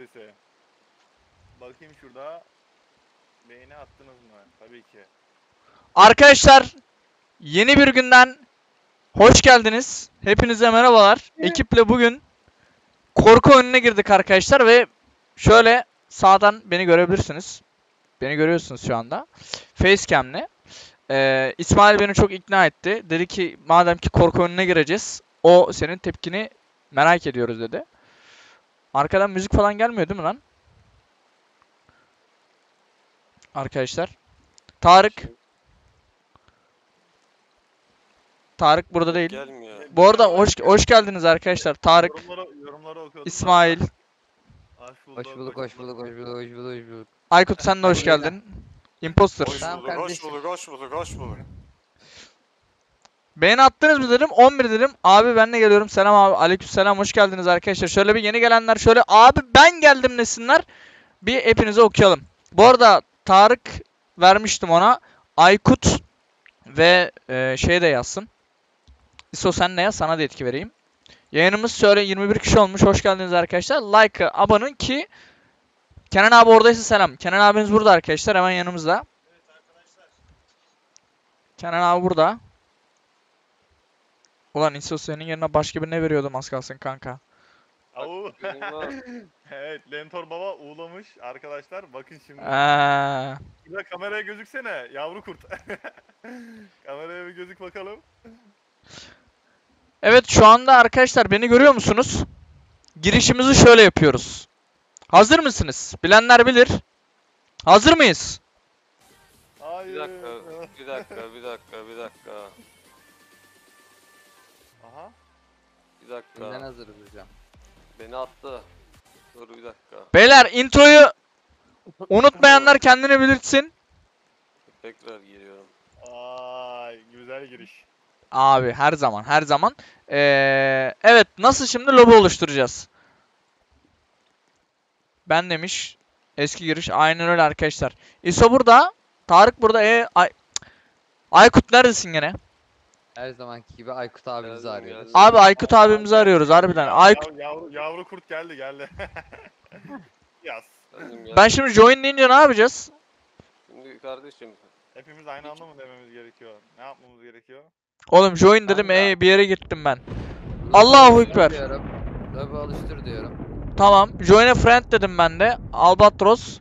serisi. Bakayım şurada. Beğeni attınız mı? Tabii ki. Arkadaşlar yeni bir günden hoş geldiniz. Hepinize merhabalar. Ekiple bugün korku oyununa girdik arkadaşlar ve şöyle sağdan beni görebilirsiniz. Beni görüyorsunuz şu anda. Facecam'le. İsmail beni çok ikna etti. Dedi ki madem ki korku oyununa gireceğiz, o senin tepkini merak ediyoruz dedi. Arkadan müzik falan gelmiyor değil mi lan? Arkadaşlar. Tarık burada değil. Gelmiyor. Bu arada hoş geldiniz arkadaşlar. Tarık, Yorumları okuyordum. İsmail, Hoş bulduk. Hoş bulduk, hoş bulduk, hoş bulduk, hoş bulduk, hoş bulduk. Aykut sen de hoş Hayırlı. geldin. Imposter. Hoş Tamam bulduk, hoş kardeşim. bulduk, hoş bulduk, hoş bulduk. Beğeni attınız mı dedim. 11 dedim. Abi ben de geliyorum. Selam abi. Aleykümselam. Hoş geldiniz arkadaşlar. Şöyle bir yeni gelenler şöyle abi ben geldim desinler. Bir hepinize okuyalım. Bu arada Tarık vermiştim ona. Aykut ve şey de yazsın. İso sen ne yaz? Sana da etki vereyim. Yayınımız şöyle 21 kişi olmuş. Hoş geldiniz arkadaşlar. Like, abonun ki Kenan abi oradaysa selam. Kenan abimiz burada arkadaşlar. Hemen yanımızda. Kenan abi burada. Ulan ISO senin yerine başka birine veriyordum az kalsın kanka. Au. Benim var. Evet, Lentor Baba uğulamış arkadaşlar. Bakın şimdi. Burada kameraya gözüksene yavru kurt. Kameraya bir gözük bakalım. Evet şu anda arkadaşlar beni görüyor musunuz? Girişimizi şöyle yapıyoruz. Hazır mısınız? Bilenler bilir. Hazır mıyız? Hayır. Bir dakika, bir dakika, bir dakika, bir dakika. Aha. Bir dakika. Kimden hazırız hocam? Beni attı. Dur bir dakika. Beyler introyu unutmayanlar kendini belirtsin. Tekrar giriyorum. Ay güzel giriş. Abi her zaman her zaman. Evet nasıl şimdi lobi oluşturacağız? Ben demiş. Eski giriş aynen öyle arkadaşlar. ISO burada. Tarık burada. Aykut neredesin gene? Her zamanki gibi Aykut abimizi Geldim, arıyoruz. geldim. Abi Aykut abimizi arıyoruz harbiden. Aykut. Yavru kurt geldi. Yaz. Ben şimdi join deyince ne yapacağız? Şimdi kardeşim. Hepimiz aynı anda mı dememiz gerekiyor? Ne yapmamız gerekiyor? Oğlum join dedim Kanka. bir yere gittim ben. Allahu Ekber. Diyorum. Lobi oluştur diyorum. Tamam. Join a friend dedim ben de. Albatros.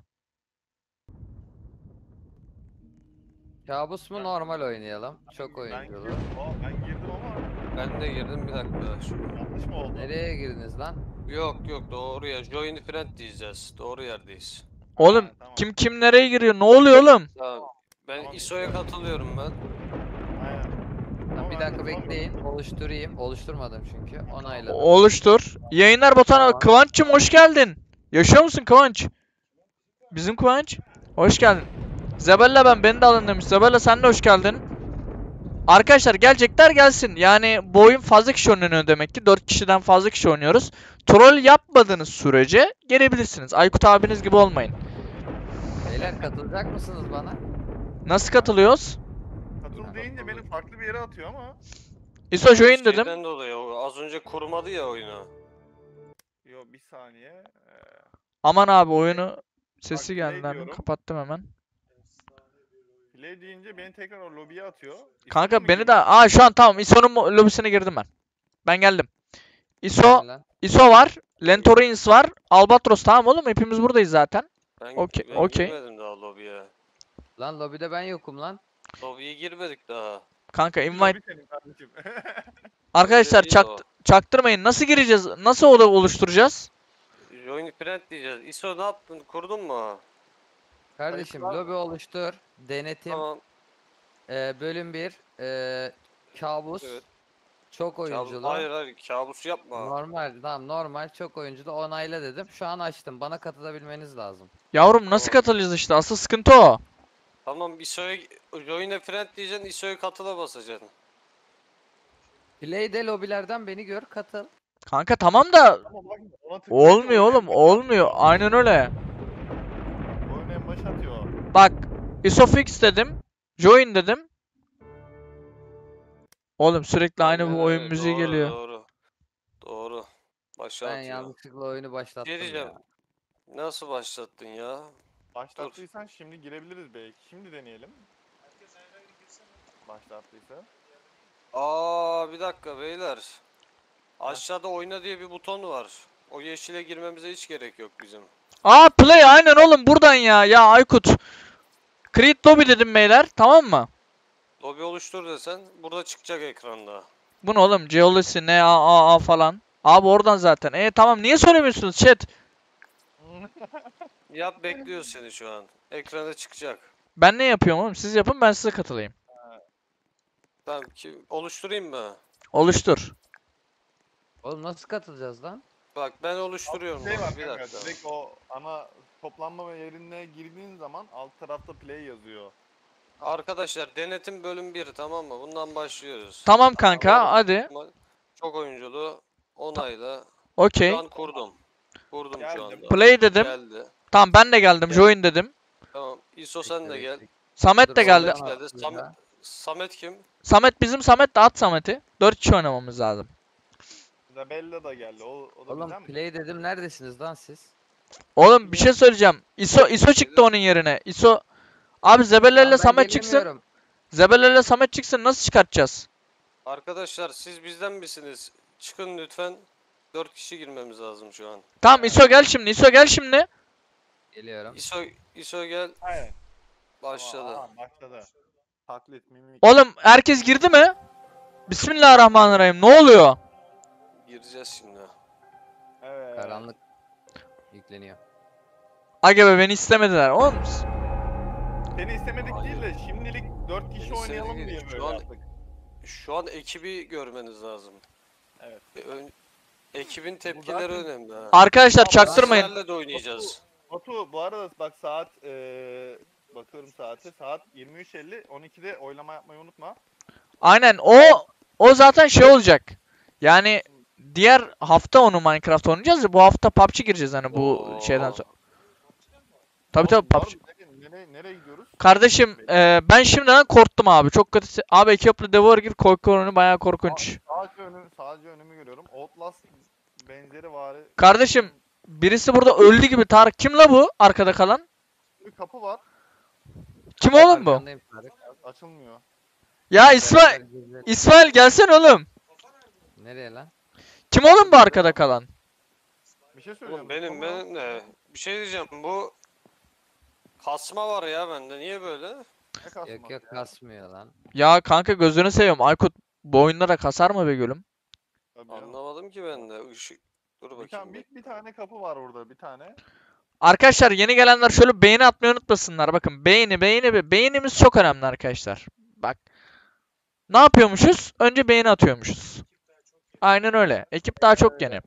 Kabus mu normal oynayalım? Çok Ben oyunculu. girdim, ben girdim ama Ben de girdim bir dakika. yanlış mı oldu? Nereye girdiniz lan? Yok yok doğru ya. Join friend diyeceğiz. Doğru yerdeyiz. Oğlum Ha, tamam. kim nereye giriyor? Ne oluyor oğlum? Tamam. Ben Tamam. ISO'ya katılıyorum ben. Aynen. Lan Ama bir ben dakika de bekleyin. Oluşturayım. Oluşturmadım çünkü. Onayladım. Oluştur. Yayınlar butonu. Tamam. Kıvanç'cım hoş geldin. Yaşıyor musun Kıvanç? Bizim Kıvanç. Hoş geldin. Zebella beni de alın demiş. Zebella sen de hoş geldin. Arkadaşlar gelecekler gelsin. Yani bu oyun fazla kişi oynanıyor demek ki. 4 kişiden fazla kişi oynuyoruz. Troll yapmadığınız sürece gelebilirsiniz. Aykut abiniz gibi olmayın. Beyler katılacak mısınız bana? Nasıl katılıyoruz? Katıl deyince beni farklı bir yere atıyor ama. ISO join dedim. Şeyden dolayı o az önce kurmadı ya oyunu. Yo bir saniye. Aman abi oyunu sesi Bak, geldi. play Ben diyorum. kapattım hemen. Play deyince beni tekrar o lobiye atıyor. İsmini Kanka mi beni de... gireyim? Şu an tamam. ISO'nun lobisine girdim ben. Ben geldim. ISO Gelin lan. ISO var. Lentorins var. Albatros tamam oğlum. Hepimiz buradayız zaten. Ben, Okey, ben okey. girmedim daha lobiye. Lan lobide ben yokum lan. Lobiye girmedik daha. Kanka Bir invite. lobi senin kardeşim. Arkadaşlar Öyle değil o. çaktırmayın. Nasıl gireceğiz? Nasıl oda oluşturacağız? Join friend diyeceğiz. ISO ne yaptın? Kurdun mu? Kardeşim Kayıtlar- lobi oluştur. Denetim. Tamam. Bölüm 1. Kabus. Evet. Çok oyunculu. Hayır kabus yapma. Normal, tamam normal çok oyunculu onayla dedim. Şu an açtım. Bana katılabilmeniz lazım. Yavrum nasıl Tamam. katılacağız işte? Asıl sıkıntı o. Tamam ISO'ya join'e friend diyeceksin, ISO'ya katıla basacaksın. Play'de lobilerden beni gör, katıl. Kanka tamam da Ama bak, ona tıklayınca olmuyor oyunu oğlum. en başa Olmuyor. atıyor. Aynen öyle. Oyunu en başa atıyor. Bak isofix dedim. Join dedim. Oğlum sürekli aynı bu oyun müziği Doğru, geliyor. Doğru. Doğru. Başa Ben atıyor. yanlışlıkla oyunu başlattım Şey diyeceğim. ya. Nasıl başlattın ya? Başlattıysan şimdi girebiliriz belki. Şimdi deneyelim. Başlattıysa. Bir dakika beyler. Aşağıda oyna diye bir buton var. O yeşile girmemize hiç gerek yok bizim. Aa play aynen oğlum buradan ya. Ya Aykut. Create lobby dedim beyler tamam mı? Lobi oluştur desen burada çıkacak ekranda. Bu ne oğlum? Geology ne a falan. Abi oradan zaten. Tamam niye söylemiyorsunuz chat? Yap bekliyor seni şu an. Ekrana çıkacak. Ben ne yapıyorum oğlum? Siz yapın ben size katılayım. Tamam ki oluşturayım mı? Oluştur. Oğlum nasıl katılacağız lan? Bak ben oluşturuyorum. Şey var bir kanka, dakika. direkt o ana toplanma yerine girdiğin zaman alt tarafta play yazıyor. Arkadaşlar denetim bölüm 1 tamam mı? Bundan başlıyoruz. Tamam kanka Tamam. hadi. Çok oyunculu onayla. Okey. Şu an kurdum. Kurdum şu Geldim. anda. Play dedim. Geldi. Tamam ben de geldim. Gel. Join dedim. Tamam. ISO sen de gel. Samet Dur, de geldi. Samet geldi. Samet kim? Samet bizim Samet de at Samet'i. 4 kişi oynamamız lazım. Isabella da geldi. O da Oğlum bizden mi? play dedim neredesiniz lan siz? Oğlum bir şey söyleyeceğim. ISO çıktı onun yerine. ISO. Abi Zebella Lan ile ben Samet çıksın. gelemiyorum. Zebella ile Samet çıksın. Nasıl çıkartacağız? Arkadaşlar siz bizden misiniz? Çıkın lütfen. 4 kişi girmemiz lazım şu an. Tamam ISO gel şimdi. ISO gel şimdi. Geliyorum. ISO gel. Aynen. Başladı. Aa, başladı. Taklit, mimik. Oğlum herkes girdi mi? Bismillahirrahmanirrahim. Ne oluyor? Gireceğiz şimdi. Evet. Karanlık yükleniyor. Aga be beni istemediler. Oğlum Seni istemedik Hayır. değil de şimdilik 4 kişi Seni oynayalım istemedik diye değil. böyle Şu an- yaptık. Şu an ekibi görmeniz lazım. Evet. Ekibin tepkileri zaten- önemli ha. arkadaşlar Ama çaktırmayın. Sizlerle de oynayacağız. Batu bu arada bak saat bakıyorum saate. Saat 23:50. 12'de oylama yapmayı unutma. Aynen o zaten şey olacak. Yani diğer hafta onu Minecraft oynayacağız ya bu hafta PUBG gireceğiz hani bu Oo. şeyden sonra. Tabii tabii Bu arada PUBG. nereye gidiyoruz? Kardeşim ben şimdiden korktum abi. Çok kötü. Abi Ekiop'la Devour gir korku oyunu bayağı korkunç. Sadece önümü görüyorum. Outlast benzeri vari. Kardeşim birisi burada öldü gibi Tarık. Kim la bu arkada kalan? Bir kapı var. Kim oğlum bu? Arkandayım Tarık. Açılmıyor. Ya İsmail Beraber gezelim. İsmail gelsene oğlum. Nereye lan? Kim oğlum bu arkada kalan? Bir şey söyleyeceğim. Oğlum benim ne? Bir şey diyeceğim bu kasma var ya bende. Niye böyle? Ne kasması Yok ya? kasmıyor lan. Ya kanka gözünü seveyim. Aykut bu oyunda da kasar mı be gülüm? Tabii canım. Anlamadım ki ben de. Işık. Dur Bir, bakayım. tane, bir tane kapı var orada bir tane. Arkadaşlar yeni gelenler şöyle beğeni atmayı unutmasınlar. Bakın beğenimiz çok önemli arkadaşlar. Bak. Ne yapıyormuşuz? Önce beğeni atıyormuşuz. Aynen öyle. Ekip daha çok yeni.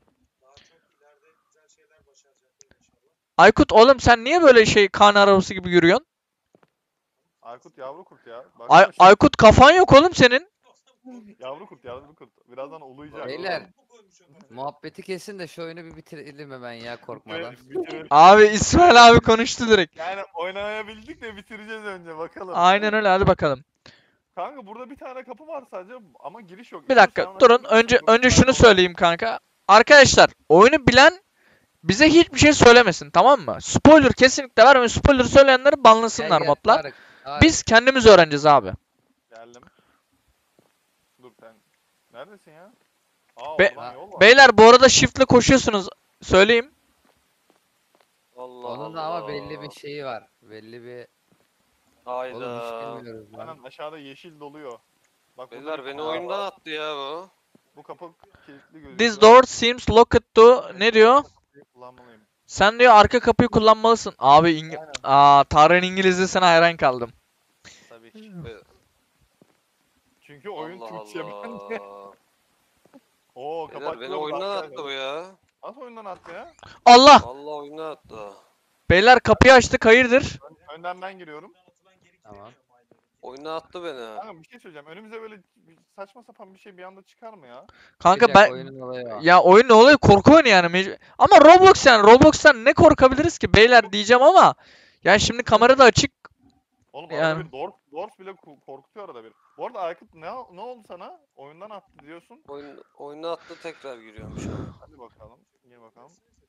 Aykut oğlum sen niye böyle şey kan arabası gibi yürüyorsun? Aykut yavru kurt ya. Baksana şu- Aykut kafan yok oğlum senin. Yavru kurt. Birazdan uluyacak. Beyler muhabbeti kesin de şu oyunu bir bitirelim hemen ya korkmadan. Abi İsmail abi konuştu direkt. Yani oynayabildik de bitireceğiz önce bakalım. Aynen öyle hadi bakalım. Kanka burada bir tane kapı var sadece ama giriş yok. Bir dakika İstiyorsan durun. ben- Önce şunu söyleyeyim kanka. Arkadaşlar oyunu bilen bize hiçbir şey söylemesin tamam mı? Spoiler kesinlikle vermeyin. Spoiler söyleyenleri Gel, banlasınlar gel, modlar. Tarık. Biz kendimiz öğreneceğiz abi. Geldim. Dur sen. Neredesin ya? Aa Be- oradan yol var. Beyler bu arada shift'le koşuyorsunuz. Söyleyeyim. Allah Onun da Allah. ama belli bir şeyi var. Belli bir... Oğlum hiç Hayda. bilmiyoruz lan. Aynen aşağıda yeşil doluyor. Bak burada Beyler bir beni kapı var. oyundan attı ya bu. Bu kapı kilitli gözüküyor. This door seems locked to ne diyor? Kullanmalıyım. Sen diyor arka kapıyı kullanmalısın. Abi Aynen. Tarık'ın İngilizcesine hayran kaldım. Tabii ki. Be- Çünkü oyun Allah Türkçe bende. Allah. Oo kapı Beyler beni açılıyor oyundan burada attı arkadaşlar. bu ya. Nasıl oyundan attı ya? Allah! Allah oyundan attı. Beyler kapıyı açtık hayırdır? Önden ben giriyorum. Tamam. Oyundan attı beni. Kanka bir şey söyleyeceğim. Önümüze böyle saçma sapan bir şey bir anda çıkar mı ya? Kanka Çıkacak, ben oyunun olayı o. ya oyun ne oluyor? Korku oyunu yani. Ama Roblox yani. Roblox'tan ne korkabiliriz ki beyler diyeceğim ama yani şimdi kamera da açık. Oğlum Yani. arada bir Dwarf bile korkutuyor arada bir. Bu arada Aykut ne oldu sana? Oyundan attı diyorsun. Oyundan attı tekrar giriyorum şu an. Hadi bakalım. Gir bakalım.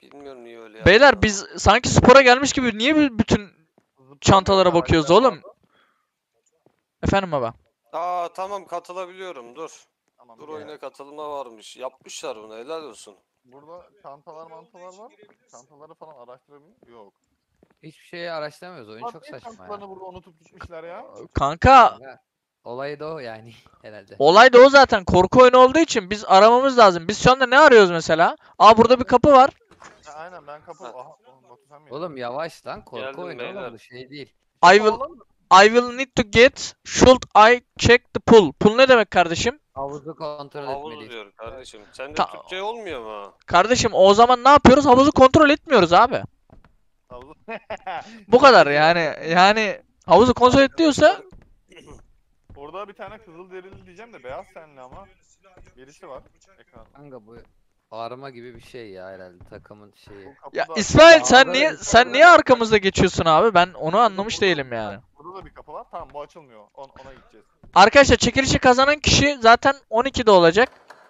Bilmiyorum niye öyle Beyler yaptılar. biz sanki spora gelmiş gibi niye bütün çantalara bakıyoruz oğlum? Efendim baba. Aa tamam katılabiliyorum dur. Tamam, Dur gel. oyuna katılma varmış. Yapmışlar bunu helal olsun. Burada çantalar mantalar var. Çantaları falan araştırabilir Yok. Hiçbir şeyi araştıramıyoruz. Oyun Lan çok niye saçma ya. çantalarını burada unutup gitmişler ya? Kanka Kanka, olayı da o yani herhalde. olay da o zaten, korku oyunu olduğu için biz aramamız lazım. Biz şu anda ne arıyoruz mesela? Aa burada bir kapı var. Ha, aynen ben kapı... Ha. Aha Batu sen miydin? Oğlum yavaş lan korku Geldim oyunu beyler. oğlum bu şey değil. I will Alalım mı? I will need to get should I check the pool. Pool ne demek kardeşim? Havuzu kontrol Havuz etmeliyiz. diyor kardeşim. Sende Ta- Türkçe olmuyor mu? Kardeşim o zaman ne yapıyoruz? Havuzu kontrol etmiyoruz abi. Havuzu- Bu kadar yani havuzu kontrol et diyorsa Orada bir tane kızıl derili diyeceğim de beyaz tenli ama birisi var ekran. Kanka bu arma gibi bir şey ya herhalde takımın şeyi. Bu ya kapıda- İsmail sen Aa, niye böyle- sen niye arkamızda geçiyorsun abi? Ben onu anlamış değilim yani. Burada da bir kapı var. Tamam bu açılmıyor. Ona gideceğiz. Arkadaşlar çekilişi kazanan kişi zaten 12'de olacak.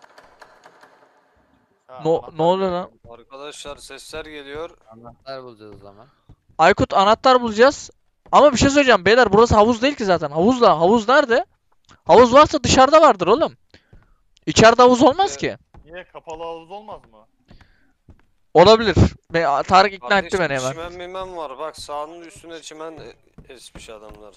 Ha, Ne anahtar oluyor geliyor. lan? Arkadaşlar sesler geliyor. Anahtar bulacağız o zaman. Aykut anahtar bulacağız. Ama bir şey söyleyeceğim beyler, burası havuz değil ki zaten. Havuz nerede? Havuz varsa dışarıda vardır oğlum. İçeride havuz olmaz ki. Niye kapalı havuz olmaz mı? Olabilir. Tarık ikna etti Kardeşim, beni hemen. çimen mimen var. Bak sahanın üstüne çimen esmiş adamlar.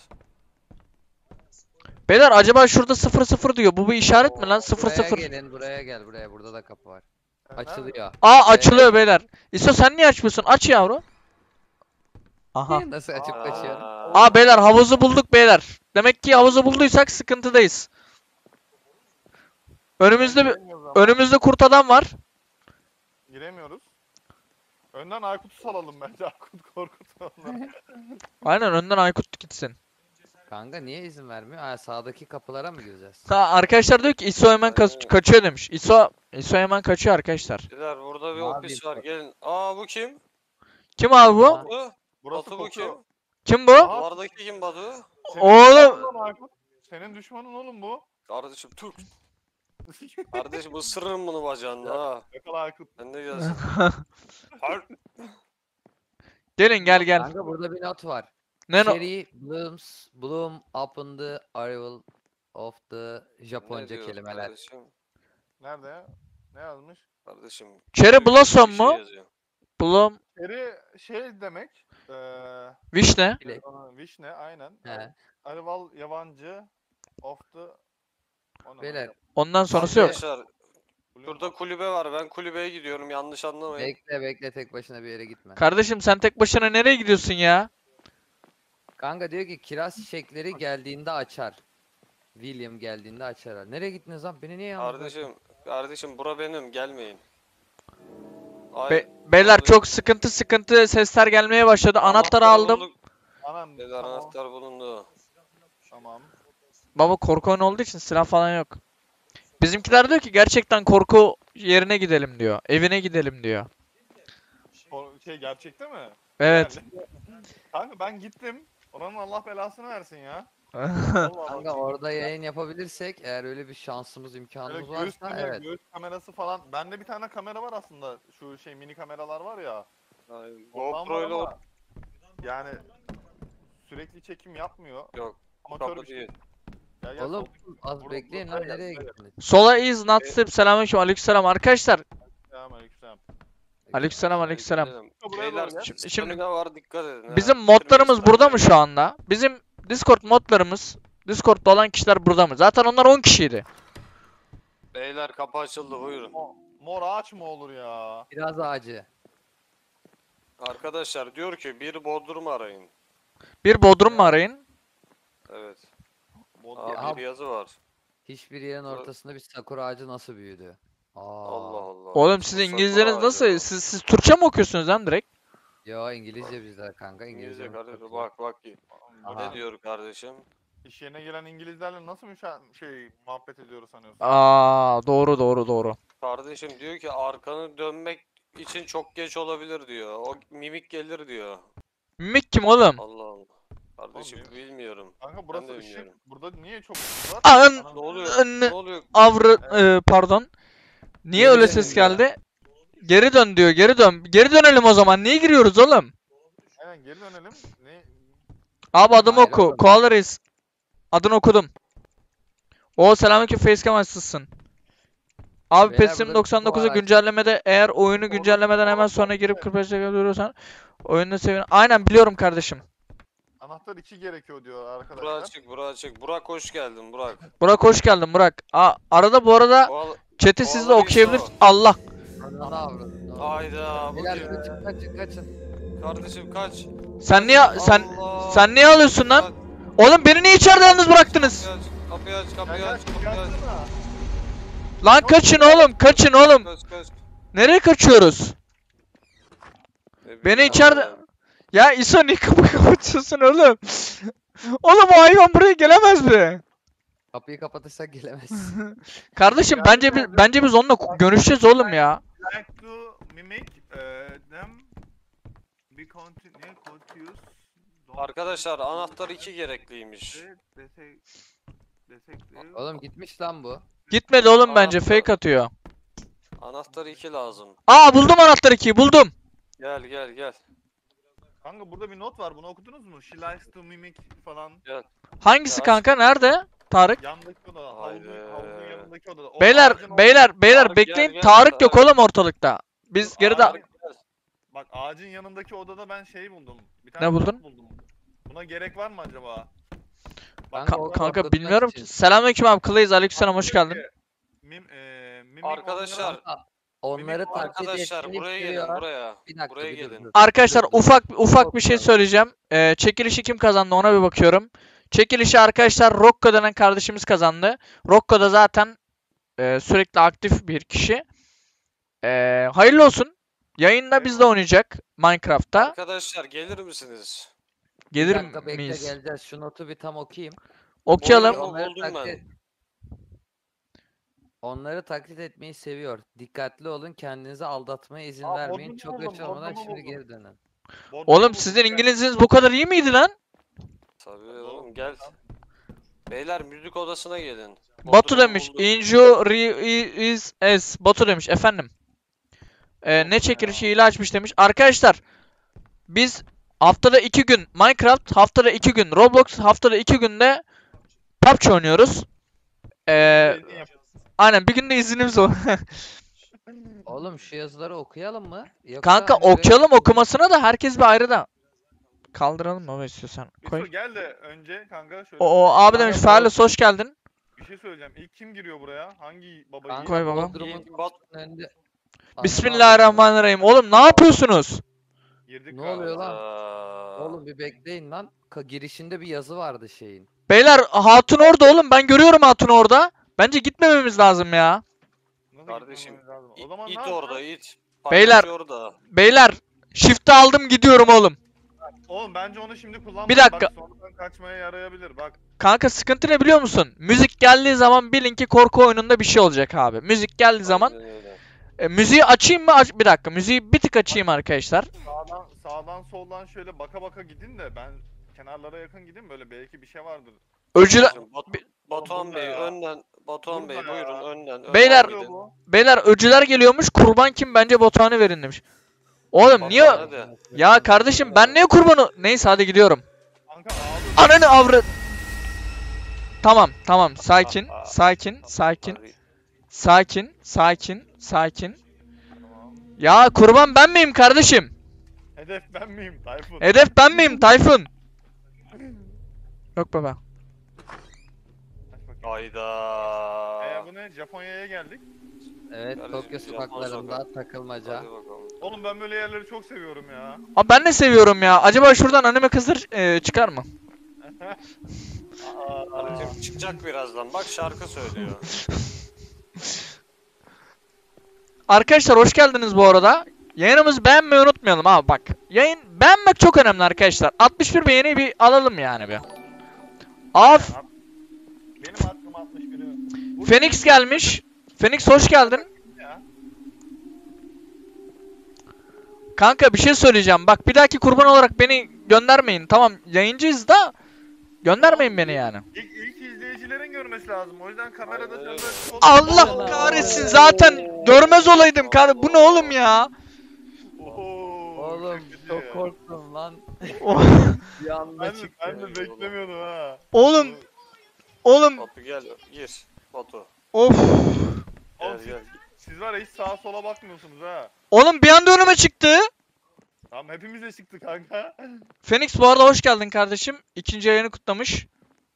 Beyler acaba şurada 00 diyor. Bu bir işaret mi lan? 00. Buraya gelin buraya gel buraya burada da kapı var. Nerede? Açılıyor. Aa Buraya açılıyor gel. beyler. İso sen niye açmıyorsun? Aç yavru. Aha. Nasıl açıp kaçıyorum? Aa beyler havuzu bulduk beyler. Demek ki havuzu bulduysak sıkıntıdayız. Önümüzde Giremiyoruz ama. önümüzde kurt adam var. Giremiyoruz. Önden Aykut'u salalım bence. Aykut korkutun onları. Aynen önden Aykut gitsin. Kanka niye izin vermiyor? Ha sağdaki kapılara mı gireceğiz? Ha arkadaşlar diyor ki İso hemen kaçıyor demiş. İso hemen kaçıyor arkadaşlar. Beyler burada bir Mavi ofis var bir- gelin. Aa bu kim? Kim abi bu? Aa. Bu. Burası Batu bu kokuyor. kim? Kim bu? Aa, Duvardaki kim Batu? senin Oğlum. düşmanın lan Aykut. Senin düşmanın oğlum bu. Kardeşim Türk. Kardeşim ısırırım bunu bacağında ha. Yakala Aykut. Ben de gelsin. Har- Gelin gel. Kanka burada bir not var. Ne no- Cherry bloom upon the arrival of the Ne Japonca diyor kelimeler. kardeşim? Nerede ya? Ne yazmış? Kardeşim. Cherry Türkçe bir blossom şey mu? yazıyor. Plum, Eri şey demek. vişne. Bilek. Vişne aynen. He. Arival yabancı of the... O ne Beyler, lan? Ondan sonrası yok. Arkadaşlar şurada kulübe var. Ben kulübeye gidiyorum. Yanlış anlamayın. Bekle tek başına bir yere gitme. Kardeşim sen tek başına nereye gidiyorsun ya? Kanka diyor ki kiraz çiçekleri geldiğinde açar. William geldiğinde açar. Nereye gittiniz lan? Beni niye yalnız bıraktın? Kardeşim bura benim. Gelmeyin. Ay, Beyler kardeşim, çok sıkıntı sesler gelmeye başladı. Anahtarı aldım. bulduk. Anam Beyler tamam. anahtar bulundu. Tamam. Baba korku oyunu olduğu için silah falan yok. Bizimkiler diyor ki gerçekten korku yerine gidelim diyor. Evine gidelim diyor. Şey gerçekte mi? Evet. Yani. Kanka ben gittim. Oranın Allah belasını versin ya. Vallahi Kanka bak, orada yayın yapabilirsek eğer öyle bir şansımız imkanımız böyle varsa evet. göğüs kamerası falan. Bende bir tane kamera var aslında. Şu şey mini kameralar var ya. Ay, Ondan GoPro var ile ama yani sürekli çekim yapmıyor. yok. Amatör Kapı bir şey. değil. Gel, gel, Oğlum sol- az Burada- bekleyin buraya lan gel, nereye buraya. gittiniz? Sola is not step. Selamünaleyküm. Aleykümselam arkadaşlar. Selamünaleyküm. Aleykümselam. Buraya Beyler doğru gel. Şimdi- stamina var dikkat edin. ha. Bizim Bitirmeyiz modlarımız burada mı bence. şu anda? Bizim Discord modlarımız, Discord'da olan kişiler burada mı? Zaten onlar 10 kişiydi. Beyler kapı açıldı buyurun. Mor ağaç mı olur ya? Biraz ağacı. Arkadaşlar diyor ki bir bodrum arayın. Bir bodrum mu arayın? Evet. Bol- Aa, bir yazı var. Hiçbir yerin ortasında bir sakura ağacı nasıl büyüdü? Allah Allah. Oğlum siz Bu sakura İngilizceniz ağacı nasıl? bu. Siz Türkçe mi okuyorsunuz lan direkt? Yo İngilizce bizler kanka İngilizce İngilizce. kardeşim bak. Aha. Ne diyor kardeşim? İş yerine gelen İngilizlerle nasıl muhabbet ediyoruz sanıyorsun? Aa doğru. Kardeşim diyor ki arkanı dönmek için çok geç olabilir diyor. O mimik gelir diyor. Mimik kim oğlum? Allah Allah. Kardeşim Oğlum, bilmiyorum. Kanka burası de ışık. bilmiyorum. Burada niye çok ışık var? An Ne oluyor? Anne- Ne oluyor? pardon. Niye Geri öyle dönün ses ya. geldi? Geri dön diyor. Geri dön. Geri dönelim o zaman. Niye giriyoruz oğlum? Aynen geri dönelim. Ne? Abi adımı Hayır oku. oğlum. Koala Reis. Adını okudum. O selamünaleyküm facecam açsın. Abi Beyler, PES'in burada bir kutu 99'a var, aç. güncellemede eğer oyunu güncellemeden hemen sonra girip 45 dakika duruyorsan oyunda sevin. Aynen biliyorum kardeşim. Anahtar 2 gerekiyor diyor Bura arkadaşlar. açık, bura açık. Burak hoş geldin Burak. Burak hoş geldin Burak. Arada bu arada chat'i siz de Koala okuyabilir. Reis o. Allah. Ananı avradım. Hayda bu Beyler kim? kaçın kaçın kaçın. Kardeşim kaç. Sen niye Allah. sen niye alıyorsun lan? Kaç, Oğlum beni niye içeride yalnız bıraktınız? Kapıyı aç, kapıyı Gel aç, gel kapıyı aç. gelsene. Lan kaçın oğlum, kaçın oğlum. Kaç. Nereye kaçıyoruz? Ne Beni bileyim içeride... abi. Ya İso niye kapı kapatıyorsun oğlum? Oğlum o hayvan buraya gelemez mi? Kapıyı kapatırsak gelemez. Kardeşim Geldi, bence geldi. bence biz onunla görüşeceğiz oğlum ya. Like to mimic them be continuous. Arkadaşlar anahtar 2 gerekliymiş. Desek Oğlum gitmiş lan bu. Gitmedi oğlum bence Anahtar. fake atıyor. Anahtar 2 lazım. Aa buldum anahtarı 2'yi buldum. Gel. Kanka burada bir not var. Bunu okudunuz mu? She likes to mimic falan. Hangisi Ya, kanka nerede? Tarık. Yandaki oda. Haydi. Havuzun yanındaki odada. O Beyler ağacın beyler Tarık, bekleyin. gel, Tarık yok evet. oğlum ortalıkta. Biz geride Tarık. Bak ağacın yanındaki odada ben şey buldum. Bir tane Ne not buldun? buldum. Buna gerek var mı acaba? Kanka, o kanka korkutmak bilmiyorum için. ki. Selamünaleyküm abi Clays aleykümselam hoş geldin. Mimik Arkadaşlar, onlara- Onları taklit Arkadaşlar etmeyi buraya gelin seviyor. buraya. Bir dakika Buraya bir dur, gelin. dur. Arkadaşlar Dur, dur. ufak bir şey söyleyeceğim. Çekilişi kim kazandı ona bir bakıyorum. Çekilişi arkadaşlar Rocco denen kardeşimiz kazandı. Rocco da zaten sürekli aktif bir kişi. Hayırlı olsun. Yayında bizde oynayacak Minecraft'ta. Arkadaşlar gelir misiniz? Bir Gelir dakika bekle miyiz? geleceğiz. Şu notu bir tam okuyayım. Okuyalım. Oyunu Onları buldum ben. Onları taklit etmeyi seviyor. Dikkatli olun, kendinizi aldatmaya izin Aa, vermeyin. buldum, Çok buldum, geç olmadan buldum, şimdi buldum. geri dönün. Bordomu Oğlum buldum. sizin Gel. İngilizceniz bu kadar iyi miydi lan? Tabii oğlum gel. Beyler müzik odasına gelin. Batu Bodrum'u demiş. buldum. Injury is S. Batu demiş efendim. Ne çekilişi hile açmış demiş. Arkadaşlar biz haftada 2 gün Minecraft, haftada 2 gün Roblox, haftada 2 günde PUBG oynuyoruz. Dediğini yap. Aynen bir günde iznimiz o. Oğlum şu yazıları okuyalım mı? Yoksa Kanka hani böyle- okuyalım okumasına da herkes bir ayrı da. Kaldıralım mı ama istiyorsan. Yusuf Koy. gel de önce kanka şöyle. O abi demiş Kanka, Fearless hoş geldin. Bir şey söyleyeceğim. İlk kim giriyor buraya? Hangi baba Kanka, yiğit? Koy baba. Bodrum'un önünde. Bismillahirrahmanirrahim. Oğlum ne yapıyorsunuz? Girdik Ne oluyor lan? Aa, Oğlum bir bekleyin lan. Girişinde bir yazı vardı şeyin. Beyler hatun orada oğlum. Ben görüyorum hatun orada. Bence gitmememiz lazım ya. Nasıl Kardeşim, gitmemiz lazım? O zaman it ne orada yapacağız? it. Beyler. Paylaş orada. Beyler shift'i aldım gidiyorum oğlum. Oğlum bence onu şimdi kullanmayın. Bir dakika. Bak sonradan kaçmaya yarayabilir. Bak. Kanka sıkıntı ne biliyor musun? Müzik geldiği zaman bilin ki korku oyununda bir şey olacak abi. Müzik geldiği zaman Aynen öyle. müziği açayım mı? Bir dakika. Müziği bir tık açayım arkadaşlar. Sağdan soldan şöyle baka baka gidin de ben kenarlara yakın gideyim böyle belki bir şey vardır. Öcüler Batuhan Burada Bey ya. önden. Batuhan Bey Burada ya. buyurun önden. Beyler. önden gidin. beyler öcüler geliyormuş. Kurban kim? Bence Batuhan'ı verin demiş. Oğlum Batuhan, niye? hadi. Ya kardeşim ben niye kurbanı? Neyse hadi gidiyorum. Kanka ağlıyor. Ananı avra. Tamam sakin sakin sakin Hadi. sakin. Ya kurban ben miyim kardeşim? Hedef ben miyim Tayfun? Hedef ben miyim Tayfun? Yok baba. Aç bakayım. Hayda. Bu ne? Japonya'ya geldik. Evet, Kardeşim, Tokyo Japon sokaklarında sokak. takılmaca. Hadi bakalım. Oğlum ben böyle yerleri çok seviyorum ya. Abi ben de seviyorum ya. Acaba şuradan anime kızdır çıkar mı? Kardeşim çıkacak birazdan. Bak şarkı söylüyor. Arkadaşlar hoş geldiniz bu arada. Yayınımızı beğenmeyi unutmayalım abi bak. Yayın beğenmek çok önemli arkadaşlar. 61 beğeni bir alalım yani bir. Af Benim hakkım 61'i. Bu Phoenix gelmiş. Phoenix hoş geldin. ya. Kanka bir şey söyleyeceğim. Bak bir dahaki kurban olarak beni göndermeyin. Tamam yayıncıyız da Göndermeyin beni yani. İlk izleyicilerin görmesi lazım. O yüzden kamerada Aynen sen öyle. de Allah kahretsin, zaten görmez olaydım kardeşim. Bu ne oğlum ya? Oğlum çok korktum lan. Bir anda Ben de çıktı. beklemiyordum ha. Oğlum Batu gel gir. Batu. of. Gel gel. Siz var ya hiç sağa sola bakmıyorsunuz ha. Oğlum bir anda önüme çıktı. Tamam hepimiz de çıktı kanka. Phoenix bu arada hoş geldin kardeşim. İkinci yayını kutlamış.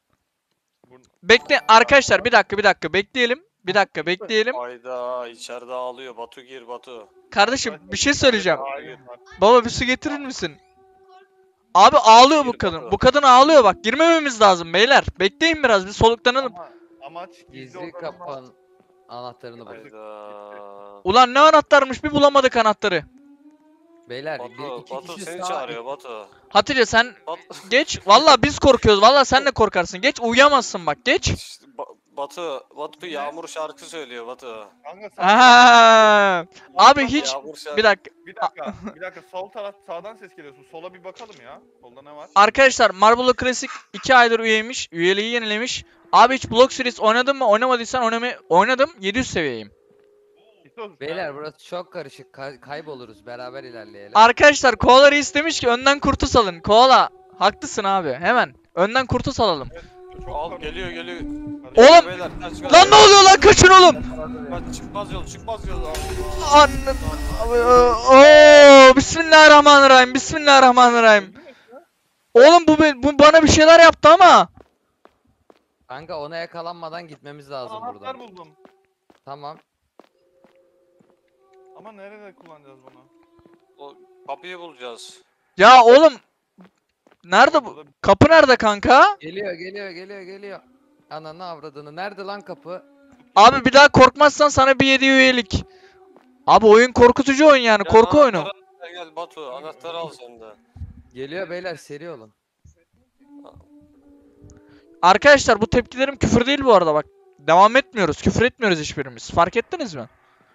Bekle arkadaşlar, bir dakika bekleyelim. Bir dakika bekleyelim. Hayda içeride ağlıyor. Batu gir Batu. Kardeşim bir şey söyleyeceğim. Hayır, bak. Baba bir su getirir misin? Abi ağlıyor bu kadın. Bu kadın ağlıyor bak. Girmememiz lazım beyler. Bekleyin biraz, bir soluklanalım. Ama amaç Gizli odanın- kapağın anahtarını bul. Hayda. Ulan ne anahtarmış, bir bulamadık anahtarı. Beyler Batu, iki Batu kişi seni sağ, çağırıyor Batu. Hatice sen Batu, geç. Valla biz korkuyoruz. Valla sen de korkarsın. Geç, uyuyamazsın bak, geç. İşte Batu Yağmur şarkı söylüyor Batu. Kanka sen- Aha. Abi hiç Yağmur şarkı. bir dakika. Bir dakika sol taraf sağdan ses geliyorsun. Sola bir bakalım ya. Solda ne var? Arkadaşlar Marble Classic 2 aydır üyeymiş. Üyeliği yenilemiş. Abi hiç Block Series oynadın mı? Oynamadıysan oynadım. 700 seviyeyim. İsos, Beyler burası çok karışık. Kayboluruz. Beraber ilerleyelim. Arkadaşlar Koala Reis demiş ki önden kurtu salın. Koala haklısın abi. Hemen önden kurtu salalım. çok Al karışık. geliyor. Oğlum! Beyler, kaç. Lan ne oluyor lan? Kaçın oğlum. Kaç, çıkmaz yol. Anne. Oo, Bismillahirrahmanirrahim. Bismillahirrahmanirrahim. Oğlum bu bana bir şeyler yaptı ama. Kanka ona yakalanmadan gitmemiz lazım Anahtar buradan. buldum. Tamam. Ama nerede kullanacağız bunu? O kapıyı bulacağız. Ya oğlum. Nerede bu? Burada Kapı nerede kanka? Geliyor. Ananı avradını. Nerede lan kapı? Abi bir daha korkmazsan sana bir 7 üyelik. Abi oyun korkutucu oyun yani. Ya Korku oyunu. Gel Batu anahtarı al sen de. Geliyor beyler, seri olun. Arkadaşlar bu tepkilerim küfür değil bu arada bak. Devam etmiyoruz. Küfür etmiyoruz hiçbirimiz. Fark ettiniz mi?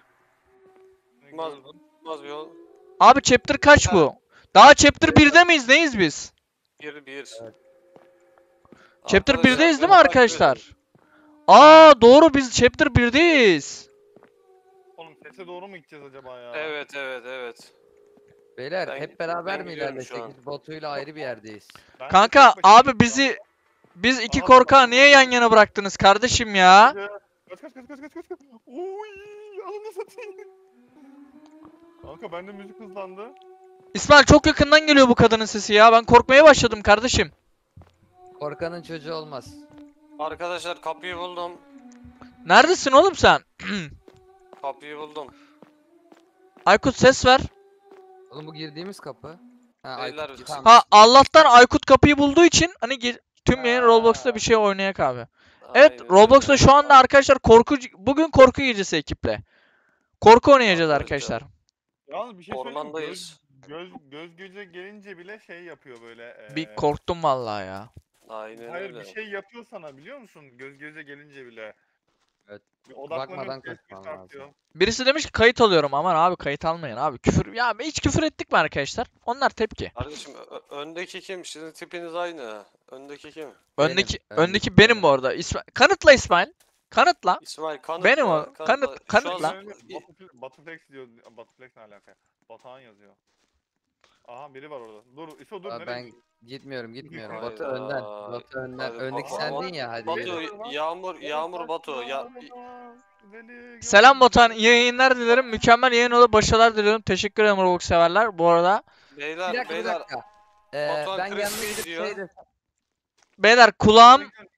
Çıkmaz bir yol. Abi chapter kaç bu? Daha chapter 1'de miyiz? Neyiz biz? Bir. Chapter Arkadaşlar, 1'deyiz değil mi beni takip arkadaşlar? edin. Aa doğru, biz chapter 1'deyiz. Oğlum sese doğru mu gideceğiz acaba ya? Evet. Beyler Ben- hep beraber ben mi gidiyorum şu ilerlesek? an. Biz Batu'yla ayrı bir yerdeyiz. Ben de Kanka tek başıma abi biz iki Aha, korkağı niye yan yana bıraktınız kardeşim ya? Kaç. Uy, ananı satayım. Kanka bende müzik hızlandı. İsmail çok yakından geliyor bu kadının sesi ya. Ben korkmaya başladım kardeşim. Korkanın çocuğu olmaz. Arkadaşlar kapıyı buldum. Neredesin oğlum sen? Kapıyı buldum. Aykut ses ver. Oğlum bu girdiğimiz kapı. Ha, Beyler, Aykut, tamam. Ha Allah'tan Aykut kapıyı bulduğu için hani tüm yayın Ha. Roblox'ta bir şey oynayak abi. Evet Aynen Roblox'ta öyle. şu anda arkadaşlar bugün korku gecesi ekiple. Korku oynayacağız Arkadaşlar. arkadaşlar. Yalnız bir şey söyleyeyim mi? Ormandayız. Göz göze gelince bile şey yapıyor böyle. Bir korktum vallahi ya. Aynen Hayır öyle. bir şey yapıyor sana biliyor musun? Göz göze gelince bile. Evet. Bir Bakmadan odaklanıyorsun, kaçman ses lazım. artıyor. Birisi demiş ki kayıt alıyorum. Aman abi kayıt almayın abi. Küfür ya, hiç küfür ettik mi arkadaşlar? Onlar tepki. Kardeşim öndeki kim? Sizin tipiniz aynı. Öndeki kim? Öndeki benim bu arada. Kanıtla İsmail. Kanıtla. İsmail kanıtla. Benim o. Kanıtla. Şu an- Batuflex diyor. Batuflex ne alaka? Batuhan yazıyor. Aha biri var orada. Dur İso dur. Aa, nereye ben gidiyorsun? gitmiyorum. Hayda. Batu önden. Batu önden. Hadi Öndeki Batu. sendin ya, hadi Batu yürü. Yağmur Batu. Ya Selam Batuhan. İyi yayınlar dilerim. Mükemmel yayın olur. Başarılar diliyorum. Teşekkür ederim Roblox severler. Bu arada. Bir beyler dakika. Batuhan Ben yanına Christie gidip gidiyor. şey de... Beyler kulağım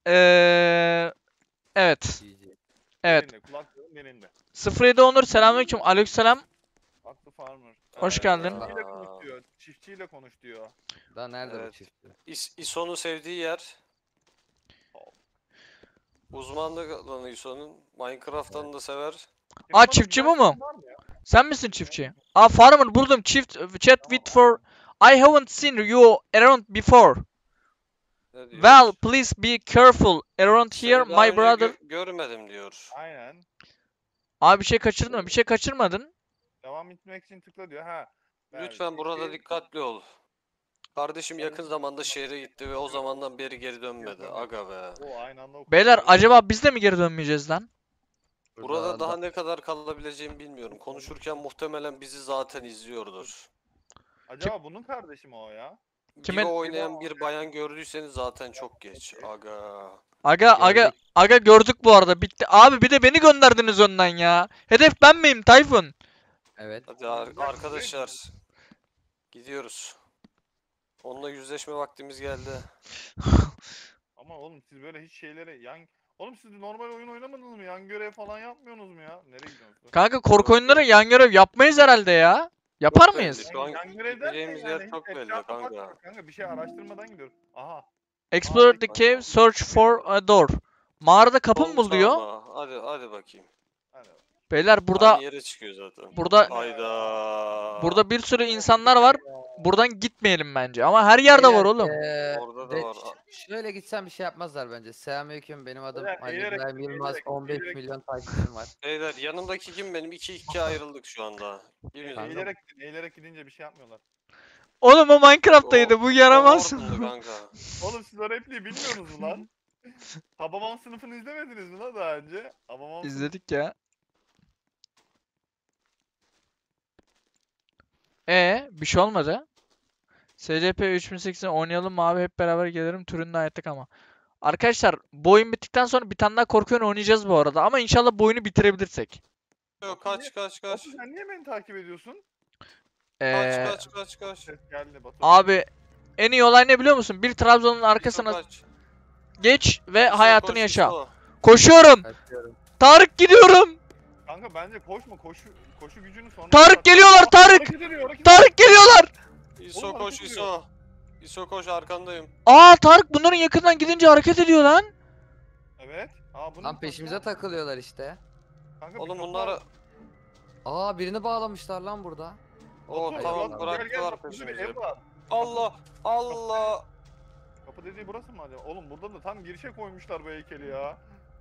evet. Evet. Kulaklarım elinde. 07 Onur selamünaleyküm. Aleykümselam. Aklı farmer. Hoş geldin. Çiftçiyle konuş diyor. Çiftçiyle konuş diyor. Daha nerede Evet. bu çiftli? İso'nun sevdiği yer. Uzmanlık alanı İso'nun. Minecraft'tan da sever. Aa, çiftçi bu mu? Sen misin çiftçi? Aa farmer buldum. Chat with for I haven't seen you around before. Ne diyor? Well, please be careful around Seni here daha my önce brother. görmedim diyor. Aynen. Abi bir şey kaçırdın mı? Bir şey kaçırmadın. Devam etmek için tıkla diyor. Ha. Lütfen burada dikkatli ol. Kardeşim yakın zamanda şehre gitti ve o zamandan beri geri dönmedi. Aga be. O aynı anda okuyor. Beyler acaba biz de mi geri dönmeyeceğiz lan? Burada daha ne kadar kalabileceğimi bilmiyorum. Konuşurken muhtemelen bizi zaten izliyordur. Acaba bunun kardeşi mi o ya? Kime- Gibi oynayan bir bayan gördüyseniz zaten çok geç. Aga. Aga gördük bu arada. Bitti. Abi bir de beni gönderdiniz önden ya. Hedef ben miyim Tayfun? Evet. Hadi arkadaşlar. Gidiyoruz. Onunla yüzleşme vaktimiz geldi. Ama oğlum siz böyle hiç şeylere Oğlum siz normal oyun oynamadınız mı? Yan görev falan yapmıyorsunuz mu ya? Nereye gidiyorsunuz? Kanka korku oyunları yan görev yapmayız herhalde ya. Yapar Çok mıyız? belli. Şu an Yan görev derken gideceğimiz yer hiç çok belli etrafa kanka. bakmıyoruz kanka. Bir şey araştırmadan gidiyoruz. Aha. Explore the cave, search for a door. Mağarada kapı mı Sol buluyor? sağma. Hadi bakayım. Hadi. Beyler burada Aynı yere çıkıyor zaten. burada Hayda. bir sürü insanlar var. Buradan gitmeyelim bence. Ama her yerde var oğlum. Orada da var. Şöyle gitsem bir şey yapmazlar bence. Selamünaleyküm, benim adım Beyler, Ali eğilerek İbrahim gidin, Yılmaz. eğilerek, 15 eğilerek. milyon takipçim var. Beyler yanımdaki kim benim? 2-2 ayrıldık şu anda. Yemin Kanka. ederim. Eğilerek gidince bir şey yapmıyorlar. Oğlum o Minecraft'taydı. Bu yaramaz. Hortumdu kanka. Oğlum siz o repliği bilmiyorsunuz mu lan? Hababam sınıfını izlemediniz mi lan daha önce? Hababam İzledik ya. Bir şey olmadı. SCP 3080 oynayalım mı abi, hep beraber gelirim, türünde ayettik ama. Arkadaşlar bu oyun bittikten sonra bir tane daha korku oyunu oynayacağız bu arada ama inşallah bu oyunu bitirebilirsek. Yok, kaç. Batu sen niye beni takip ediyorsun? Kaç. Ses geldi Batu. Abi en iyi olay ne biliyor musun? Bir Trabzon'un arkasına Kaç. geç ve İso, hayatını koş, yaşa. İso. Koşuyorum. Kaçıyorum. Tarık gidiyorum. Kanka bence koşma koşu gücünü sonra. Tarık geliyorlar, Tarık. Hareket ediyor, hareket Tarık geliyorlar. İso Oğlum, koş hareket İso. İso koş, arkandayım. Tarık bunların yakından gidince hareket ediyor lan. Evet. Bunun Lan peşimize takılıyorlar işte. Kanka, Oğlum bir bunları... Birini bağlamışlar lan burada. Oo Batu, tamam, gel, bıraktılar bak, burada bir peşimizi. ev var. Allah. Kapı dediği burası mı acaba? Oğlum burada da tam girişe koymuşlar bu heykeli ya.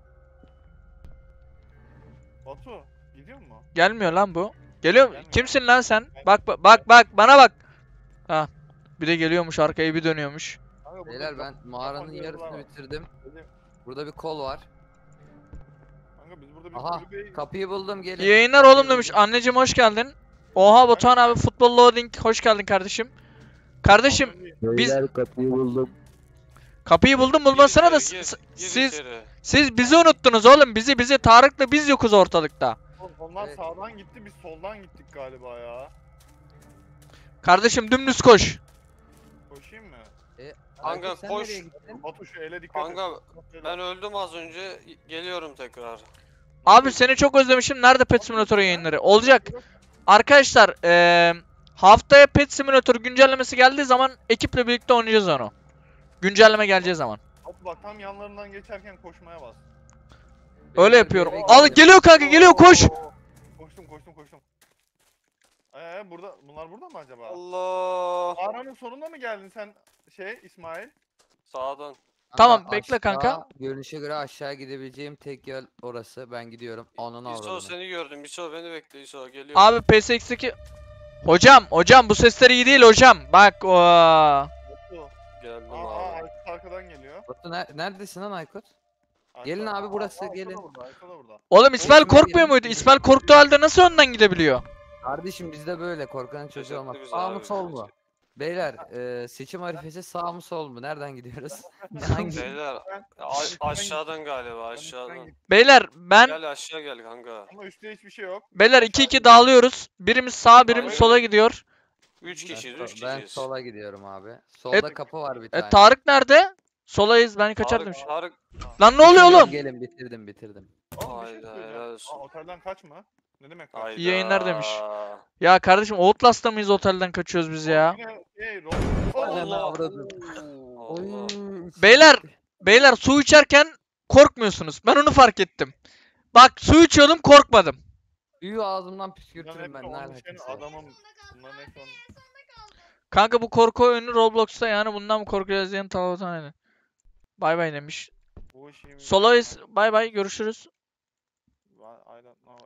Batu gidiyor mu? Gelmiyor lan bu. Geliyor mu? Gelmiyor. Kimsin lan sen? Bak bana bak. Ha. Bir de geliyormuş, arkaya bir dönüyormuş. Kanka, burada Beyler ben çok- mağaranın çok fazla yarısını evler var. bitirdim. Dedim, Burada bir kol var. Kanka biz burada bir Aha, kulübeyi... kapıyı buldum, gelin. İyi yayınlar oğlum demiş. Anneciğim hoş geldin. Oha Batuhan abi, futbol loading, hoş geldin kardeşim. Kardeşim biz kapıyı buldum. kapıyı buldum Gir bulmasına da içeri, gir siz içeri. siz bizi unuttunuz oğlum. Bizi Tarık'la biz yokuz ortalıkta. Oğlum, onlar Evet. sağdan gitti biz soldan gittik galiba ya. Kardeşim dümdüz koş. Koşayım mı? Kanka, sen koş. nereye gittin? Batu şu ele dikkat et. Kanka ben öldüm az önce. Geliyorum tekrar. Abi seni çok özlemişim. Nerede Pet Simulator yayınları? Olacak. Arkadaşlar haftaya Pet Simulator güncellemesi geldiği zaman ekiple birlikte oynayacağız onu. Güncelleme geleceği zaman. Batu bak tam yanlarından geçerken koşmaya bas. Öyle Beyler, yapıyorum. bir eve Al gidelim. geliyor kanka, geliyor, koş. Koştum. Bunlar burada mı acaba? Allah. Mağaranın sonunda mı geldin sen İsmail? Sağdan. Tamam, Ama bekle kanka. aşağı, görünüşe göre aşağı gidebileceğim tek yol orası. Ben gidiyorum. Onun İso avradını. seni gördüm. İso beni bekle. İso geliyor. Abi PSX2 Hocam bu sesler iyi değil hocam. Bak o. Batu. Geldim Aa, abi. Aykut arkadan geliyor. Batu neredesin lan Aykut? Aykut- Gelin abi, burası, Aykut da gelin. burada, Aykut da burada. Oğlum İsmail Oğlum, korkmuyor muydu? İsmail korktuğu halde nasıl önden gidebiliyor? Kardeşim bizde böyle korkanın çocuğu Teşekkür olmaz. güzel Sağ mı abi, sol mu? teşekkür. Beyler seçim harifesi sağ mı sol mu? Nereden gidiyoruz? Hangi? Beyler aşağıdan galiba, aşağıdan. Beyler ben Gel aşağı gel kanka. Ama üstte hiçbir şey yok. beyler 2-2 dağılıyoruz. Birimiz sağa, birimiz Hayır. sola gidiyor. 3 kişiyiz, 3 Ben kişiyiz. sola gidiyorum abi. Solda kapı var bir tane. Tarık nerede? Solayız, ben kaçardım. Tarık. Lan ne oluyor oğlum? Gelin, bitirdim. Oğlum, bir şey Hayda, söyleyeceğim. helal olsun. Otelden kaçma. Ne demek kaç? Hayda. İyi yayınlar demiş. Ya kardeşim Outlast'ta mıyız, otelden kaçıyoruz biz ya? Yine Ananı Allah. avradım. Allah. Beyler su içerken korkmuyorsunuz. Ben onu fark ettim. Bak su içiyordum, korkmadım. Suyu ağzımdan Bunların püskürtürüm hepsi ben, ne onun alakası senin var? adamın. Bunların hepsi onun. Kanka bu korku oyunu Roblox'ta, yani bundan mı korkacağız diyen Talatan aynı. Bay bay demiş. Bu işi... Soloist bay bay, görüşürüz. I don't know.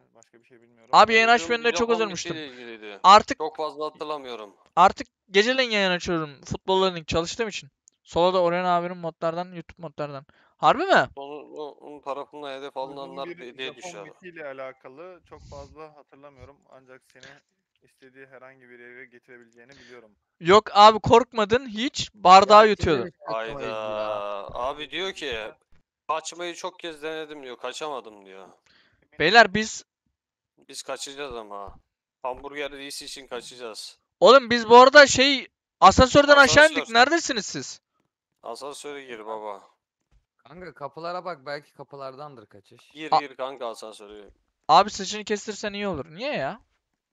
Başka bir şey bilmiyorum. Abi yayın Duyduğum açmayında bir çok Japon bir üzülmüştüm. şeyle ilgiliydi. Artık Çok fazla hatırlamıyorum. geceleyin yayın açıyorum. Futbol Learning çalıştığım için. Sola da Orhan abinin modlardan, YouTube modlardan. Harbi mi? Onun tarafından hedef Duyduğum alınanlar bir diye Japon düşer. mitiyle alakalı çok fazla hatırlamıyorum. Ancak seni istediği herhangi bir yere getirebileceğini biliyorum. Yok abi korkmadın hiç. Bardağı Ya yutuyordu. kimin Hayda. ya? Abi diyor ki kaçmayı çok kez denedim diyor. Kaçamadım diyor. Beyler biz Biz kaçacağız ama. Hamburger iyisi için kaçacağız. oğlum biz bu arada asansörden aşağı Asansör. indik. Neredesiniz siz? Asansöre gir baba. Kanka kapılara bak, belki kapılardandır kaçış. Gir A- gir kanka asansöre. Abi saçını kestirsen iyi olur. Niye ya?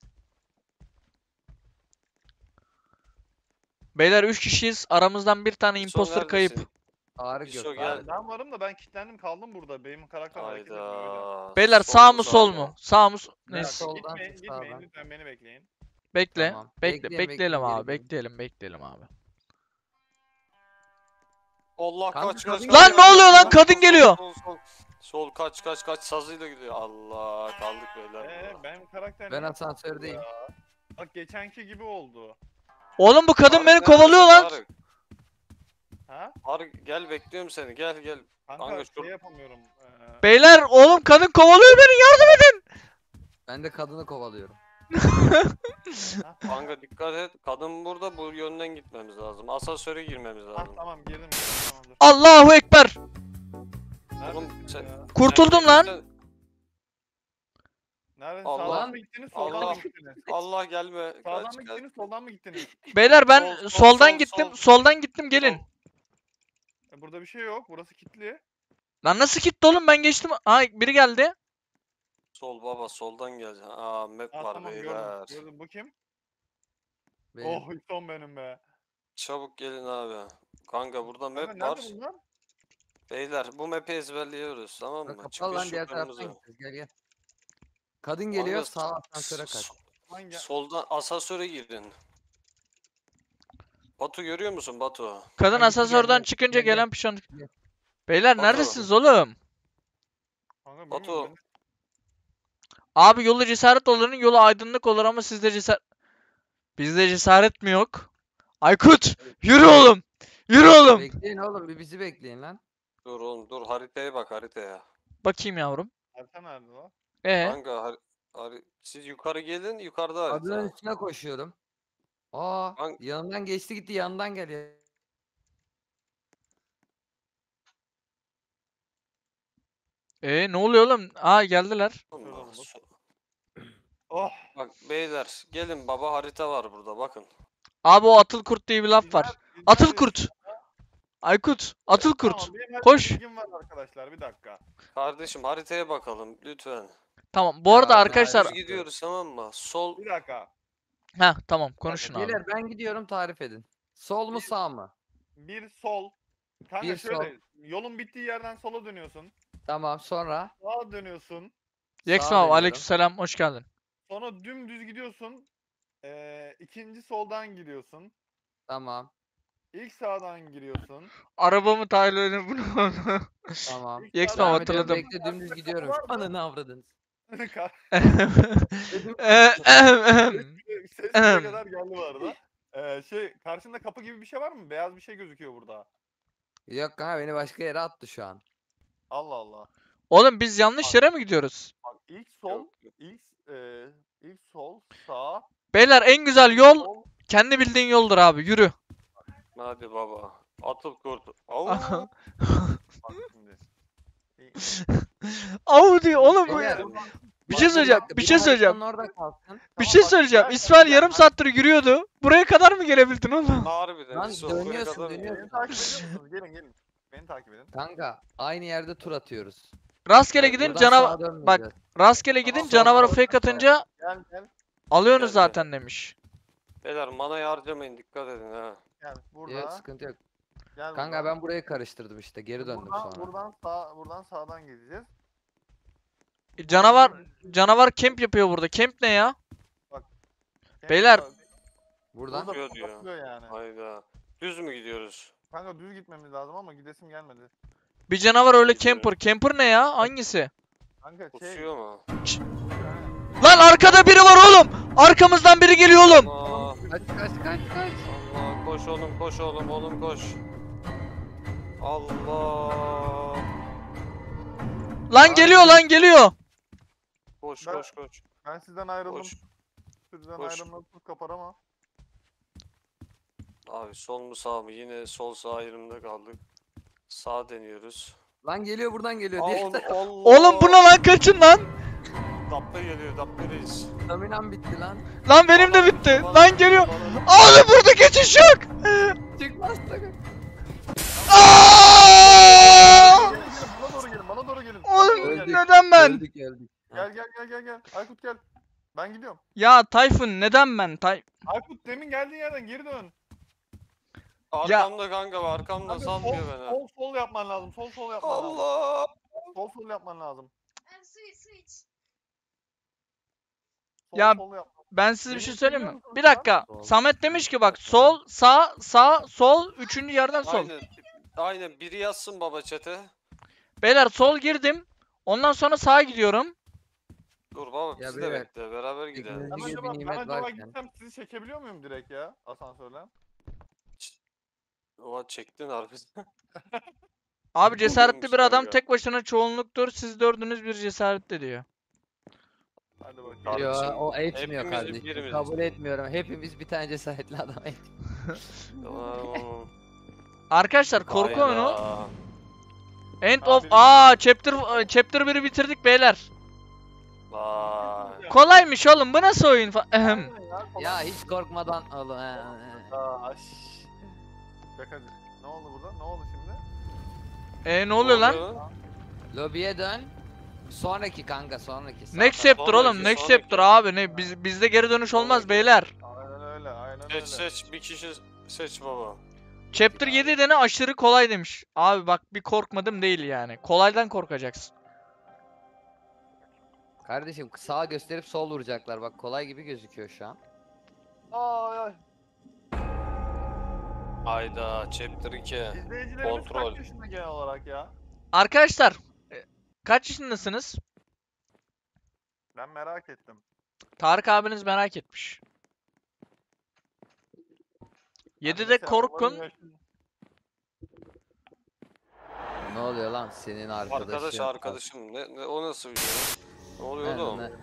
Beyler 3 kişiyiz. Aramızdan bir tane İso imposter kayıp. neredesin? Tarık İso yok. gel. Tarık. Ben varım da ben kilitlendim kaldım burada. Benim karakter hareket etmiyor öyle. Hayda. Beyler Sol sağ mu, mı sağ sol mu? Sağ mı? Bir Neyse. dakika, Soldan, gitmeyin, sağdan. gitmeyin lütfen beni bekleyin. Bekle. Tamam. Bekleyelim bekleyin, abi. geri gelin. Bekleyelim abi. Allah Kanka, kaç kaç kadın kaç. Lan kaç, ne oluyor kaç, lan? kaç, Kadın sol, geliyor. Sol, sol, sol kaç kaç kaç sazıyla gidiyor. Allah kaldık beyler. burada. Benim karakter Ben niye asansördeyim. ya? Bak geçenki gibi oldu. Oğlum bu kadın Tarık beni kovalıyor neredesin lan. Tarık? Ha? Tarık gel bekliyorum seni gel gel. Kanka, Kanka, şey şur- yapamıyorum. Beyler oğlum kadın kovalıyor beni. Yardım edin. Ben de kadını kovalıyorum. Kanka dikkat et. Kadın burada, bu yönden gitmemiz lazım. Asansöre girmemiz Ah lazım. tamam girdim tamamdır. Allahu Ekber. Oğlum Neredesin sen- ya? Kurtuldum sen- lan. sen- Neredesin? Allah- Sağdan mı gittiniz soldan Allah- mı gittiniz? Allah gelme. Sağdan Kaç mı kaç. gittiniz soldan mı gittiniz? Beyler ben Sol, sol, soldan sol, gittim. sol. Soldan gittim gelin. Burada bir şey yok. Burası kilitli. Lan nasıl gitti oğlum ben geçtim. Aa biri geldi. Sol baba soldan gel. Aa map Ah var tamam beyler. gördüm. Bu kim? Benim. Oh son benim be. Çabuk gelin abi. Kanka burada map Kanka, var. nerede bunlar? Beyler bu map'i ezberliyoruz tamam Bak, mı? kapalı lan, Çıkış diğer yok taraftan önümüze. gideceğiz. Gel gel. Kadın geliyor, Kanka, sağ asansöre kaç. Hangi? Soldan asansöre girdin. Batu görüyor musun Batu? Kadın Hadi asansörden gel, çıkınca gel, gel. gelen pişman. Gel. Beyler Batu. neredesiniz oğlum? Kanka, Batu. bilmiyorum Abi yolu cesaret olurun yolu aydınlık olur ama sizde cesaret... Bizde cesaret mi yok? Aykut! Yürü oğlum! Yürü oğlum! Bekleyin oğlum, bir bizi bekleyin lan. Dur oğlum dur haritaya bak haritaya. Bakayım yavrum. Harita nerede lan? Kanka siz yukarı gelin yukarıda harita. Kadının üstüne koşuyorum. Aa, Kanka- yanından geçti gitti, yanından geliyor. Ne oluyor oğlum? Aa geldiler. Allah, Şuradan bak. so- Oh. Bak beyler gelin baba harita var burada bakın. Abi o atıl kurt diye bir laf var. Biz Atıl neredeyiz? kurt. Aykut. Atıl kurt. Tamam, benim Koş. bilgim var arkadaşlar bir dakika. Kardeşim haritaya bakalım lütfen. Tamam. Bu arada Ya, arkadaşlar. Düz gidiyoruz tamam mı? Sol Bir dakika. Heh tamam konuşun abi. Beyler ben gidiyorum, tarif edin. Sol mu sağ mı? Bir sol. Kanka Bir şöyle yolun bittiği yerden sola dönüyorsun. Tamam, sonra Sağa dönüyorsun. Yeksim sağa abi dönüyorum. aleykümselam hoş geldin. Sonra dümdüz gidiyorsun. İkinci soldan gidiyorsun. Tamam. İlk sağdan giriyorsun. Arabamı tahliline bunu. Tamam. Yeksim Devam abi Devam ediyorum, hatırladım. bekle, dümdüz gidiyorum. var mı? Ananı avradınız. Ses buraya kadar geldi bu arada. Karşında kapı gibi bir şey var mı? Beyaz bir şey gözüküyor burada. Yok kanka, beni başka yere attı şu an. Allah Allah. Oğlum biz yanlış yere mi gidiyoruz? Bak ilk sol, Yok, yok. ilk sol, sağ, Beyler en güzel yol sol. kendi bildiğin yoldur abi yürü. hadi baba. Atıl kurt. Au. Bak şimdi. Audi oğlum bu Beyler, ya. Bak, Bir şey söyleyeceğim. dakika, Bir biri şey söyleyeceğim. haritanın orada kalsın. Bir Tamam, şey bak, söyleyeceğim. gel, İsmail gel, yarım gel. saattir yürüyordu. Buraya kadar mı gelebildin oğlum? Harbiden. Lan biz oraya dönüyorsun, kadar- dönüyorsun. Beni takip ediyor musunuz? Gelin. Beni takip edin. Kanka aynı yerde tur atıyoruz. Rastgele Ben gidin Buradan canavar. sağa dönmeyeceğiz. Bak rastgele gidin Tamam, canavara tamam, fake tamam. atınca Gel. alıyorsunuz Gel, gel. zaten demiş. Beyler manayı harcamayın dikkat edin ha. Gel burada. Yok, sıkıntı yok. Gel Kanka buradan. ben burayı karıştırdım işte, geri döndüm buradan, sonra. buradan sağdan gideceğiz. Canavar camp yapıyor burada. Camp ne ya? Beyler. Buradan. Burada Diyor, diyor. kapatılıyor yani. Hayda. Düz mü gidiyoruz? Kanka düz gitmemiz lazım ama gidesim gelmedi. Bir canavar öyle Gidiyorum. camper. Camper ne ya? Hangisi? Kanka Kusuyor mu? bir Lan arkada biri var oğlum. Arkamızdan biri geliyor oğlum. Allah. Kaç. Allah koş oğlum koş oğlum koş. Allah. Lan geliyor. Koş Ben- koş koş. Ben sizden ayrıldım. Koş. Sizden Koş. ayrılmak tut kapar ama. Abi sol mu sağ mı? Yine sol sağ ayrımda kaldık. Sağ deniyoruz. Lan geliyor buradan geliyor. Aa, Diğer Allah. Oğlum bu ne lan, kaçın lan. Dabbe geliyor Dabbe reis. Staminam bitti lan. Lan benim de bitti. Bana- Lan geliyor. bana- Oğlum burada geçiş yok. Çıkmaz sakın. Aa! Bana doğru gelin. Oğlum Öldük. neden ben? Öldük. Gel. Aykut gel. Ben gidiyorum. Ya Tayfun neden ben? Aykut demin geldiğin yerden geri dön. Arkamda kanka var. Arkamda Kanka, sanmıyor beni. sol yapman lazım. Sol yapman lazım. Allah. Sol yapman lazım. Su iç. Ya, Sol yapman. Ben size bir şey Beni söyleyeyim mi? duyuyor musun Bir sen? dakika. Sol. Samet demiş ki bak sol, sağ, sol, üçüncü yerden sol. Aynen biri yazsın baba chat'e. Beyler sol girdim. Ondan sonra sağa gidiyorum. Dur baba Ya bizi de beyler, bekle beraber gidelim. ikiniz- Ben gibi acaba, bir ben nimet acaba varken. gitsem sizi çekebiliyor muyum direkt ya asansörle? Ulan çektin harbiden. Abi cesaretli Olmuş bir adam kanka. tek başına çoğunluktur. Siz dördünüz bir cesaretli diyor. Hadi bakayım. Kardeşim, Yo, o etmiyor hepimiz kardeşim. birimiz. Kabul etmiyorum. Hepimiz bir tane cesaretli adam. Tamam. Arkadaşlar korku Hayda. oyunu. End Abi, of chapter 1'i bitirdik beyler. Vay. Kolaymış oğlum, bu nasıl oyun Aynen Ya hiç korkmadan oğlum. Aş. Şakacı. Ne oldu burada? Ne oldu şimdi? Ne oluyor lan? Lobiye dön. Sonraki kanka sonraki. Sağ Next taraf. chapter oğlum, Sonraki, next sonraki. chapter abi, ne bizde geri dönüş olmaz Sonraki. beyler. Aynen öyle. Seç bir kişi seç baba. Chapter 7 de ne aşırı kolay demiş. Abi bak bir korkmadım değil yani. Kolaydan korkacaksın. Kardeşim sağa gösterip sol vuracaklar. Bak kolay gibi gözüküyor şu an. Ay. Hayda chapter 2. İzleyicilerimiz Kontrol. kaç yaşında genel olarak ya? Arkadaşlar kaç yaşındasınız? Ben merak ettim. Tarık abiniz merak etmiş. 7'de Mesela korkun. babanın yaşı- Ne oluyor lan senin arkadaşın? Arkadaşım o nasıl bir şey? Ne oluyor Ne- oğlum? ne-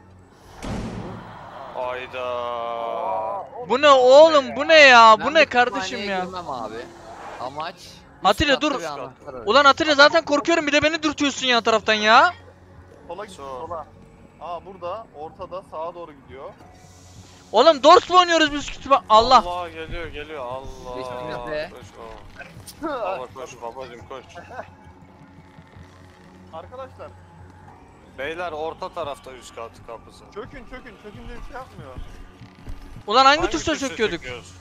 Hayda. Aa, Bu ne oğlum, bu ne ya? Ben Bu bir ne kardeşim kütüphaneye ya? girmem abi. Amaç Atilla, üst katta dur. bir anahtar arayın. Ulan Atilla zaten korkuyorum, bir de beni dürtüyorsun ya taraftan ya. Sola git Sol. sola. Burada ortada sağa doğru gidiyor. Oğlum Dors mu oynuyoruz biz kütüphane? Allah. Allah geliyor Allah. Geçtiniz be. Koş baba. Baba koş babacım koş. Arkadaşlar Beyler orta tarafta üst katı kapısı. çökün diye bir şey yapmıyor. Ulan hangi Hangi tuşla tuşa çöküyorduk? çöküyoruz?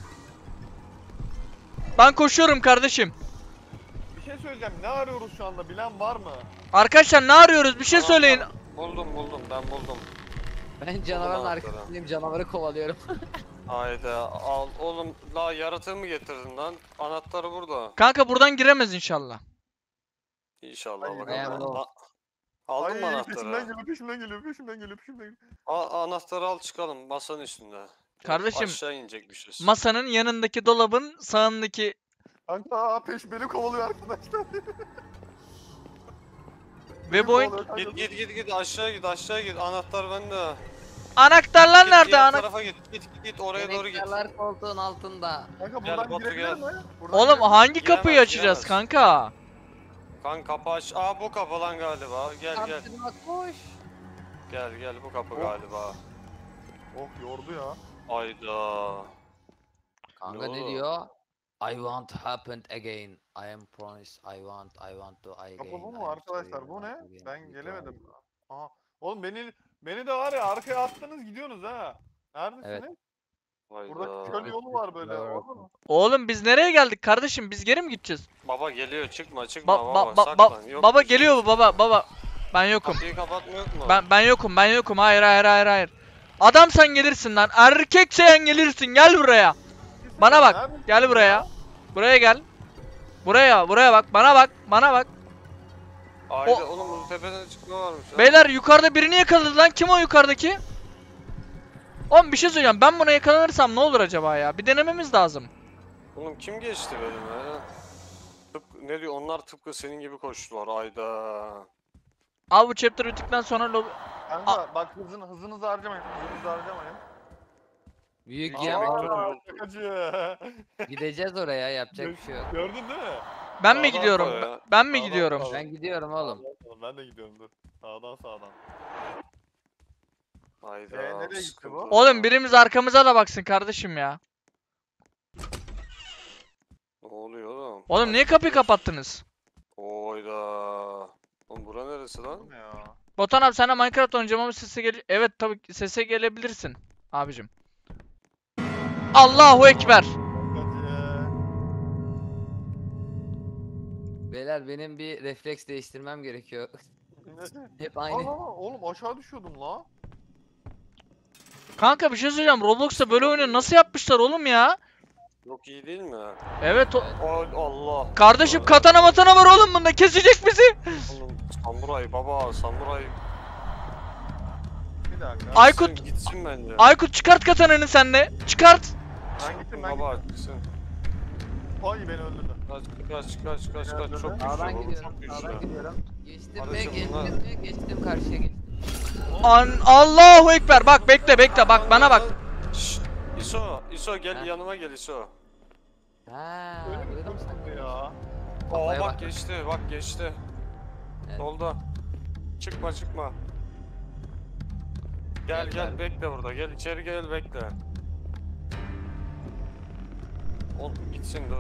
Ben koşuyorum kardeşim. Bir şey söyleyeceğim. Ne arıyoruz şu anda? Bilen var mı? Arkadaşlar ne arıyoruz? Bir şey Tamam, söyleyin. tamam. Buldum ben buldum. Ben canavarın anahtarı. arkasındayım canavarı kovalıyorum. Hayda al oğlum la yaratığı mı getirdin lan? Anahtarı burada. Kanka buradan giremez inşallah. İnşallah Ay, bakalım. eyvallah. Aldın mı Ay, anahtarı? peşimden geliyor. Anahtarı al çıkalım masanın üstünde. Kardeşim, Aşağı inecekmişiz. Masanın yanındaki dolabın sağındaki Kanka beni kovalıyor arkadaşlar. ve bu oyun... Kovalıyor kanka. Git aşağı git anahtar bende. Anahtarlar Git, nerede? diğer tarafa git oraya doğru git. Yemekler koltuğun altında. Kanka Gel buradan Batu, girebilir gel. mi? Buradan Oğlum girebilir mi? hangi kapıyı Giremez, açacağız giremez. kanka? Kan kapı aç. Aa bu kapı lan galiba. Gel Kaptırma koş. gel bu kapı Oh. galiba. Oh yordu ya. Ayda. Kanka ne Yo. diyor? I want happened again. I am promised. I want to again. Kapı bu I mu am arkadaşlar? sorry, Bu ne? again, Ben again. gelemedim. Aha. Oğlum beni de var ya arkaya attınız gidiyorsunuz ha. Neredesiniz? Burada Hayda. köl yolu var böyle. Evet. Orada mı? Oğlum biz nereye geldik kardeşim? Biz geri mi gideceğiz? Baba geliyor çıkma Baba Yok baba bir şey. geliyor bu baba. Ben yokum. Kapıyı kapatmıyor mu? Ben yokum. Hayır. Adam sen gelirsin lan. Erkek sen gelirsin. Gel buraya. Bana bak. Neredesiniz Gel ya? buraya. Buraya gel. Buraya bak. Bana bak. Ayda oğlum bu tepeden çıkma varmış ya. Beyler yukarıda birini yakaladı lan. Kim o yukarıdaki? Oğlum bir şey söyleyeceğim. Ben buna yakalanırsam ne olur acaba ya? Bir denememiz lazım. Oğlum kim geçti benim ya? Ne diyor onlar tıpkı senin gibi koştular ayda. Abi bu chapter bittikten sonra lobi... Kanka bak hızınızı harcamayın. Hızınızı harcamayın. Büyük Aa, yemek. Aa, şakacı. Gideceğiz oraya, yapacak bir şey yok. Gördün değil mi? Ben mi Sağdan gidiyorum? koy ya. Ben mi Sağdan gidiyorum? sağdan. Ben gidiyorum oğlum. Ben de gidiyorum dur. Sağdan. Ayda. nereye gitti sıkıntı bu? var. Oğlum birimiz arkamıza da baksın kardeşim ya. Ne oluyor oğlum? Oğlum niye kapıyı kapattınız? Oyda. Oğlum bura neresi lan? Ya. Botan abi sana Minecraft oynayacağım ama sese gel... Evet tabii ki sese gelebilirsin abicim. Allahu Ekber. Şakacı. Beyler benim bir refleks değiştirmem gerekiyor. Hep aynı. Oğlum aşağı düşüyordum la. Kanka bir şey söyleyeceğim. Roblox'ta böyle oyunu nasıl yapmışlar oğlum ya? Yok iyi değil mi? Evet Allah. kardeşim katana matana var oğlum bunda kesecek bizi. Oğlum samuray baba samuray. Bir dakika. Aykut Gitsin bence. Aykut çıkart katananı sen de. Çıkart. Ben gittim Baba gitsin. Ay beni öldürdü. Kaç çok güçlü. Sağdan oğlum, gidiyorum. çok güçlü. Sağdan gidiyorum. Geçtim mi? Aracım Geçtim bunlar. mi? Geçtim, karşıya geçtim. Allahu Ekber. Bak bekle bak bana bak. Şşş. İso gel Ha? yanıma gel İso. Ha, Öyle mi duydum sen. korktu ya? Kafaya Bak bak. geçti. Evet. Solda. Çıkma. Gel bekle burada. Gel içeri gel bekle. Oğlum gitsin dur.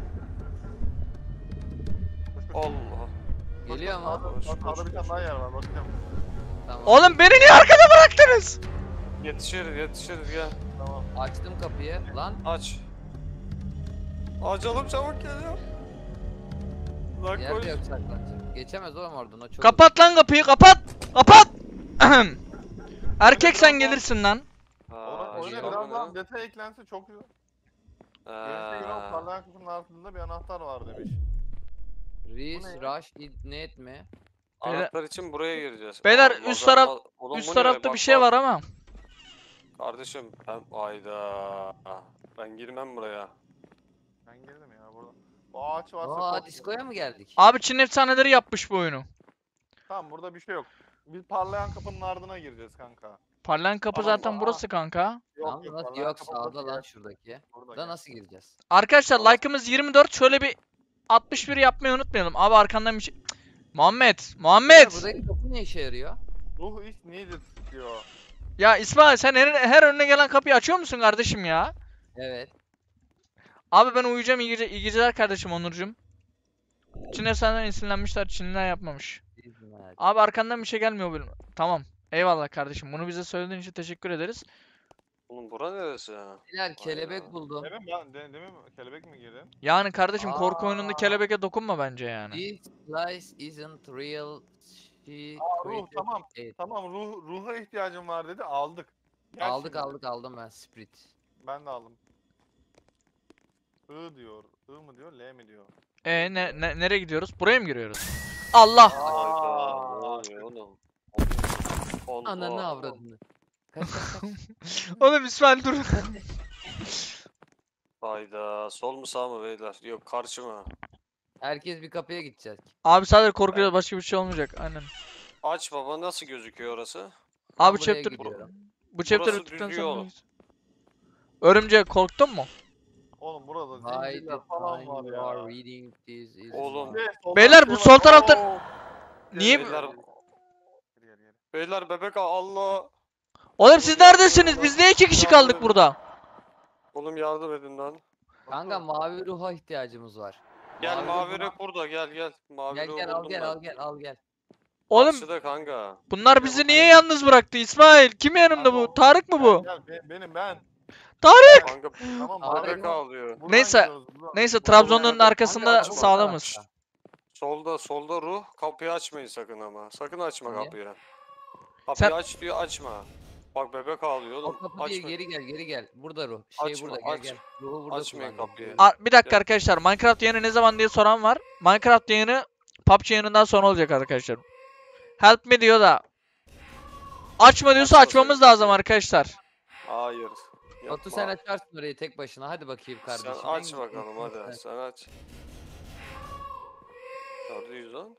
Allah. Geliyor mu? Sağda bir tane daha yer var bakacağım. Tamam. Oğlum beni niye arkada bıraktınız? Yetişiriz gel. Tamam. Açtım kapıyı. Lan. Aç. Açalım çabuk geliyor. Lan koş. Yerde yok saklanacak. Geçemez oğlum oradan, o çok. Kapat lan kapıyı kapat. Kapat. Erkek sen gelirsin lan. Oyuna şey biraz olmadı daha detay eklense çok güzel. Gerisi göre o parlayan kutunun altında bir anahtar var demiş. Reis, Bu ne ya? rush, net mi? Anahtar için buraya gireceğiz. Beyler, Aa, üst lazer taraf- ma- Oğlum Üst bu ne? tarafta Bak, bir şey bak. var ama. Kardeşim ayda. Ben girmem buraya. Ben girdim ya burada. O ağaç varsa Aa, çok- diskoya mı geldik? Abi Çin efsaneleri yapmış bu oyunu. Tamam burada bir şey yok. Biz parlayan kapının ardına gireceğiz kanka. Parlayan kapı Tamam, zaten aa. burası kanka. Tamam, nasıl? parlayan Yok, kapı sağda burası lan ya. şuradaki. Burada Da gel. nasıl gireceğiz? Arkadaşlar Tamam. like'ımız 24. Şöyle bir 61 yapmayı unutmayalım. Abi arkandan bir şey... Muhammed. Ya, buradaki kapı ne işe yarıyor? Ruh is needed diyor. Ya İsmail sen her önüne gelen kapıyı açıyor musun kardeşim ya? Evet. Abi ben uyuyacağım, iyi geceler kardeşim Onurcuğum. Çin efsaneden esinlenmişler, Çinliler yapmamış. Hizmet. Abi arkandan bir şey gelmiyor benim. Tamam. Eyvallah kardeşim. Bunu bize söylediğin için teşekkür ederiz. Oğlum bura neresi ya? Beyler, kelebek buldum. Demin kelebek mi girdi? Yani kardeşim korku oyununda Aa. kelebeke dokunma bence yani. This place isn't real. She Ruh created tamam. it. Tamam ruha ihtiyacım var dedi aldık. Gel Aldık şimdi. aldım ben spirit. Ben de aldım. I diyor. I mı diyor L mi diyor? Nereye gidiyoruz? Buraya mı giriyoruz? Allah! Hayda. Ne oluyor oğlum? Allah. Ananı avradını. Kaç kaç kaç. Oğlum İsmail dur. Hayda. Sol mu sağ mı beyler? Yok karşı mı? Herkes bir kapıya gidecek. Abi sadece korkuyoruz, başka bir şey olmayacak. Aynen. Aç baba nasıl gözüküyor orası? Abi buraya chapter gidiyorum. bu chapter Burası bittikten düz sonra yol. Örümcek korktun mu? Oğlum burada By the zincirler falan time var you are ya. reading this is Oğlum. Beyler, bu sol tarafta- Niye Beyler, Gel. beyler bebek Allah. Oğlum siz neredesiniz? Biz niye 2 kişi kaldık burada? Oğlum yardım edin lan. Kanka mavi ruha ihtiyacımız var. Gel mavi ruha- rek burada gel. Mavi Gel ruh gel al buldum gel ben. al gel al gel. Oğlum Karşıda kanka. bunlar bizi niye yalnız bıraktı İsmail? Kim yanımda bu? Tarık mı bu? Benim ben. Kanka Tamam Abi, bebek ağlıyor. buradan Neyse, gidiyoruz, buradan. Neyse Buradan Trabzon'un gidiyoruz. arkasında açma, sağlamız. Solda ruh. Kapıyı açmayın sakın ama. Sakın açma Niye? kapıyı. Kapıyı Sen- aç diyor açma. Bak bebek ağlıyor O oğlum. kapı değil, Açma. geri gel. Burada ruh. Açma, Burada gel aç. gel. Ruhu burada Açmayın kullanacağız. kapıyı. Bir dakika arkadaşlar, Minecraft yayını ne zaman diye soran var. Minecraft yayını PUBG yayınından sonra olacak arkadaşlar. Help me diyor da. Açma diyorsa Açma açmamız söyle. lazım arkadaşlar. Hayır. Batu sen açarsın orayı tek başına. Hadi bakayım kardeşim. Sen aç bakalım hadi. Sen aç. Gördünüz lan.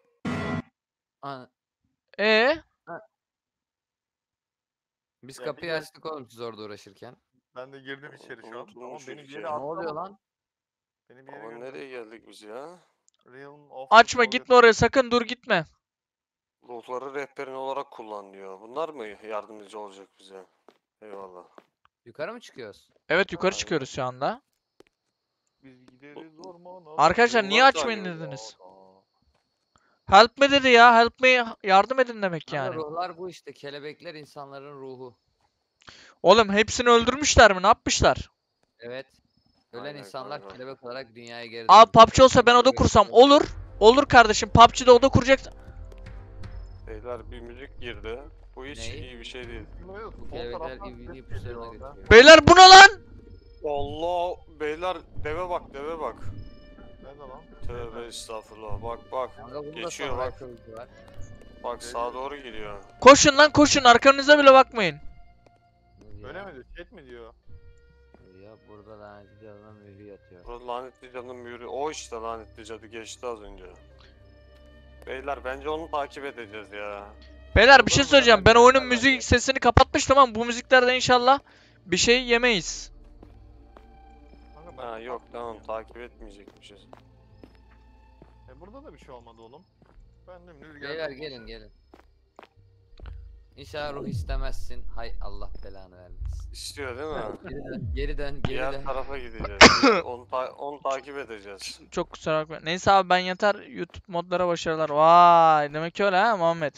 Biz Ya kapıyı bir de- açtık oğlum siz orada uğraşırken. Ben de girdim içeri şu an. Ama Unutulmuş beni bir bir şey. yere Ne Ne atlama. oluyor lan? Beni bir yere Ama gönder. nereye geldik biz ya? Realm of Açma Forgotten. gitme oraya sakın dur gitme. Ruhları rehberin olarak kullan diyor. Bunlar mı yardımcı olacak bize? Eyvallah. Yukarı mı çıkıyoruz? Evet yukarı Aynen. çıkıyoruz şu anda. Biz gideriz ormana. Arkadaşlar niye Bunlar açmayın takip dediniz? Help me dedi ya. Help me yardım edin demek Kanka yani. ruhlar bu işte. Kelebekler insanların ruhu. Oğlum hepsini öldürmüşler mi? Ne yapmışlar? Evet. Ölen Aynen insanlar kanka. kelebek olarak dünyaya geri Abi dönüyor. PUBG olsa ben oda kursam olur. Olur kardeşim. PUBG'de oda kuracak. Beyler bir müzik girdi. Bu hiç Ney? iyi bir şey değil. Bu kelebekler birbirini pusularına götürüyor. Beyler bu ne lan? Allah beyler deve bak deve bak. Nerede lan? Tövbe estağfurullah bak bak. Kanka burada Geçiyor samuray bak. kılıcı var. Bak sağa doğru gidiyor. Koşun lan koşun. Arkanıza bile bakmayın. Ne Öyle diyor? mi diyor? Chat mi diyor? Ya burada lanetli canına mühür yatıyor. Burada lanetli cadının mührü. O işte lanetli cadı geçti az önce. Beyler bence onu takip edeceğiz ya. Beyler bir şey Olur mu söyleyeceğim. hemen? Ben oyunun Hemen müzik gel. sesini kapatmıştım ama bu müziklerde inşallah bir şey yemeyiz. Kanka ben... Ha yok tamam takip etmeyecekmişiz. Burada da bir şey olmadı oğlum. Ben de müdür Beyler gelin gelin. İnşallah ruh istemezsin. Hay Allah belanı vermesin. İstiyor değil mi? Geri dön, geri dön, geri Diğer dön. tarafa gideceğiz. Onu takip edeceğiz. Çok kusura bakmayın. Neyse abi ben yatar. YouTube modlara başarılar. Vay demek ki öyle ha Muhammed.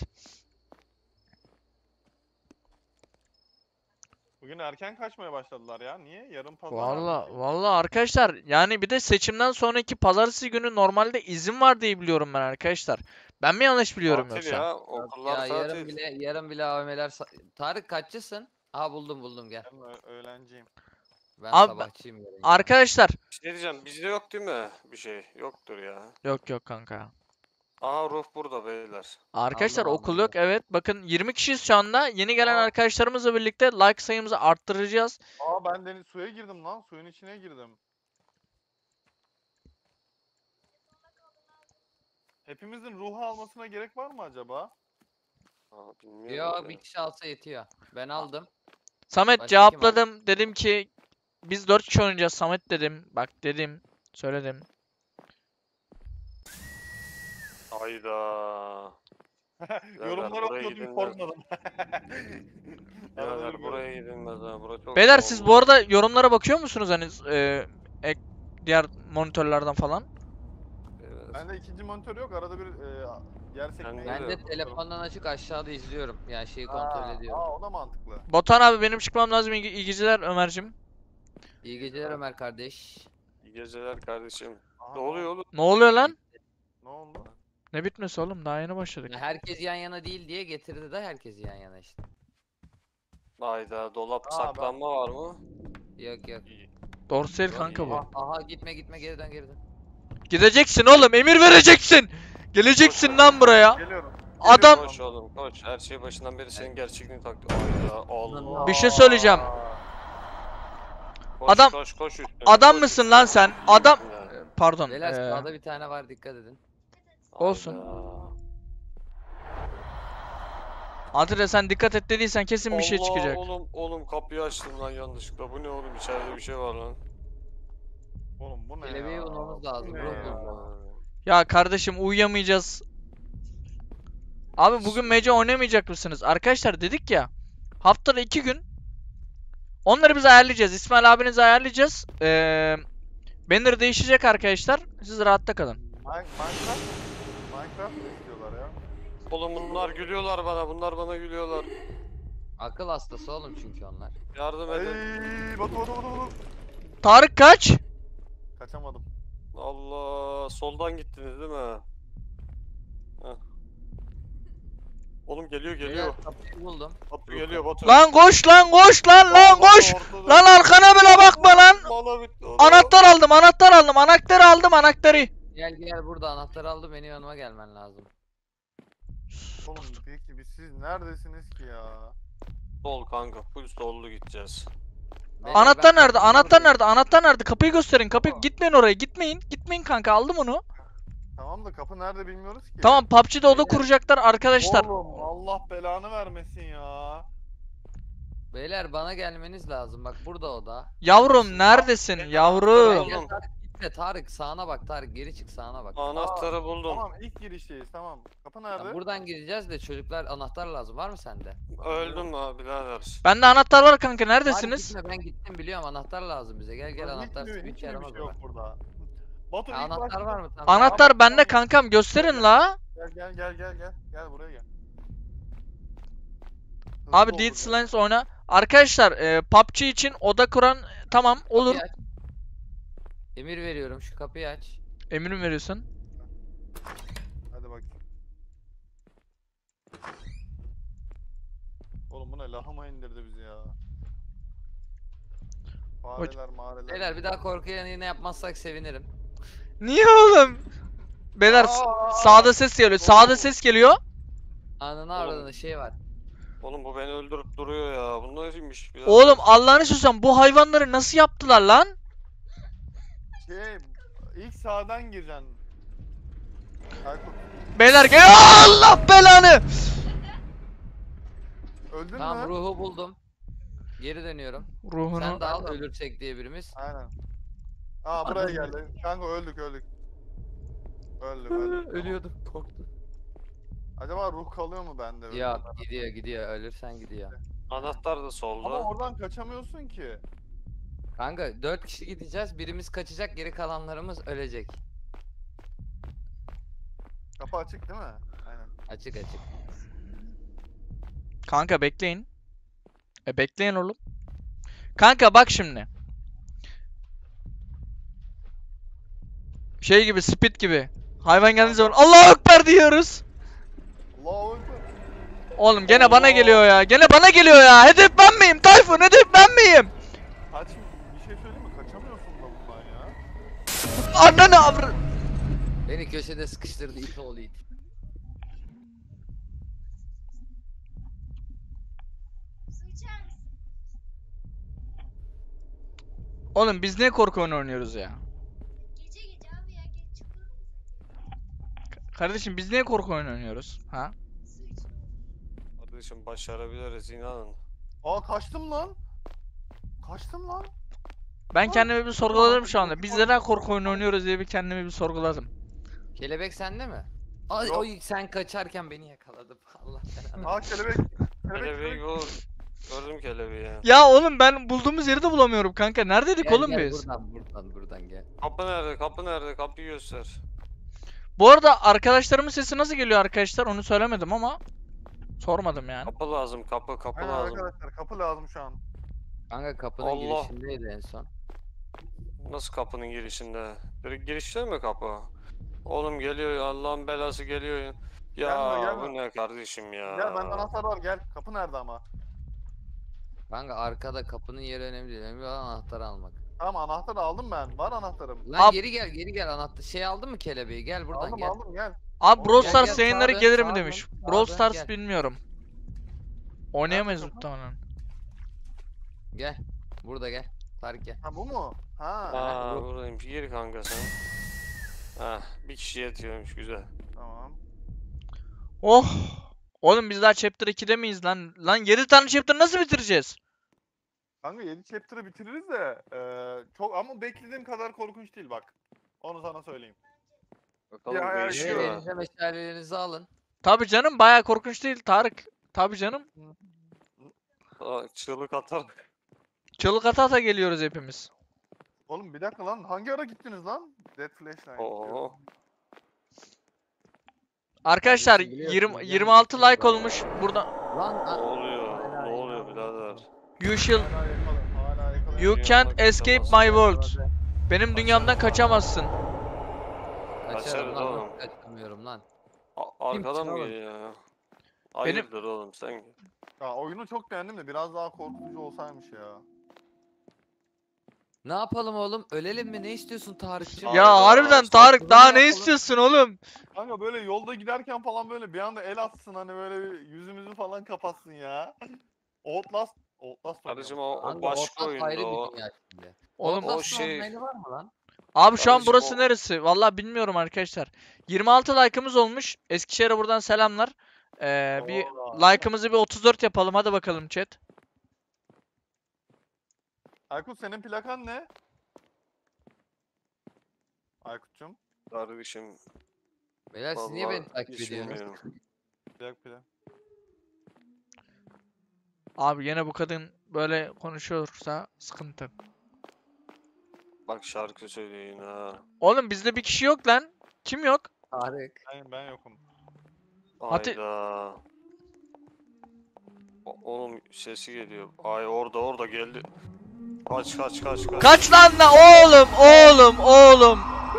Bugün erken kaçmaya başladılar ya. Niye? Yarın pazar. Valla arkadaşlar yani bir de seçimden sonraki pazartesi günü normalde izin var diye biliyorum ben arkadaşlar. Ben mi yanlış biliyorum Tatil yoksa? ya. Okullar Ya tatil. yarın bile AVM'ler Tarık kaççısın? Aha buldum gel. Ben öğlenciyim. Ben Abi, sabahçıyım yarın. ya. Arkadaşlar. Bir şey diyeceğim. Bizde yok değil mi? Bir şey. Yoktur ya. Yok kanka. Aha ruh burada beyler. Arkadaşlar Aldım, okul aldım. yok evet. Bakın 20 kişiyiz şu anda. Yeni gelen Aa. arkadaşlarımızla birlikte like sayımızı arttıracağız. Aa ben deniz suya girdim lan. Suyun içine girdim. Hepimizin ruhu almasına gerek var mı acaba? Aa, bilmiyorum Yo ya. bir kişi alsa yetiyor. Ben aldım. Samet Başka kim cevapladım. Dedim ki biz 4 kişi oynayacağız Samet dedim. Bak dedim. Söyledim. Hayda. Yorumlar buraya okuyordum gidilmez. korkmadım. Arada Birader bir buraya gidilmez ha. Bura çok Beyler soğuk. siz bu arada yorumlara bakıyor musunuz hani diğer monitörlerden falan? Evet. Bende ikinci monitör yok. Arada bir yer sekmeyi Ben Ben de telefondan açık aşağıda izliyorum. Yani şeyi kontrol ediyorum. Aa o da mantıklı. Botan abi benim çıkmam lazım. İyi geceler Ömer'cim. İyi geceler Ömer kardeş. İyi geceler kardeşim. Aha, Ne oluyor oğlum? Ne oluyor lan? Ne oldu? Ne bitmesi oğlum? Daha yeni başladık. Ya herkes yan yana değil diye getirdi de herkes yan yana işte. Hayda dolap Aa, saklanma var mı? Yok. İyi. Dorsel Yok, kanka iyi. bu. Aha gitme geri dön. Gideceksin oğlum. Emir vereceksin. Geleceksin lan buraya. Geliyorum. Adam Koş oğlum koş. Her şey başından beri senin gerçekliğini taktı. Hayda Allah. Bir şey söyleyeceğim. Koş, Adam- koş üstüne, adam koş mısın üstüne. lan sen? Adam Ya. pardon. Beyler sağda bir tane var dikkat edin. Olsun. Hayda. Antire sen dikkat et dediysen kesin bir şey Allah, çıkacak. Oğlum kapıyı açtım lan yanlışlıkla. Bu ne oğlum içeride bir şey var lan. Oğlum bu ne Kelebeği ya? bulmamız lazım. Bu ne Ruh ya? bulmamız. Ya kardeşim uyuyamayacağız. Abi bugün MC oynamayacak mısınız? Arkadaşlar dedik ya. Haftada 2 gün. Onları biz ayarlayacağız. İsmail abinizi ayarlayacağız. Banner değişecek arkadaşlar. Siz rahatta kalın. Minecraft mı istiyorlar ya? Oğlum bunlar gülüyorlar bana. Bunlar bana gülüyorlar. Akıl hastası oğlum çünkü onlar. Yardım edin. Ey, batu. Tarık kaç? Kaçamadım. Allah soldan gittiniz değil mi? Heh. Oğlum geliyor. Beyler kapıyı buldum. Batu geliyor Batu. Lan koş lan koş lan koş. Ortada. Lan arkana bile bakma lan. Bana bitti oğlum. Anahtar aldım. Anahtarı. Niye Gel gel, burada anahtarı aldım, benim yanıma gelmen lazım. Oğlum peki siz neredesiniz ki ya? Sol kanka. Full sollu gideceğiz. Beyler, Anahtar ben nerede? kapının Anahtar oradayım. nerede? Anahtar nerede? Kapıyı gösterin. Kapıyı Aa. gitmeyin oraya. Gitmeyin. Gitmeyin kanka. Aldım onu. Tamam da kapı nerede bilmiyoruz ki. Tamam, PUBG'de oda Beyler. kuracaklar arkadaşlar. Oğlum Allah belanı vermesin ya. Beyler bana gelmeniz lazım, bak burada oda. Yavrum neredesin? Gel Yavrum. gel Tarık, gitme Tarık, sağına bak Tarık, geri çık, sağına bak. Anahtarı buldum. Tamam ilk girişteyiz tamam. Kapı nerede? Ya buradan gireceğiz de çocuklar, anahtar lazım, var mı sende? Öldüm ha birader. Bende anahtar var kanka. Tarık Neredesiniz? gitme, ben gittim biliyorum, anahtar lazım bize, gel gel, Lan anahtar hiç mi hiç bir yaramaz şey yok ama. burada. Batu ilk Anahtar başta- var mı? Tamam. Anahtar bende kankam. Gösterin la. Gel. Gel buraya gel. Hızlı Abi ol Dead burada. Slines oyna. Arkadaşlar PUBG için oda kuran tamam olur. Kapıyı aç. Emir veriyorum, şu kapıyı aç. Emir mi veriyorsun? Hadi bak. Oğlum bu ne lahama indirdi bizi ya. Fareler mağareler. Beyler bir daha korku yayını yapmazsak sevinirim. Niye oğlum? Beyler sağda ses geliyor. Sağda ses geliyor. Anını Oğlum. avradını şey var. Oğlum bu beni öldürüp duruyor ya. Bu neymiş birader? Oğlum Allah'ını seversen bu hayvanları nasıl yaptılar lan? Şey ilk sağdan gireceksin. Aykut. Beyler gel. Allah belanı. Öldün Tamam, mü? ruhu buldum. Geri dönüyorum. Ruhunu. Sen de al, ölürsek diye birimiz. Aynen. Aa buraya geldi. Kanka öldük. Öldük. Ölüyordum, korktum. Acaba ruh kalıyor mu bende? Yok, gidiyor, ölürsen gidiyor. Anahtar da Ama solda. oradan kaçamıyorsun ki. Kanka 4 kişi gideceğiz, birimiz kaçacak, geri kalanlarımız ölecek. Kapı açık değil mi? Aynen. Açık açık. Kanka bekleyin. Bekleyin oğlum. Kanka bak şimdi. Şey gibi, Speed gibi. Hayvan geldiği zaman Allahu Ekber diyoruz. Allahu Ekber. Oğlum gene bana Allah. geliyor ya. Gene bana geliyor ya. Hedef ben miyim? Tayfun hedef ben miyim? Kaç bir şey söyleyeyim mi? Kaçamıyorsun da bundan ya. Ananı avr... Beni köşede sıkıştırdı, it oğlu it. Su içer misin? Oğlum biz niye korku oyunu oynuyoruz ya? Gece abi ya geç çıkıyorum zaten. Kardeşim biz niye korku oyunu oynuyoruz? Ha? Su iç. Kardeşim başarabiliriz inanın. Aa kaçtım lan. Ben kendimi bir sorguladım şu anda. Biz neden korku oyunu oynuyoruz diye bir kendimi bir sorguladım. Kelebek sende mi? Ay, Yok. oy sen kaçarken beni yakaladı. Allah belanı. Aa kelebek. Kelebeği gördüm kelebeği. Ya oğlum ben bulduğumuz yeri de bulamıyorum kanka. Neredeydik Gel, oğlum gel, biz? buradan gel. Kapı nerede? Kapı nerede? Kapıyı göster. Bu arada arkadaşlarımın sesi nasıl geliyor arkadaşlar onu söylemedim ama sormadım yani. Kapı lazım. Kapı Aynen lazım. arkadaşlar kapı lazım şu an. Kanka kapının Allah. girişindeydi en son. Nasıl kapının girişinde? Direkt girişte mi kapı? Oğlum geliyor ya, Allah'ın belası geliyor ya. Ya Gelme. bu ne kardeşim ya? Gel bende anahtar var gel. Kapı nerede ama? Kanka arkada, kapının yeri önemli değil. Önemli olan anahtarı almak. Tamam anahtarı aldım ben. Var anahtarım. Lan Ab- geri gel anahtar. Şey aldın mı kelebeği? Gel buradan Aldım gel. gel. Abi Brawl Gel, Stars gel, yayınları sağa dön, gelir mi sağa demiş. dön, sağa Brawl dön, Stars gel. bilmiyorum. Oynayamayız Nerede kapı? muhtemelen. Gel. Burada gel. Tarık gel. Ha bu mu? Ha. Aa bu- buradayım. Gir kanka sen. Heh, bir kişi yetiyormuş güzel. Tamam. Oh! Oğlum biz daha Chapter 2'de miyiz lan? Lan 7 tane Chapter nasıl bitireceğiz? Kanka 7 chapter'ı bitiririz de çok ama beklediğim kadar korkunç değil bak. Onu sana söyleyeyim. Bakalım Ya, ya, değişiyor. şu- Elinize meşalelerinizi alın. Tabi canım bayağı korkunç değil Tarık. Tabi canım. Aa, çığlık atar. Çığlık ata ata geliyoruz hepimiz. Oğlum bir dakika lan hangi ara gittiniz lan? Dead Flashlight. Oo. Arkadaşlar Kardeşim biliyorsun, 26 gelmedik like burada. olmuş. Burada Lan Ne oluyor? Hala Ne oluyor birader? you shall Hala yakala. Hala yakala. you Dünyadan can't escape kaçamazsın. my world. Benim dünyamdan kaçamazsın. kaçarım Kaçarız lan. oğlum. Nasıl kaçamıyorum lan. Arkadan mı oğlum? geliyor ya? Hayırdır oğlum sen? Ya oyunu çok beğendim de biraz daha korkutucu olsaymış ya. Ne yapalım oğlum? Ölelim mi? Ne istiyorsun Tarık'cığım? Ya Hayda, harbiden sen Tarık bunu daha ne ne yapalım? istiyorsun oğlum? Kanka böyle yolda giderken falan böyle bir anda el atsın hani böyle bir yüzümüzü falan kapatsın ya. Outlast Kardeşim oynuyormuş. o Kanka başka Outlast oyunda ayrı bir o. dünya şimdi. Oğlum O Outlast'ın şey online'ı var mı lan? abi şu an kardeşim burası o neresi? Vallahi bilmiyorum arkadaşlar. 26 like'ımız olmuş. Eskişehir'e buradan selamlar. Bir Oo. like'ımızı bir 34 yapalım. Hadi bakalım chat. Aykut senin plakan ne? Aykut'cum. kardeşim Beyler siz niye beni vallahi takip hiç ediyorsunuz? bilmiyorum. Plak. Abi yine bu kadın böyle konuşuyorsa sıkıntı. Bak şarkı söyleyin ha. Oğlum bizde bir kişi yok lan. Kim yok? Tarık. Ben yokum. Hadi. Hayda. Onun sesi geliyor. Ay orada geldi. Kaç. Kaç lan da oğlum.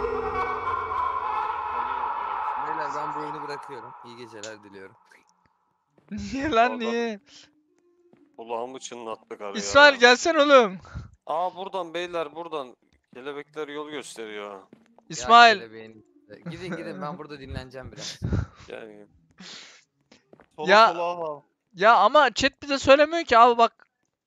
Beyler ben bu oyunu bırakıyorum. İyi geceler diliyorum. Niye lan Adam- niye? Kulağımı çınlattı karı İsmail ya. gelsen oğlum. Aa buradan beyler buradan. Kelebekler yol gösteriyor. Ya İsmail. kelebeğin. Gidin ben burada dinleneceğim biraz. Yani Ya- Sola al. Ya ama chat bize söylemiyor ki abi bak.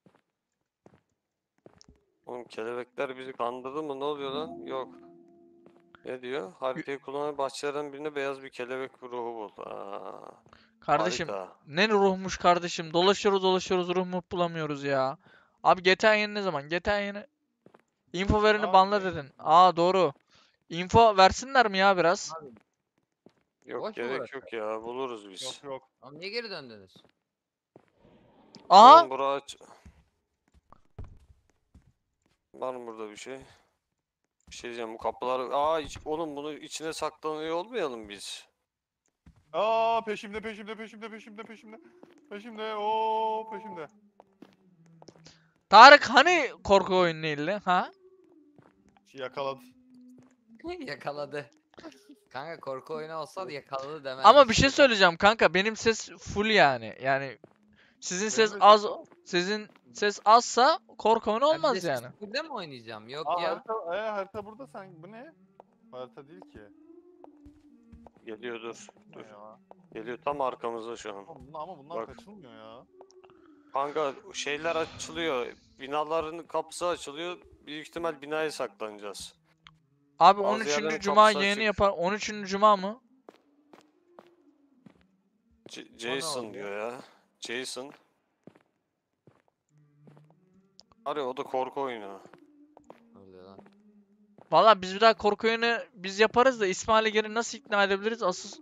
oğlum kelebekler bizi kandırdı mı? Ne oluyor lan? Yok. Ne diyor? Haritayı kullanan bahçelerden birine beyaz bir kelebek ruhu bul. Aa, Kardeşim harita. ne ruhmuş kardeşim. Dolaşıyoruz ruh mu bulamıyoruz ya. Abi GTA yeni ne zaman? GTA yeni. Info verini Abi. banla dedin. Aa doğru. Info versinler mi ya biraz? Yok Boş mu gerek burası? yok ya. Buluruz biz. Yok. Oğlum niye geri döndünüz? Aha. Oğlum bura aç. Var mı burada bir şey? Bir şey diyeceğim bu kapılar. Aa oğlum bunu içine saklanıyor olmayalım biz. Aa peşimde. Peşimde. Tarık hani korku oyunu değildi? Ha? Yakaladı. Yakaladı. Kanka korku oyunu olsa da yakaladı demez. Ama bir şey söyleyeceğim kanka. Benim ses full yani. Yani sizin ses de az, sesim. sizin ses azsa korku oyunu Ben bir de olmaz yani. Burada mı oynayacağım? Yok Aa ya. harita burada sen. Bu ne? Harita değil ki. Geliyor dur. Ne Dur. ya? Geliyor tam arkamızda şu an. Ama bunlar Bak. kaçılmıyor ya. Kanka şeyler açılıyor. Binaların kapısı açılıyor. Büyük ihtimal binaya saklanacağız. Abi Bazı 13. yerlerin Cuma kapısı yayını açık. yapar. 13. Cuma mı? Jason oluyor? diyor ya. Jason. Arıyor o da korku oyunu. Ne oluyor lan? Valla biz bir daha korku oyunu biz yaparız da İsmail'i geri nasıl ikna edebiliriz? Asıl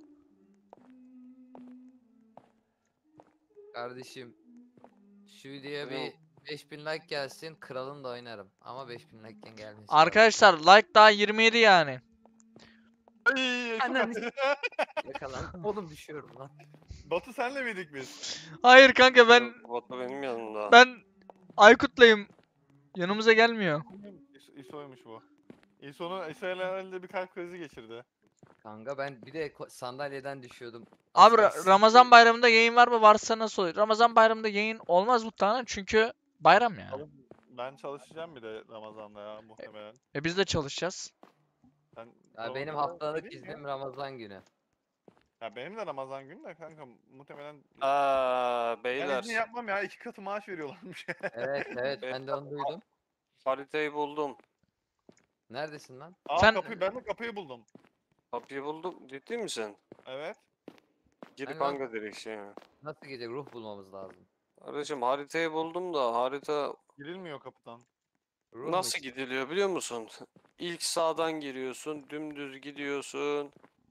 Kardeşim şu videoya bir 5000 like gelsin kralın da oynarım. Ama 5000 like gelmesin. arkadaşlar like daha 27 yani. Ay, Ananı Yakalan. Oğlum düşüyorum lan. Batu senle miydik biz? Hayır kanka ben Yok, Batu benim yanımda. ben Aykut'layım. Yanımıza gelmiyor. İso'ymuş bu. İso herhalde bir kalp krizi geçirdi. Kanka ben bir de sandalyeden düşüyordum. Abi Az Ramazan bayramında yayın var mı? Varsa nasıl olur? Ramazan bayramında yayın olmaz muhtemelen çünkü bayram ya. Oğlum, ben çalışacağım bir de Ramazan'da ya muhtemelen. Biz de çalışacağız. Ben Ya benim Ramazan'da haftalık geleyim mi? iznim Ramazan günü. Ya benim de Ramazan günü de kanka muhtemelen Aa ben beyler. izin yapmam ya 2 katı maaş veriyorlarmış. Evet ben de onu duydum. Haritayı buldum. Neredesin lan? Aa Sen- ben de kapıyı buldum. Kapıyı buldum. Ciddi misin? Evet. Gir Hani kanka direkt şey. Nasıl gidecek? Ruh bulmamız lazım. Kardeşim haritayı buldum da harita Girilmiyor kapıdan. Ruh mu nasıl işte? gidiliyor biliyor musun? İlk sağdan giriyorsun, dümdüz gidiyorsun.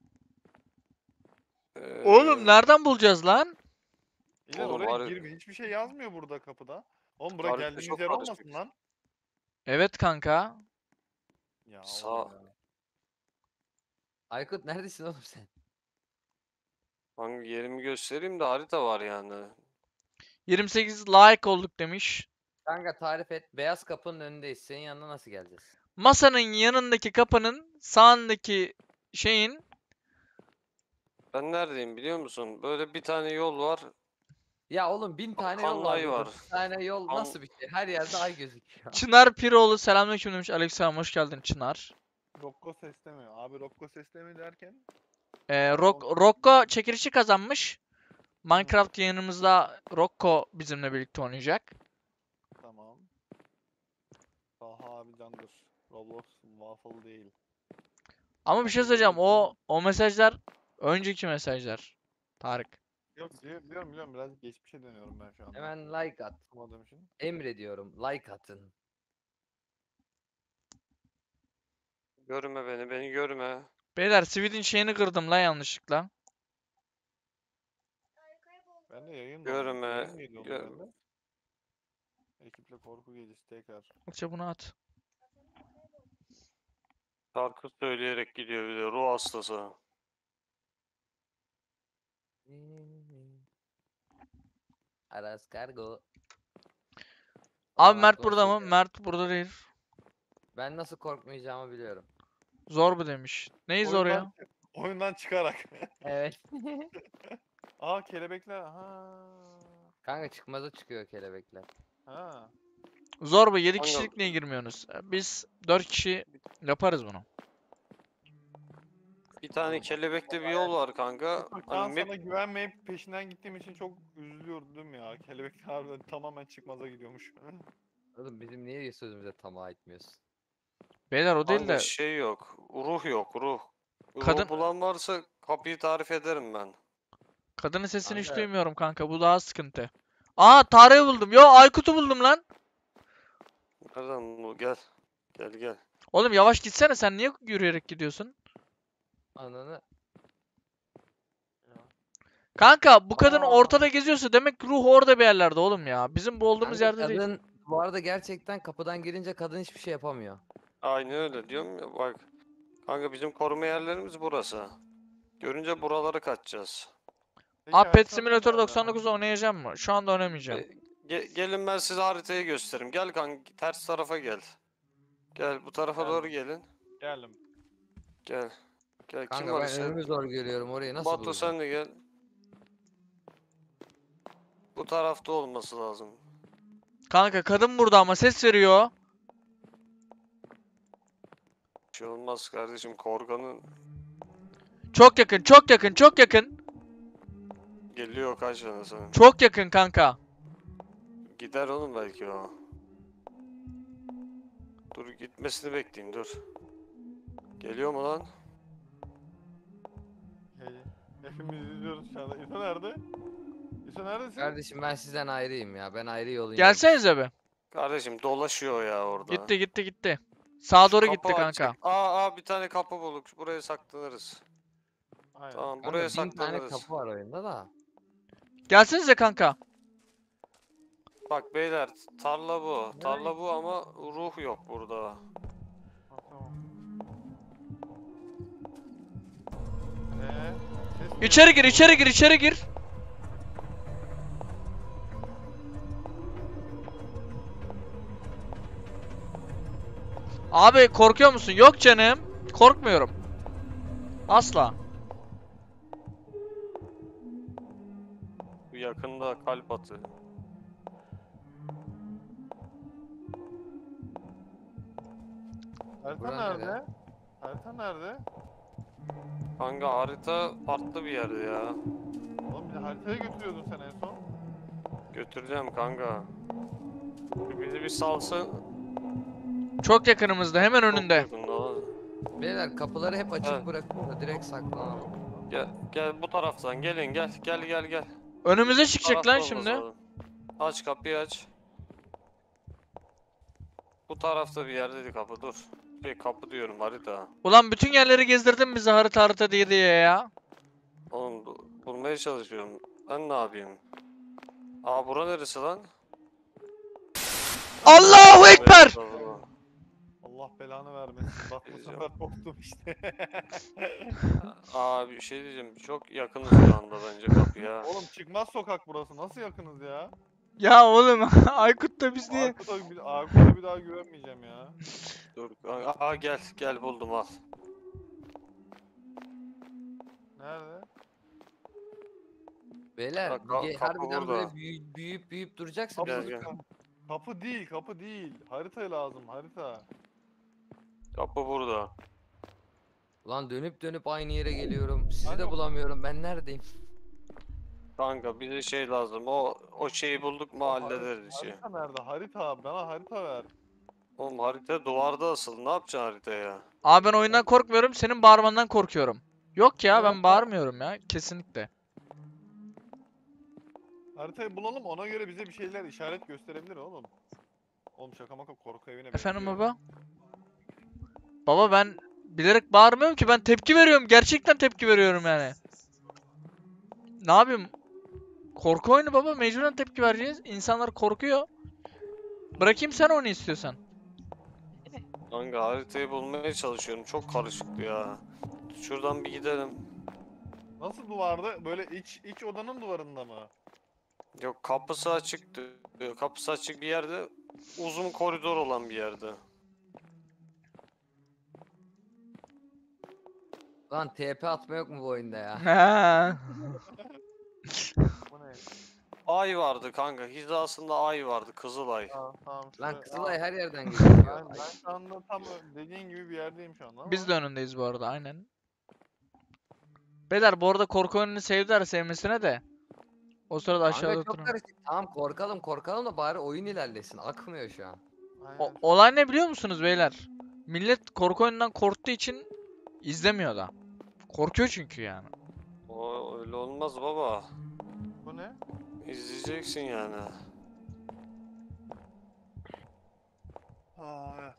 Oğlum nereden bulacağız lan? İlan Oğlum, oraya girme. Hiçbir şey yazmıyor burada kapıda. Oğlum bura Harita geldiğimiz çok yer karışık. olmasın lan. Evet kanka. Ya Sağ- oğlum ya. Aykut neredesin oğlum sen? Hangi yerimi göstereyim de harita var yani. 28 like olduk demiş. Kanka tarif et. Beyaz kapının önündeyiz. Senin yanına nasıl geleceğiz? Masanın yanındaki kapının sağındaki şeyin Ben neredeyim biliyor musun? Böyle bir tane yol var. Ya oğlum 1000 tane yol Kanlı var ayı burada. var. Bir tane yol Kan- nasıl bir şey? Her yerde ay gözüküyor. Çınar Piroğlu selamünaleyküm demiş. Aleykümselam hoş geldin Çınar. Rocco sesleme. Abi Rocco sesleme derken Rocco çekilişi kazanmış. Minecraft yayınımızda Rocco bizimle birlikte oynayacak. tamam. Taha abi candır. Roblox waffle değil. Ama bir şey söyleyeceğim. O mesajlar önceki mesajlar. Tarık. Yok biliyorum biraz geçmişe dönüyorum ben şu anda. Hemen like at. Okumadığım için. Emrediyorum. Like atın. Görme beni görme. Beyler Sweet'in şeyini kırdım lan yanlışlıkla. Ay kayboldu. Ben de yayın Görme, Yayın mıydı o gör- bende? Ekiple korku gecesi tekrar. Yoksa bunu at. Şarkı söyleyerek gidiyor bir de ruh hastası. Aras kargo. Abi Ulan Mert aklıma burada şey mı? geldi. Mert burada değil. Ben nasıl korkmayacağımı biliyorum. Zor bu demiş. Neyi zor ya? Oyundan çıkarak. Evet. Aa kelebekler. Ha. Kanka çıkmaza çıkıyor kelebekler. Ha. Zor bu. 7 Kanka- kişilik niye girmiyorsunuz? Biz 4 kişi yaparız bunu. Bir tane kelebekli bir yol var kanka. Bak, ben Hani sana güvenmeyip peşinden gittiğim için çok üzülüyordum ya. Kelebek harbiden tamamen çıkmaza gidiyormuş. Oğlum bizim niye sözümüze tamah etmiyorsun? Beyler o değil kanka de şey yok. Ruh yok ruh. Kadın- Ruh bulan varsa kapıyı tarif ederim ben. kadının sesini hiç Kanka. duymuyorum kanka. Bu daha sıkıntı. Aa Tarık'ı buldum. Yo Aykut'u buldum lan. Nereden bu? Gel. Gel. Oğlum yavaş gitsene sen niye yürüyerek gidiyorsun? Ananı. Kanka bu kadın Aa. ortada geziyorsa demek ki ruh orada bir yerlerde oğlum ya. Bizim bu olduğumuz Kanka yerde değil. kadın bu arada gerçekten kapıdan girince kadın hiçbir şey yapamıyor. Aynen öyle diyorum ya bak. Kanka bizim koruma yerlerimiz burası. Görünce buraları kaçacağız. Peki, Aa Pet harita Simulator nerede? 99'da oynayacağım mı? Şu anda oynamayacağım. Gelin ben size haritayı göstereyim. Gel kanka ters tarafa gel. Gel bu tarafa doğru gelin. Geldim. Gel. Kim Kanka var ben sen? önümü zor görüyorum orayı nasıl Batu bulacağım? sen de gel. Bu tarafta olması lazım. Kanka kadın burada ama ses veriyor. Bir şey olmaz kardeşim korkanın Çok yakın, çok yakın, çok yakın. geliyor kaç tane sana. Çok yakın kanka. Gider oğlum belki o. Dur gitmesini bekleyin dur. Geliyor mu lan? Hepimiz izliyoruz şu anda. İso nerede? İso neredesin? Kardeşim ben sizden ayrıyım ya. Ben ayrı yolun Gelsenize be. Kardeşim dolaşıyor ya orada. Gitti. Sağa Şu doğru kapı gitti kanka. açık. Aa bir tane kapı bulduk. Buraya saklanırız. Aynen. Tamam Kanka, buraya 1000 tane saklanırız. kapı var oyunda da. Gelsenize kanka. Bak beyler tarla bu. Tarla bu ama ruh yok burada. Ha, tamam. Ses İçeri gir, içeri gir. Abi korkuyor musun? Yok canım. Korkmuyorum. Asla. Bu yakında kalp atı. Harita Bura nerede? nere? Harita nerede? Kanka harita farklı bir yerde ya. Oğlum bir de haritaya götürüyordun sen en son. Götüreceğim kanka. Bizi bir salsın. Çok yakınımızda, hemen çok önünde. yakında lan. Beyler kapıları hep açık Evet. bırakın da direkt saklanalım. Gel bu taraftan gelin gel. Önümüze Bu çıkacak tarafta lan olması şimdi. lazım. Aç kapıyı aç. Bu tarafta bir yerdeydi kapı dur. Kapı diyorum harita. Ulan bütün yerleri gezdirdin bizi harita diye ya. Oğlum bulmaya çalışıyorum. Ben ne yapayım? Aa bura neresi lan? Allahu Ekber! Allah belanı vermesin. Bak bu Diyeceğim. sefer korktum işte. Aa bir şey diyeceğim. Çok yakınız şu anda bence kapıya. Oğlum çıkmaz sokak burası. Nasıl yakınız ya? Ya oğlum Aykut da biz niye? Aykut'a bir daha güvenmeyeceğim ya. Dur. Aa gel buldum al. Nerede? Beyler Bak, kapı harbiden burada. böyle büyüyüp duracaksa Gel, biz gel. Kapı değil. Harita lazım, harita. Kapı burada. Ulan dönüp aynı yere geliyorum. Sizi de Kanka- bulamıyorum. Ben neredeyim? Kanka bize şey lazım. O şeyi bulduk mu hallederiz işi. Harita nerede? Harita, bana harita ver. Oğlum harita duvarda asıl. Ne yapacaksın haritaya? Abi ben oyundan korkmuyorum, senin bağırmandan korkuyorum. Yok ya, ben Yok. bağırmıyorum ya kesinlikle. Haritayı bulalım, ona göre bize bir şeyler işaret gösterebilir oğlum. Oğlum şaka maka korku evine Efendim benziyor. baba? Baba ben bilerek bağırmıyorum ki, ben tepki veriyorum. Gerçekten tepki veriyorum yani. Ne yapayım? Korku oyunu baba, mecburen tepki vereceğiz. İnsanlar korkuyor. Bırakayım sen onu istiyorsan. Kanka haritayı bulmaya çalışıyorum. Çok karışıktı ya. Şuradan bir gidelim. Nasıl duvarda? Böyle iç odanın duvarında mı? Yok, kapısı açıktı. Kapısı açık bir yerde. Uzun koridor olan bir yerde. Lan TP atma yok mu bu oyunda ya? Ha. Bu ne? Ay vardı kanka. Hizasında ay vardı. Kızılay. Tamam. Lan şuraya- Kızılay her yerden Ben, gözüküyor. ben şu anda tam dediğin gibi bir yerdeyim şu anda ama. Biz de önündeyiz bu arada, aynen. Beyler bu arada korku oyununu sevdiler sevmesine de. O sırada aşağıda Kanka çok oturun. karışık. Tamam korkalım da bari oyun ilerlesin. Akmıyor şu an. Aynen. Olay ne biliyor musunuz beyler? Millet korku oyunundan korktuğu için izlemiyor da. Korkuyor çünkü yani. O öyle olmaz baba. Bu ne? İzleyeceksin yani. Aa,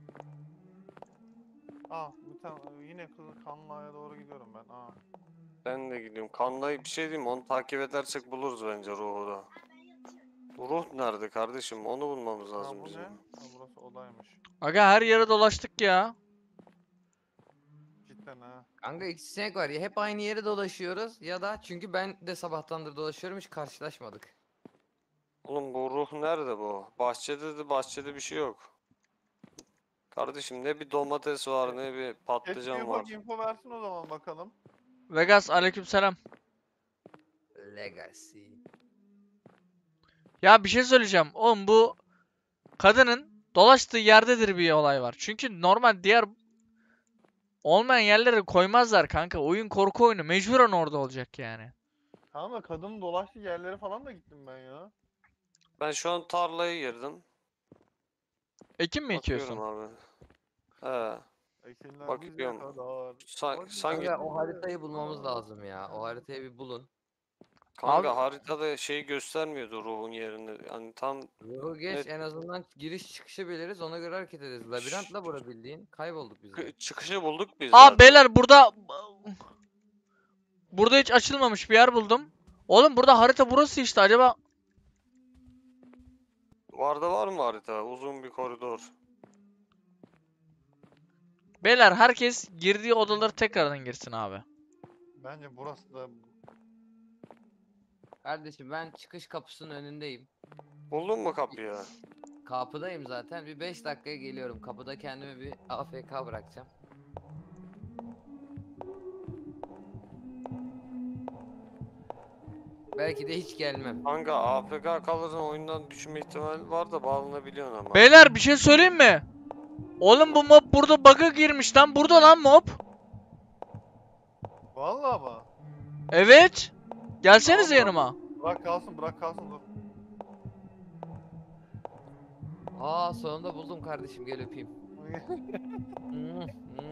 bir tane yine kanlıaya doğru gidiyorum ben. Ben de gidiyorum. Kanlayıp bir şey diyeyim mi? Onu takip edersek buluruz bence ruhu da. Ruh nerede kardeşim? Onu bulmamız lazım Bu bizim. ne? Burası odaymış. Aga her yere dolaştık ya. Cidden ha. Kanka iki seçenek var ya hep aynı yere dolaşıyoruz ya da çünkü ben de sabahtandır dolaşıyorum hiç karşılaşmadık. Oğlum bu ruh nerede bu? Bahçede bir şey yok. Kardeşim ne bir domates var ne bir patlıcan Keşke var. info versin o zaman bakalım. Vegas aleykümselam. Legacy. Ya bir şey söyleyeceğim. Oğlum bu kadının dolaştığı yerdedir bir olay var. Çünkü normal diğer olmayan yerlere koymazlar kanka. Oyun korku oyunu. Mecburen orada olacak yani. Tamam da kadının dolaştığı yerlere falan da gittim ben ya. Ben şu an tarlaya girdim. Ekim mi ekiyorsun? Bakıyorum abi. He. Ekinler bize Bakıyorum. kadar. Sanki Kanka o haritayı bulmamız lazım ya. O haritayı bir bulun. kanka Abi- haritada şey göstermiyordu ruhun yerini. Yani tam Ruhu geç Evet. en azından giriş çıkışı biliriz ona göre hareket ederiz. Labirent la bura bildiğin. Kaybolduk biz de. çıkışı bulduk biz Aa zaten. beyler burada hiç açılmamış bir yer buldum. Oğlum burada harita burası işte, acaba Duvarda var mı harita? Uzun bir koridor. beyler herkes girdiği odaları tekrardan girsin abi. Bence burası da Kardeşim ben çıkış kapısının önündeyim. Buldun mu kapıyı? Kapıdayım zaten. Bir 5 dakikaya geliyorum. Kapıda kendimi bir AFK bırakacağım. Belki de hiç gelmem. Kanka AFK kalırsan oyundan düşme ihtimali var da bağlanabiliyorsun ama. Beyler bir şey söyleyeyim mi? Oğlum bu mob burada bug'a girmiş lan. Burada lan mob. vallahi mı? Evet. Gelsenize Tamam, yanıma. Bırak kalsın dur. Aa sonunda buldum kardeşim gel öpeyim. Hmm,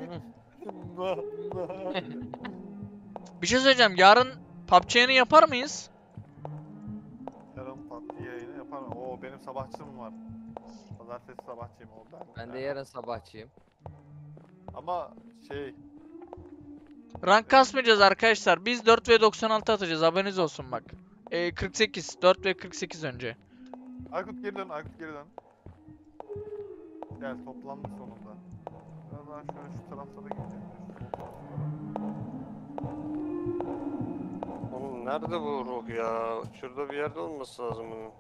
Bir şey söyleyeceğim. Yarın PUBG yayını yapar mıyız? Yarın PUBG yayını yapar mı? Oo benim sabahçım var. Pazartesi sabahçıyım o ben. Ben de yarın sabahçıyım. Ama şey Rank kasmayacağız arkadaşlar. Biz 4v96 atacağız. Haberiniz olsun bak. 48. 4v48 önce. Aykut geri dön. Gel toplandık sonunda. Biraz daha şöyle şu tarafta da gideceğim. Oğlum nerede bu ruh ya? Şurada bir yerde olması lazım bunun.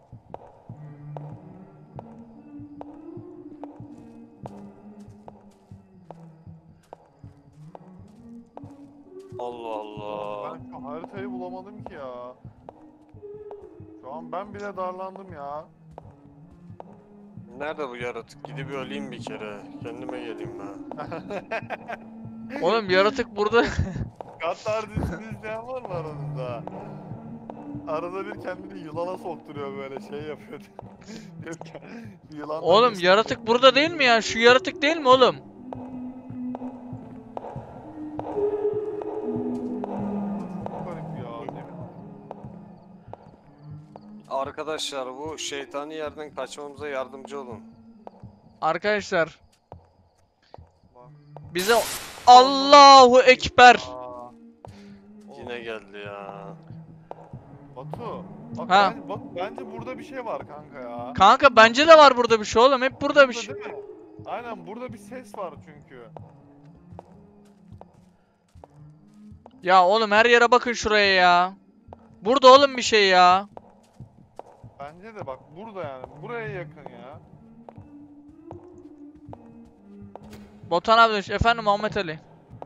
Allah Allah. Ben şu haritayı bulamadım ki ya. Şu an ben bile darlandım ya. Nerede bu yaratık? Gidip öleyim bir kere. Kendime geleyim ben. Oğlum yaratık burada. Katlar dizisini izleyen var mı aranızda? Arada bir kendini yılana sokturuyor böyle şey yapıyor. Yılandan Oğlum geçti. yaratık burada değil mi ya? Şu yaratık değil mi oğlum? Çok garip ya, değil mi? Arkadaşlar bu şeytani yerden kaçmamıza yardımcı olun. Arkadaşlar Bak. bize Allahu Ekber. Aa. Yine geldi ya. Batu. Bak, Ha. bence burada bir şey var kanka ya. Kanka bence de var burada bir şey oğlum. Hep burada bir şey. Değil mi? Aynen burada bir ses var çünkü. Ya oğlum her yere bakın şuraya ya. Burada oğlum bir şey ya. Bence de bak burada yani. Buraya yakın ya. Botan abi demiş. Efendim Muhammed Ali.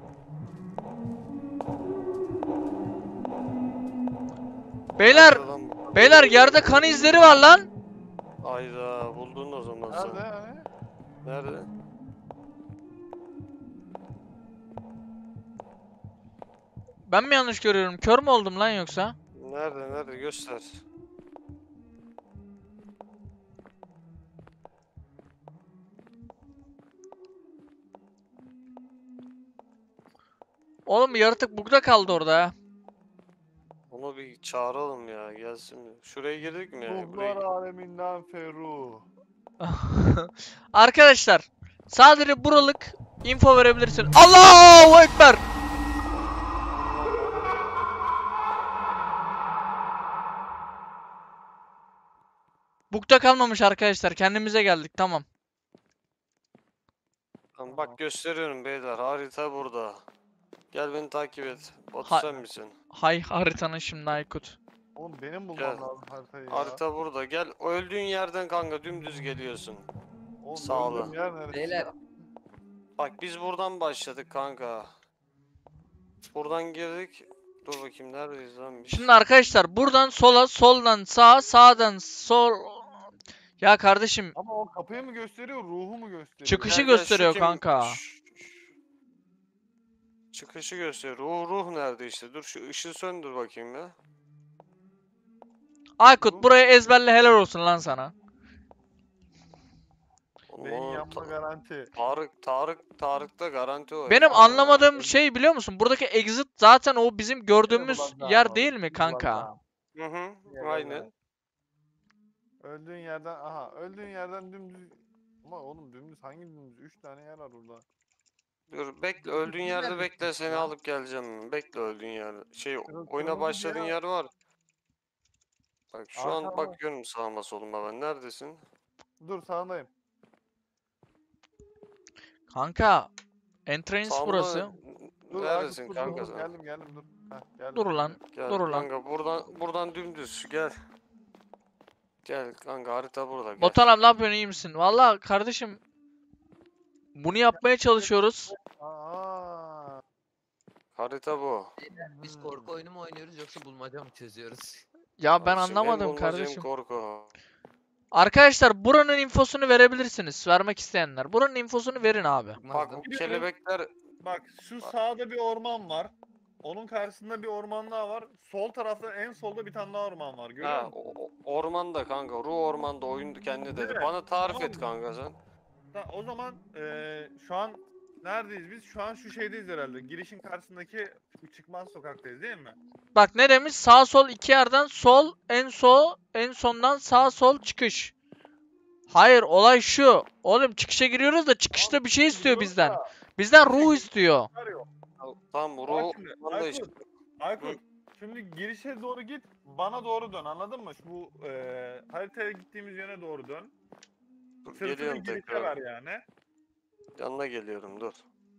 Beyler, Nerede lan bu? beyler yerde kan izleri var lan. Ayda buldun o zaman sen. Nerede yani? Nerede? Ben mi yanlış görüyorum? Kör mü oldum lan yoksa? Nerede göster. Oğlum yaratık bugda kaldı orada ha. Onu bir çağıralım ya gelsin. Bir. Şuraya girdik mi ya? Ruhlar Buraya... aleminden Ferruh. Arkadaşlar sadece buralık info verebilirsin. Allahu Ekber. Bugda kalmamış arkadaşlar. Kendimize geldik tamam. Tamam, bak gösteriyorum beyler. Harita burada. Gel beni takip et. Batu Ha- sen misin? Hay haritanın şimdi Aykut. Oğlum benim bulmam Gel. lazım haritayı ya. Harita burada. Gel öldüğün yerden kanka dümdüz geliyorsun. Oğlum Sağ ol. öldüğüm yer neresi Beyler ya? Bak biz buradan başladık kanka. Buradan girdik. Dur bakayım neredeyiz lan biz? Şimdi arkadaşlar buradan sola, soldan sağa, sağdan sol. Ya kardeşim Ama o kapıyı mı gösteriyor, ruhu mu gösteriyor? Çıkışı Gel, gel, şu gösteriyor kim- kanka. Çıkışı gösteriyor. Ruh nerede işte? Dur şu ışığı söndür bakayım ya. Aykut burayı ezberle helal olsun lan sana. Oğlum Beyin o yanma garanti. Tarık'ta garanti o. Benim ya. anlamadığım şey biliyor musun? Buradaki exit zaten o bizim gördüğümüz Bulacağım yer abi, değil mi kanka? bulacağım. Hı Ya, aynen. Öldüğün yerden, aha öldüğün yerden dümdüz. Ama oğlum dümdüz hangi dümdüz? 3 tane yer var burada. Dur bekle öldüğün yerde bekle seni alıp geleceğim. Bekle öldüğün yerde. Kırmızı Oyuna bir başladığın yer yer var. Bak şu an Arkama. bakıyorum sağıma soluma ben. Neredesin? Dur sağındayım. Kanka entrance Sağımda burası. Dur neredesin Aykut, dur, kanka dur, sen? geldim dur. Heh, geldim. Dur lan. Gel Dur lan. kanka buradan dümdüz gel. Gel kanka harita burada gel. Botan abi ne yapıyorsun iyi misin? Vallahi kardeşim bunu yapmaya çalışıyoruz. Aa. Harita bu. biz korku oyunu mu oynuyoruz yoksa bulmaca mı çözüyoruz? Ya ben Bak şimdi hem anlamadım bulmaca hem kardeşim. korku. Arkadaşlar buranın infosunu verebilirsiniz. Vermek isteyenler. Buranın infosunu verin abi. Bak Bakmadım. bu kelebekler Bak şu sağda bir orman var. Onun karşısında bir orman daha var. Sol tarafta en solda bir tane daha orman var. Görüyor ha, musun? ormanda kanka. Ruh ormanda oyun kendi dedi. Değil mi? Bana tarif Tamam et mı? kanka sen. O zaman şu an neredeyiz biz? Şu an şu şeydeyiz herhalde. Girişin karşısındaki çıkmaz sokaktayız değil mi? Bak ne demiş? Sağ sol iki yerden sol en sondan sağ sol çıkış. Hayır olay şu. Oğlum çıkışa giriyoruz da çıkışta bir şey istiyor bizden. Bizden ruh istiyor. Tamam Bak ruh şimdi, ormanda işte. Aykut, şimdi girişe doğru git, bana doğru dön anladın mı? Bu haritaya gittiğimiz yöne doğru dön. Dur, Sırtını geliyorum girişe tekrar. ver yani. Yanına geliyorum dur.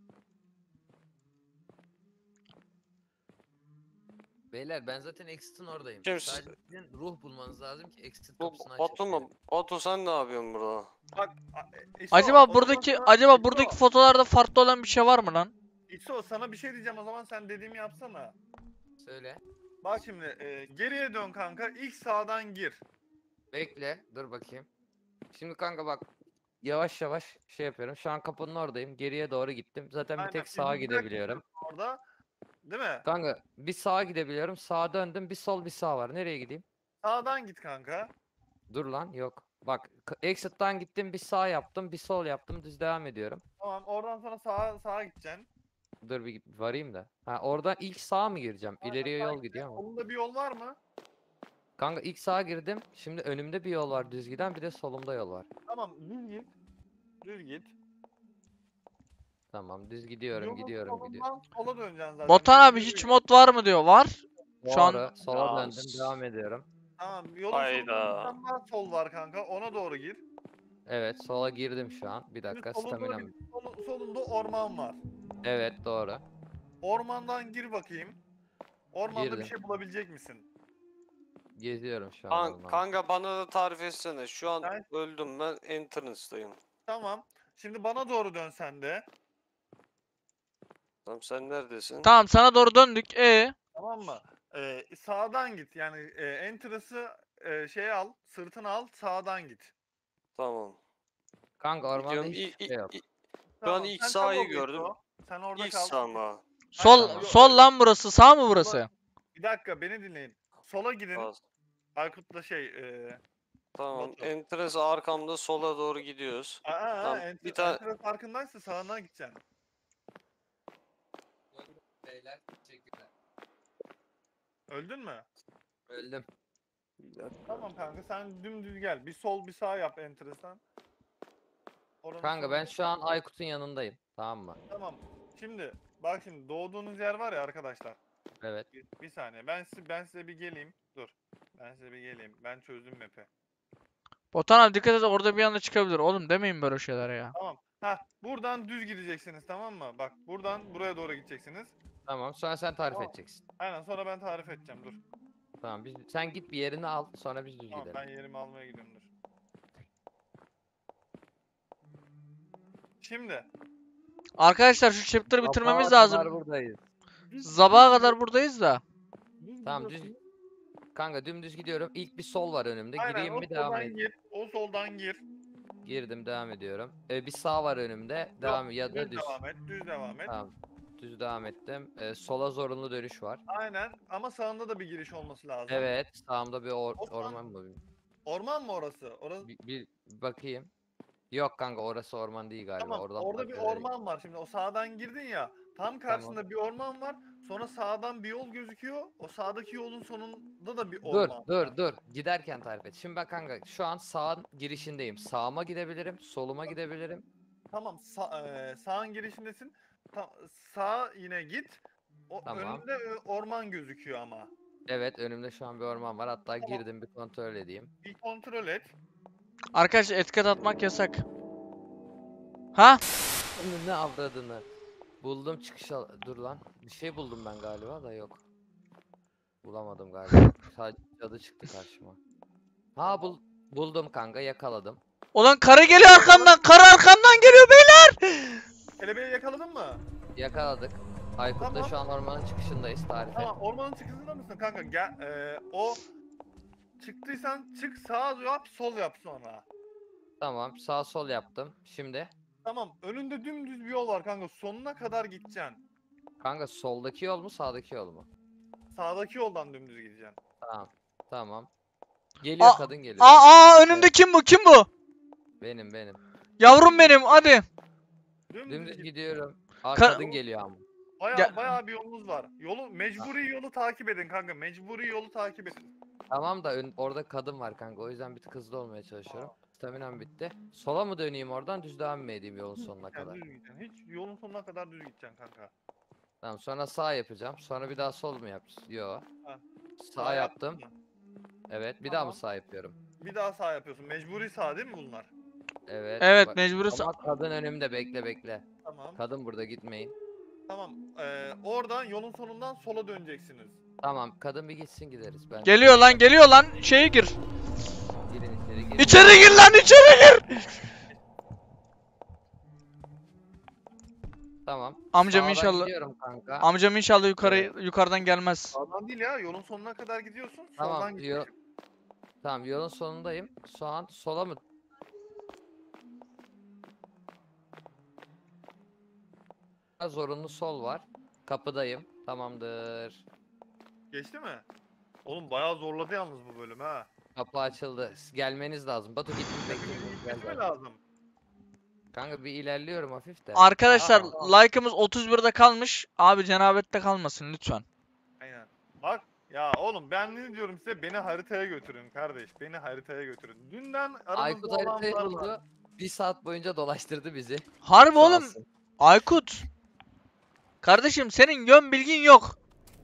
Beyler ben zaten Exit'in oradayım. Kimsin? Sadece sizin ruh bulmanız lazım ki Exit Bu kapısını Batu açabilsin. mu? Batu sen ne yapıyorsun burada? Bak, İso, o Acaba zaman buradaki sana- buradaki İso, fotolarda farklı olan bir şey var mı lan? İso sana bir şey diyeceğim o zaman sen dediğimi yapsana. Söyle. Bak şimdi geriye dön kanka. İlk sağdan gir. Bekle. Dur bakayım. Şimdi kanka bak. Yavaş yavaş şey yapıyorum. Şu an kapının oradayım. Geriye doğru gittim. Zaten bir Aynen, tek sağa izleyecek gidebiliyorum. Orada. Değil mi? Kanka bir sağa gidebiliyorum. Sağa döndüm. Bir sol bir sağ var. Nereye gideyim? Sağdan git kanka. Dur lan yok. Bak exit'tan gittim. Bir sağ yaptım. Bir sol yaptım. Düz devam ediyorum. Tamam, oradan sonra sağa gideceksin. Dur bir varayım da. Ha oradan ilk sağa mı gireceğim? Aynen, İleriye sağa yol gideceksin. gidiyor ama. Solunda bir yol var mı? Kanka ilk sağa girdim. Şimdi önümde bir yol var düz giden. Bir de solumda yol var. Tamam, düz git. Düz git. Tamam düz gidiyorum Yolun gidiyorum. solundan sola döneceksin zaten. Botan Düz abi yürü. hiç mod var mı diyor. Var. Şu an Doğru. Sola Ya, döndüm. Devam ediyorum. Tamam, yolun Hayda. solundan bir tane daha sol var kanka. Ona doğru gir. Evet sola girdim şu an. Bir Şimdi dakika solunda, staminam. solunda orman var. Evet doğru. Ormandan gir bakayım. Ormanda bir Girdim. şey bulabilecek misin? Geziyorum şu an. ormanda. Kanka bana da tarif etsene. Şu an Ben- öldüm ben. Entrance'dayım. Tamam. Şimdi bana doğru dön sen de. Tamam sen neredesin? tamam sana doğru döndük. Tamam mı? Sağdan git. Yani entrance'ı şeye al. Sırtına al. Sağdan git. Tamam. Kanka ormanda Gidiyorum. hiçbir şey yok. Ben ilk sen sağı kal orada gördüm. İso. Sen orada İlk kal. sağ mı? Sol Aynen. sol lan burası. Sağ mı burası? Bir dakika, beni dinleyin. Sola gidin. Sağ. Aykut'la Tamam. Batu. Entrance arkamda sola doğru gidiyoruz. Tamam, bir tane- entrance farkındaysa sağına gideceksin. Beyler teşekkürler. Öldün mü? Öldüm. Tamam kanka, sen dümdüz gel. Bir sol bir sağ yap entrance'dan. Oranın Kanka ben sonunda- şu an Aykut'un yanındayım. Tamam mı? Tamam. Şimdi bak, şimdi doğduğunuz yer var ya arkadaşlar. Evet. Bir saniye. Ben size bir geleyim. Dur. Ben size bir geleyim. Ben çözdüm map'i. Botan abi dikkat et orada bir anda çıkabilir. Oğlum demeyin böyle şeyler ya. Tamam. Buradan düz gideceksiniz, tamam mı? Bak, buradan buraya doğru gideceksiniz. Tamam sonra sen tarif Tamam. edeceksin. Aynen, sonra ben tarif edeceğim. Dur. Tamam sen git bir yerini al sonra biz düz Tamam, gidelim. ben yerimi almaya gidiyorum, dur. Şimdi Arkadaşlar şu chapter'ı bitirmemiz Sabaha lazım. kadar buradayız. Sabaha kadar buradayız da. Tamam düz. Kanka dümdüz gidiyorum. İlk bir sol var önümde. Aynen, Gireyim o mi devam soldan edeyim? gir. O soldan gir. Girdim devam ediyorum. Bir sağ var önümde. Devam ya da düz. devam et. Düz devam et. Tamam. Düz devam ettim. Sola zorunlu dönüş var. Aynen, ama sağında da bir giriş olması lazım. Evet. Sağımda bir O zaman- orman mı? Orman mı orası? Orası. Bir bakayım. Yok kanka orası orman değil galiba. Tamam, Oradan orada bir farklı yere orman var. Şimdi o sağdan girdin ya. Tam karşısında bir orman var. Sonra sağdan bir yol gözüküyor. O sağdaki yolun sonunda da bir Dur orman var. dur. Giderken tarif et. Şimdi bak kanka şu an sağın girişindeyim. Sağıma gidebilirim. Soluma gidebilirim. Tamam, sağın girişindesin. Sağa yine git. Tamam. Önünde orman gözüküyor ama. Evet önümde şu an bir orman var. Hatta Tamam. girdim bir kontrol edeyim. Bir kontrol et. Arkadaşlar etiket atmak yasak. Ha? Ne avradını. Buldum dur lan. Bir şey buldum ben galiba da yok. Bulamadım galiba. Sadece cadı çıktı karşıma. Ha buldum kanka yakaladım. Ulan karı geliyor arkamdan. Karı arkamdan geliyor beyler. Kelebeği yakaladın mı? Yakaladık. Aykut'la Tamam. şu an ormanın çıkışındayız tarife. Tamam, ormanın çıkışında mısın kanka? Gel, o çıktıysan çık, sağ yap, sol yap sonra. Tamam sağ sol yaptım. Şimdi Tamam, önünde dümdüz bir yol var kanka. Sonuna kadar gideceksin. kanka soldaki yol mu sağdaki yol mu? Sağdaki yoldan dümdüz gideceksin. Tamam. Geliyor Aa, kadın geliyor. Önümde kim bu? Kim bu? Benim. Yavrum benim hadi. Dümdüz git. gidiyorum. Aa Ka- kadın geliyor ama. Bayağı bayağı bir yolunuz var. Mecburi yolu takip edin kanka. Mecburi yolu takip edin. Tamam da orada kadın var kanka. O yüzden bir tık hızlı olmaya çalışıyorum. Staminam bitti. Sola mı döneyim oradan düz devam mı edeyim yolun sonuna Yani kadar? düz gideceksin. Hiç yolun sonuna kadar düz gideceksin kanka. Tamam sonra sağ yapacağım. Sonra bir daha sol mu yapacağız? Yo. Ha. Sağ yaptın yaptım. mı? Evet bir daha mı Tamam. sağ yapıyorum? Bir daha sağ yapıyorsun. Mecburi sağ değil mi bunlar? Evet. Evet bak- mecburi Ama kadın önümde bekle. Tamam. Kadın burada gitmeyin. Tamam. Oradan yolun sonundan sola döneceksiniz. Tamam kadın bir gitsin gideriz. Ben Geliyor lan şeye gir. Girin içeri girin. İçeri gir lan içeri gir. Tamam. Amcam Sağdan inşallah- gidiyorum kanka. Amcam inşallah yukarıdan gelmez. Sağdan değil ya, yolun sonuna kadar gidiyorsun. Tamam. Soldan gidiyorsun. Tamam, yolun sonundayım. Şu an sola mı? Zorunlu sol var. Kapıdayım. Tamamdır. Geçti mi? Oğlum bayağı zorladı yalnız bu bölüm ha. Kapı açıldı. Gelmeniz lazım. Batu git bekleyin. Gel, Gitmesi mi gel. lazım? Kanka bir ilerliyorum hafif de. Arkadaşlar Aa. like'ımız 31'de kalmış. Abi cenabette kalmasın lütfen. Aynen. Bak ya oğlum ben ne diyorum size, beni haritaya götürün kardeş. Beni haritaya götürün. Dünden aramızda Aykut haritayı olanlarla. buldu. Bir saat boyunca dolaştırdı bizi. Harbi Sağ oğlum. olsun. Aykut. Kardeşim senin yön bilgin yok.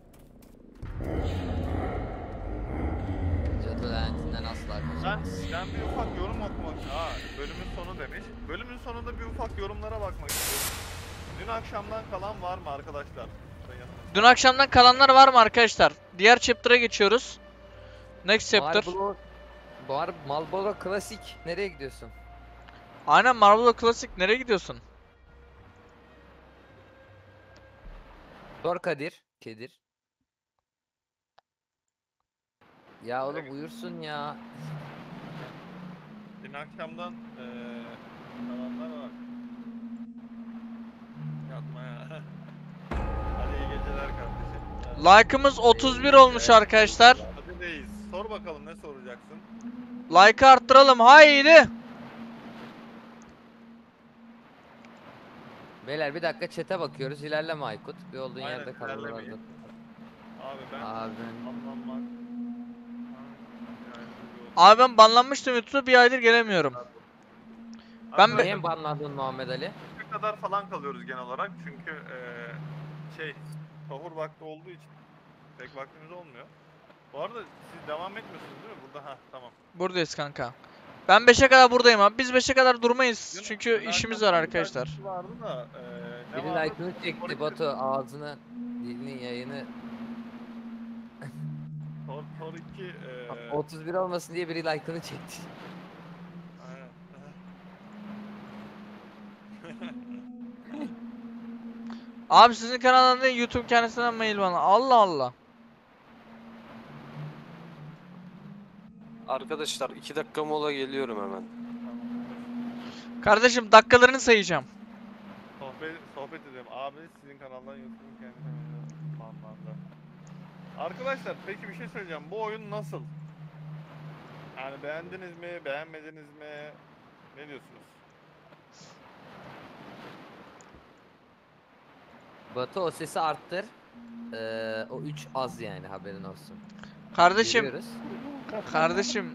Cadı lanetinden asla kaçamaz. Ben bir ufak yorum okumak. Bölümün sonu demiş. Bölümün sonunda bir ufak yorumlara bakmak istiyorum. Dün akşamdan kalan var mı arkadaşlar? Dün akşamdan kalanlar var mı arkadaşlar? Diğer chapter'a geçiyoruz. Next chapter. Marlboro klasik. Nereye gidiyorsun? Aynen Marvel Classic. Nereye gidiyorsun? Sor Kadir. Kedir. Ya oğlum uyursun ya. Dün akşamdan kalanlar var. Yatma ya. Hadi iyi geceler kardeşim. Like'ımız 31 olmuş arkadaşlar. Hadi reis. Sor bakalım ne soracaksın? Like'ı arttıralım. Haydi. Beyler bir dakika chat'e bakıyoruz. İlerleme Aykut. Bir olduğun Aynen, yerde kalın. ilerlemeyin. Abi ben Abi anlamak. Abi ben banlanmıştım YouTube'da, bir aydır gelemiyorum. Ben niye mi banlandın Muhammed Ali? Ne kadar falan kalıyoruz genel olarak çünkü sahur vakti olduğu için pek vaktimiz olmuyor. Bu arada siz devam etmiyorsunuz değil mi? Burada tamam. Buradayız kanka. Ben 5'e kadar buradayım abi. Biz 5'e kadar durmayız. Dün- Çünkü dün işimiz akşam var bir arkadaşlar. dergisi vardı da ne Biri vardı? like'ını çekti Batu ağzını dilinin yayını Tor 2 31 olmasın diye biri like'ını çekti. aynen. Abi sizin kanaldan değil, YouTube kendisinden mail bana. Allah Allah. Arkadaşlar 2 dakika mola geliyorum hemen. Kardeşim dakikalarını sayacağım. Sohbet edelim. Abi sizin kanaldan YouTube'un kendine banlandı. Arkadaşlar peki bir şey söyleyeceğim. Bu oyun nasıl? Yani beğendiniz mi? Beğenmediniz mi? Ne diyorsunuz? Batu o sesi arttır. O 3 az yani haberin olsun. Kardeşim, Görüyoruz. kardeşim.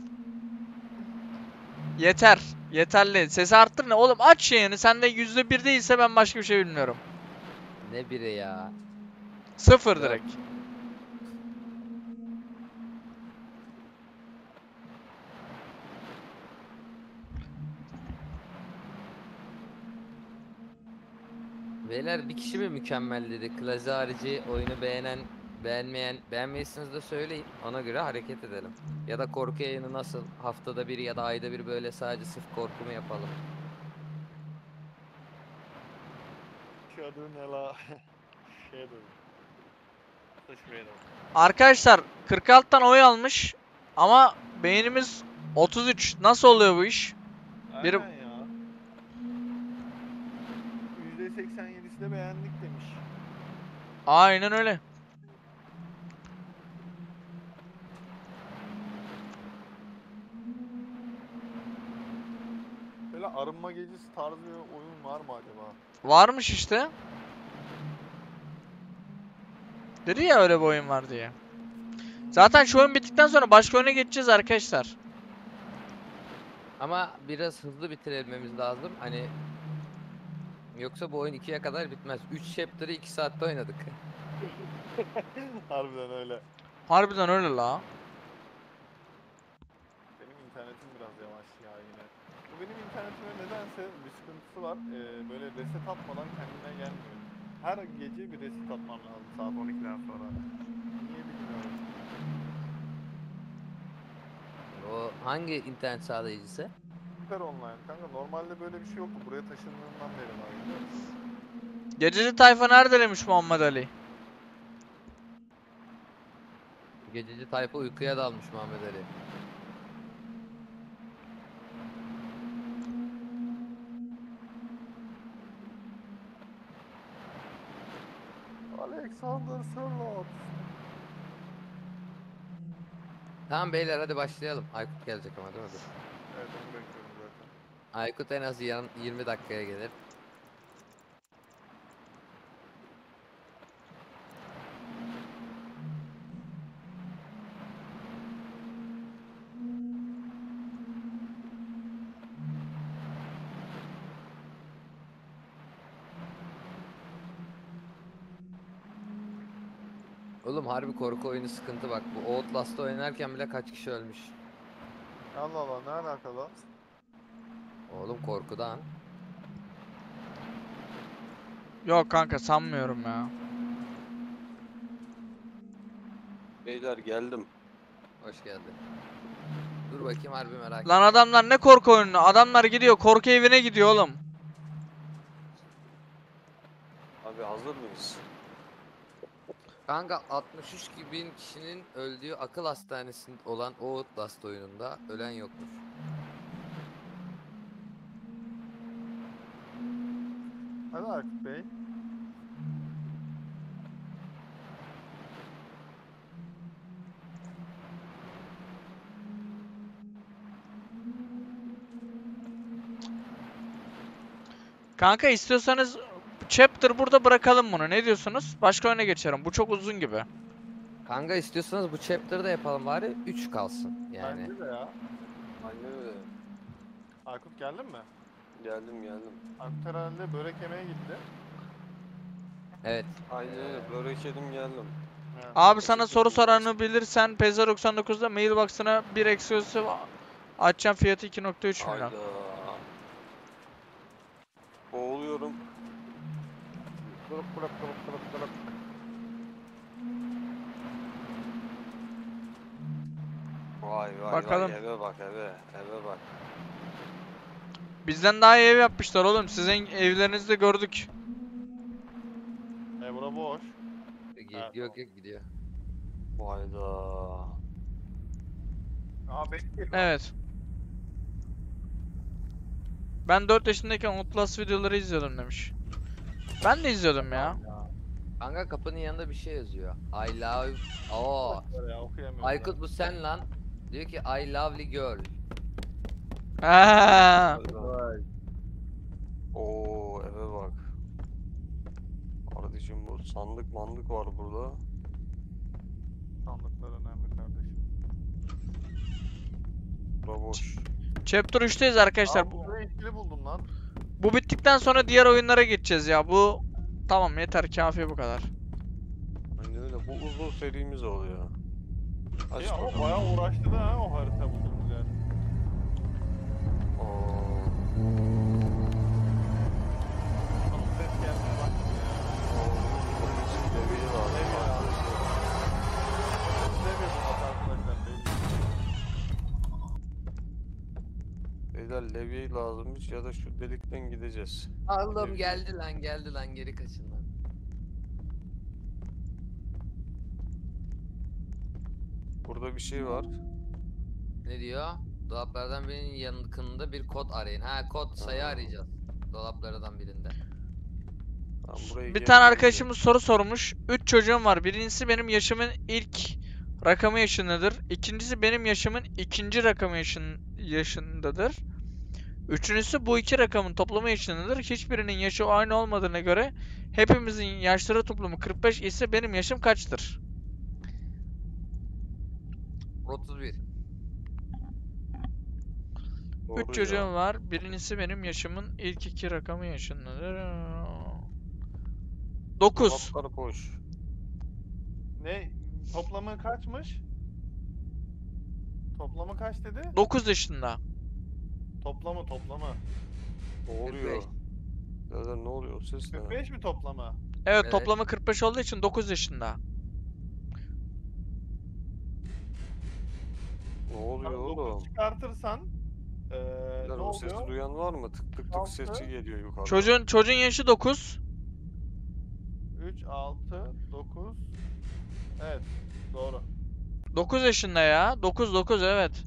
Yeter. Yeterli. Sesi arttır ne? Oğlum aç yayını. Sende %1 değilse ben başka bir şey bilmiyorum. Ne biri ya. 0 direkt. Beyler bir kişi mi mükemmel dedi. Klazi harici oyunu beğenmeyirsiniz de söyleyin. Ona göre hareket edelim. Ya da korku yayını nasıl? Haftada bir ya da ayda bir böyle sadece sırf korku mu yapalım? Shadow ne la? Shadow. Shadow. Arkadaşlar 46'tan oy almış. Ama beğenimiz 33. Nasıl oluyor bu iş? Biri- Aynen ya. %87'si de beğendik demiş. Aynen öyle. Böyle arınma gecesi tarzı bir oyun var mı acaba? Varmış işte. Dedi ya öyle bir oyun var diye. Zaten şu oyun bittikten sonra başka oyuna geçeceğiz arkadaşlar. Ama biraz hızlı bitirebilmemiz lazım. Hani yoksa bu oyun 2'ye kadar bitmez. 3 chapter'ı 2 saatte oynadık. Harbiden öyle. Harbiden öyle la. Benim internetim biraz yavaş ya yine. Bu benim internetime nedense bir sıkıntısı var. Böyle reset atmadan kendine gelmiyor. Her gece bir reset atmam lazım saat 12'den sonra. Niye bilmiyorum. O hangi internet sağlayıcısı? Süper online. Kanka normalde böyle bir şey yoktu. Buraya taşındığımdan beri var. Biliyor musun? Gececi tayfa nerede demiş Muhammed Ali? Gececi tayfa uykuya dalmış Muhammed Ali. Alexander Sörloth. Tamam beyler hadi başlayalım. Aykut gelecek ama değil mi? Dur. Evet onu bekliyorum zaten. Aykut en az 20 dakikaya gelir. Oğlum harbi korku oyunu sıkıntı bak. Bu Outlast'ta oynarken bile kaç kişi ölmüş. Allah Allah ne alakalı? Oğlum korkudan. Yok kanka sanmıyorum ya. Beyler geldim. Hoş geldin. Dur bakayım harbi merak Lan adamlar ne korku oyunu? Adamlar gidiyor korku evine gidiyor oğlum. Abi hazır mıyız? Kanka 63 bin kişinin öldüğü akıl hastanesinde olan Outlast oyununda ölen yokmuş. Hadi Aykut Bey. Kanka istiyorsanız chapter burada bırakalım bunu. Ne diyorsunuz? Başka oyuna geçerim. Bu çok uzun gibi. Kanka istiyorsanız bu chapter'da yapalım bari 3 kalsın yani. Bence de ya. Aynen öyle. Aykut geldin mi? Geldim. Aykut herhalde börek yemeye gitti. Evet. Aynen öyle. Börek yedim geldim. He. Abi sana soru soranı bilirsen Peza 99'da mailbox'ına bir eksklusif açacağım, fiyatı 2.3 milyon. Hayda. Boğuluyorum. Kırıp kırıp kırıp kırıp kırıp. Vay Bakalım. vay eve bak eve bak. Bizden daha iyi ev yapmışlar oğlum. Sizin evlerinizi de gördük. Bura boş. Yok yok gidiyor. Vayda. Aa bekle. Evet. Ben 4 yaşındayken Outlast videoları izliyordum demiş. Ben de izliyordum ya. Kanka kapının yanında bir şey yazıyor. I love... Oo. Ya okuyamıyorum. Aykut bu sen lan. Diyor ki I lovely girl. Ha. Oo eve bak. Kardeşim bu sandık mandık var burada. Sandıklar önemli kardeşim. Bura boş. Chapter 3'teyiz arkadaşlar. Aa, buraya ikili buldum lan. Bu bittikten sonra diğer oyunlara geçeceğiz ya. Bu tamam, yeter, kafi bu kadar. Aynen öyle. Bu uzun serimiz oluyor. Aç Ama bakalım. bayağı uğraştı da ha o harita bulduğumuz yer. Oo. Oğlum ses gelmeye başladı ya. Levi'yi lazım arkadaşlar. Sevmiyorum arkadaşlar. Beyler Levi'yi lazımmış ya da şu delikten gideceğiz. Allah'ım geldi lan geri kaçın lan. Burada bir şey var. Ne diyor? Dolaplardan birinin yakınında bir kod arayın. Ha kod sayı arayacağız. Dolaplardan birinde. Tamam, buraya Bir geri tane döneceğiz. arkadaşımız soru sormuş. 3 çocuğum var. Birincisi benim yaşımın ilk rakamı yaşındadır. İkincisi benim yaşımın ikinci rakamı yaşındadır. Üçüncüsü bu iki rakamın toplamı yaşındadır. Hiçbirinin yaşı aynı olmadığına göre hepimizin yaşları toplamı 45 ise benim yaşım kaçtır? 31. Doğru 3 ya. çocuğum var. Birincisi benim yaşımın ilk iki rakamı yaşındadır. 9. Dolaplar boş. Ne? Toplamı kaçmış? Toplamı kaç dedi? 9 yaşında. Toplamı. Ne oluyor? Beyler ne oluyor? O ses ne? 45 mi toplamı? Evet, Evet. toplamı 45 olduğu için 9 yaşında. Ne oluyor Abi oğlum? 9 çıkartırsan Beyler ne o sesi oluyor? duyan var mı? Tık tık tık Altı. sesi geliyor yukarıdan. Çocuğun yaşı 9. 3, 6, 9. Evet, doğru. 9 yaşında ya. 9 evet.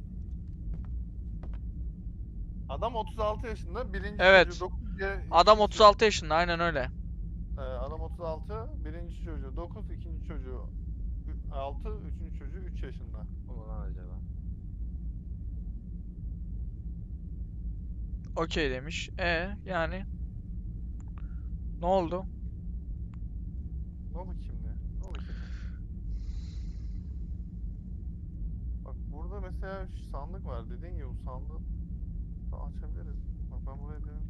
Adam 36 yaşında, birinci Evet. çocuğu 9, Adam ikinci çocuğu. 36 yaşında aynen öyle. Adam 36, birinci çocuğu 9, ikinci çocuğu 6, üçüncü çocuğu 3 yaşında. O mu lan acaba? Okey demiş. Yani ne oldu? Ne oldu şimdi? Ne oldu şimdi? Bak burada mesela şu sandık var. Dediğin gibi bu sandığı da açabiliriz. Bak ben buraya bir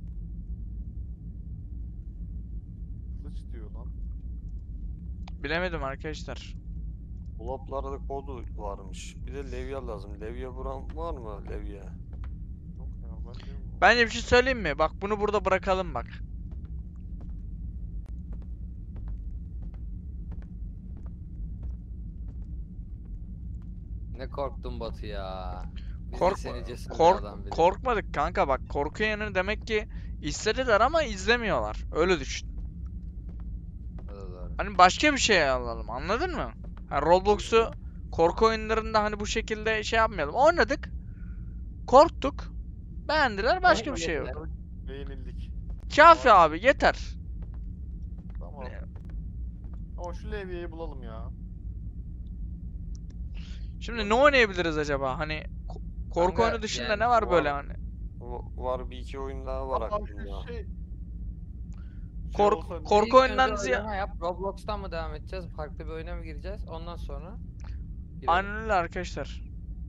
kılıç diyor lan. Bilemedim arkadaşlar. Dolaplarda kodu varmış. Bir de levye lazım. Levye buran var mı? Levye. Yok ya ben diyorum. Bence bir şey söyleyeyim mi? Bak bunu burada bırakalım bak. Ne korktun Batu ya. Biz de Korkma, seni cesur bir kork, adam biliriz. korkmadık kanka bak. Korku yanını demek ki istediler ama izlemiyorlar. Öyle düşün. O da doğru. Hani başka bir şey alalım anladın mı? Ha, Roblox'u korku oyunlarında hani bu şekilde şey yapmayalım. Oynadık. Korktuk. Beğendiler başka bir şey yok. Beğenildik. Kafi abi yeter. Tamam. Ama şu levyeyi bulalım ya. Şimdi ne oynayabiliriz acaba? Hani korku Kanka, oyunu dışında yani ne var böyle var. hani? Var bir iki oyun daha var Hatta aklımda. şu şey Kork- olsa kork- İlk Korku önce oyundan ziya- oylama yap. Roblox'tan mı devam edeceğiz? Farklı bir oyuna mı gireceğiz? Ondan sonra girelim. Aynen öyle arkadaşlar.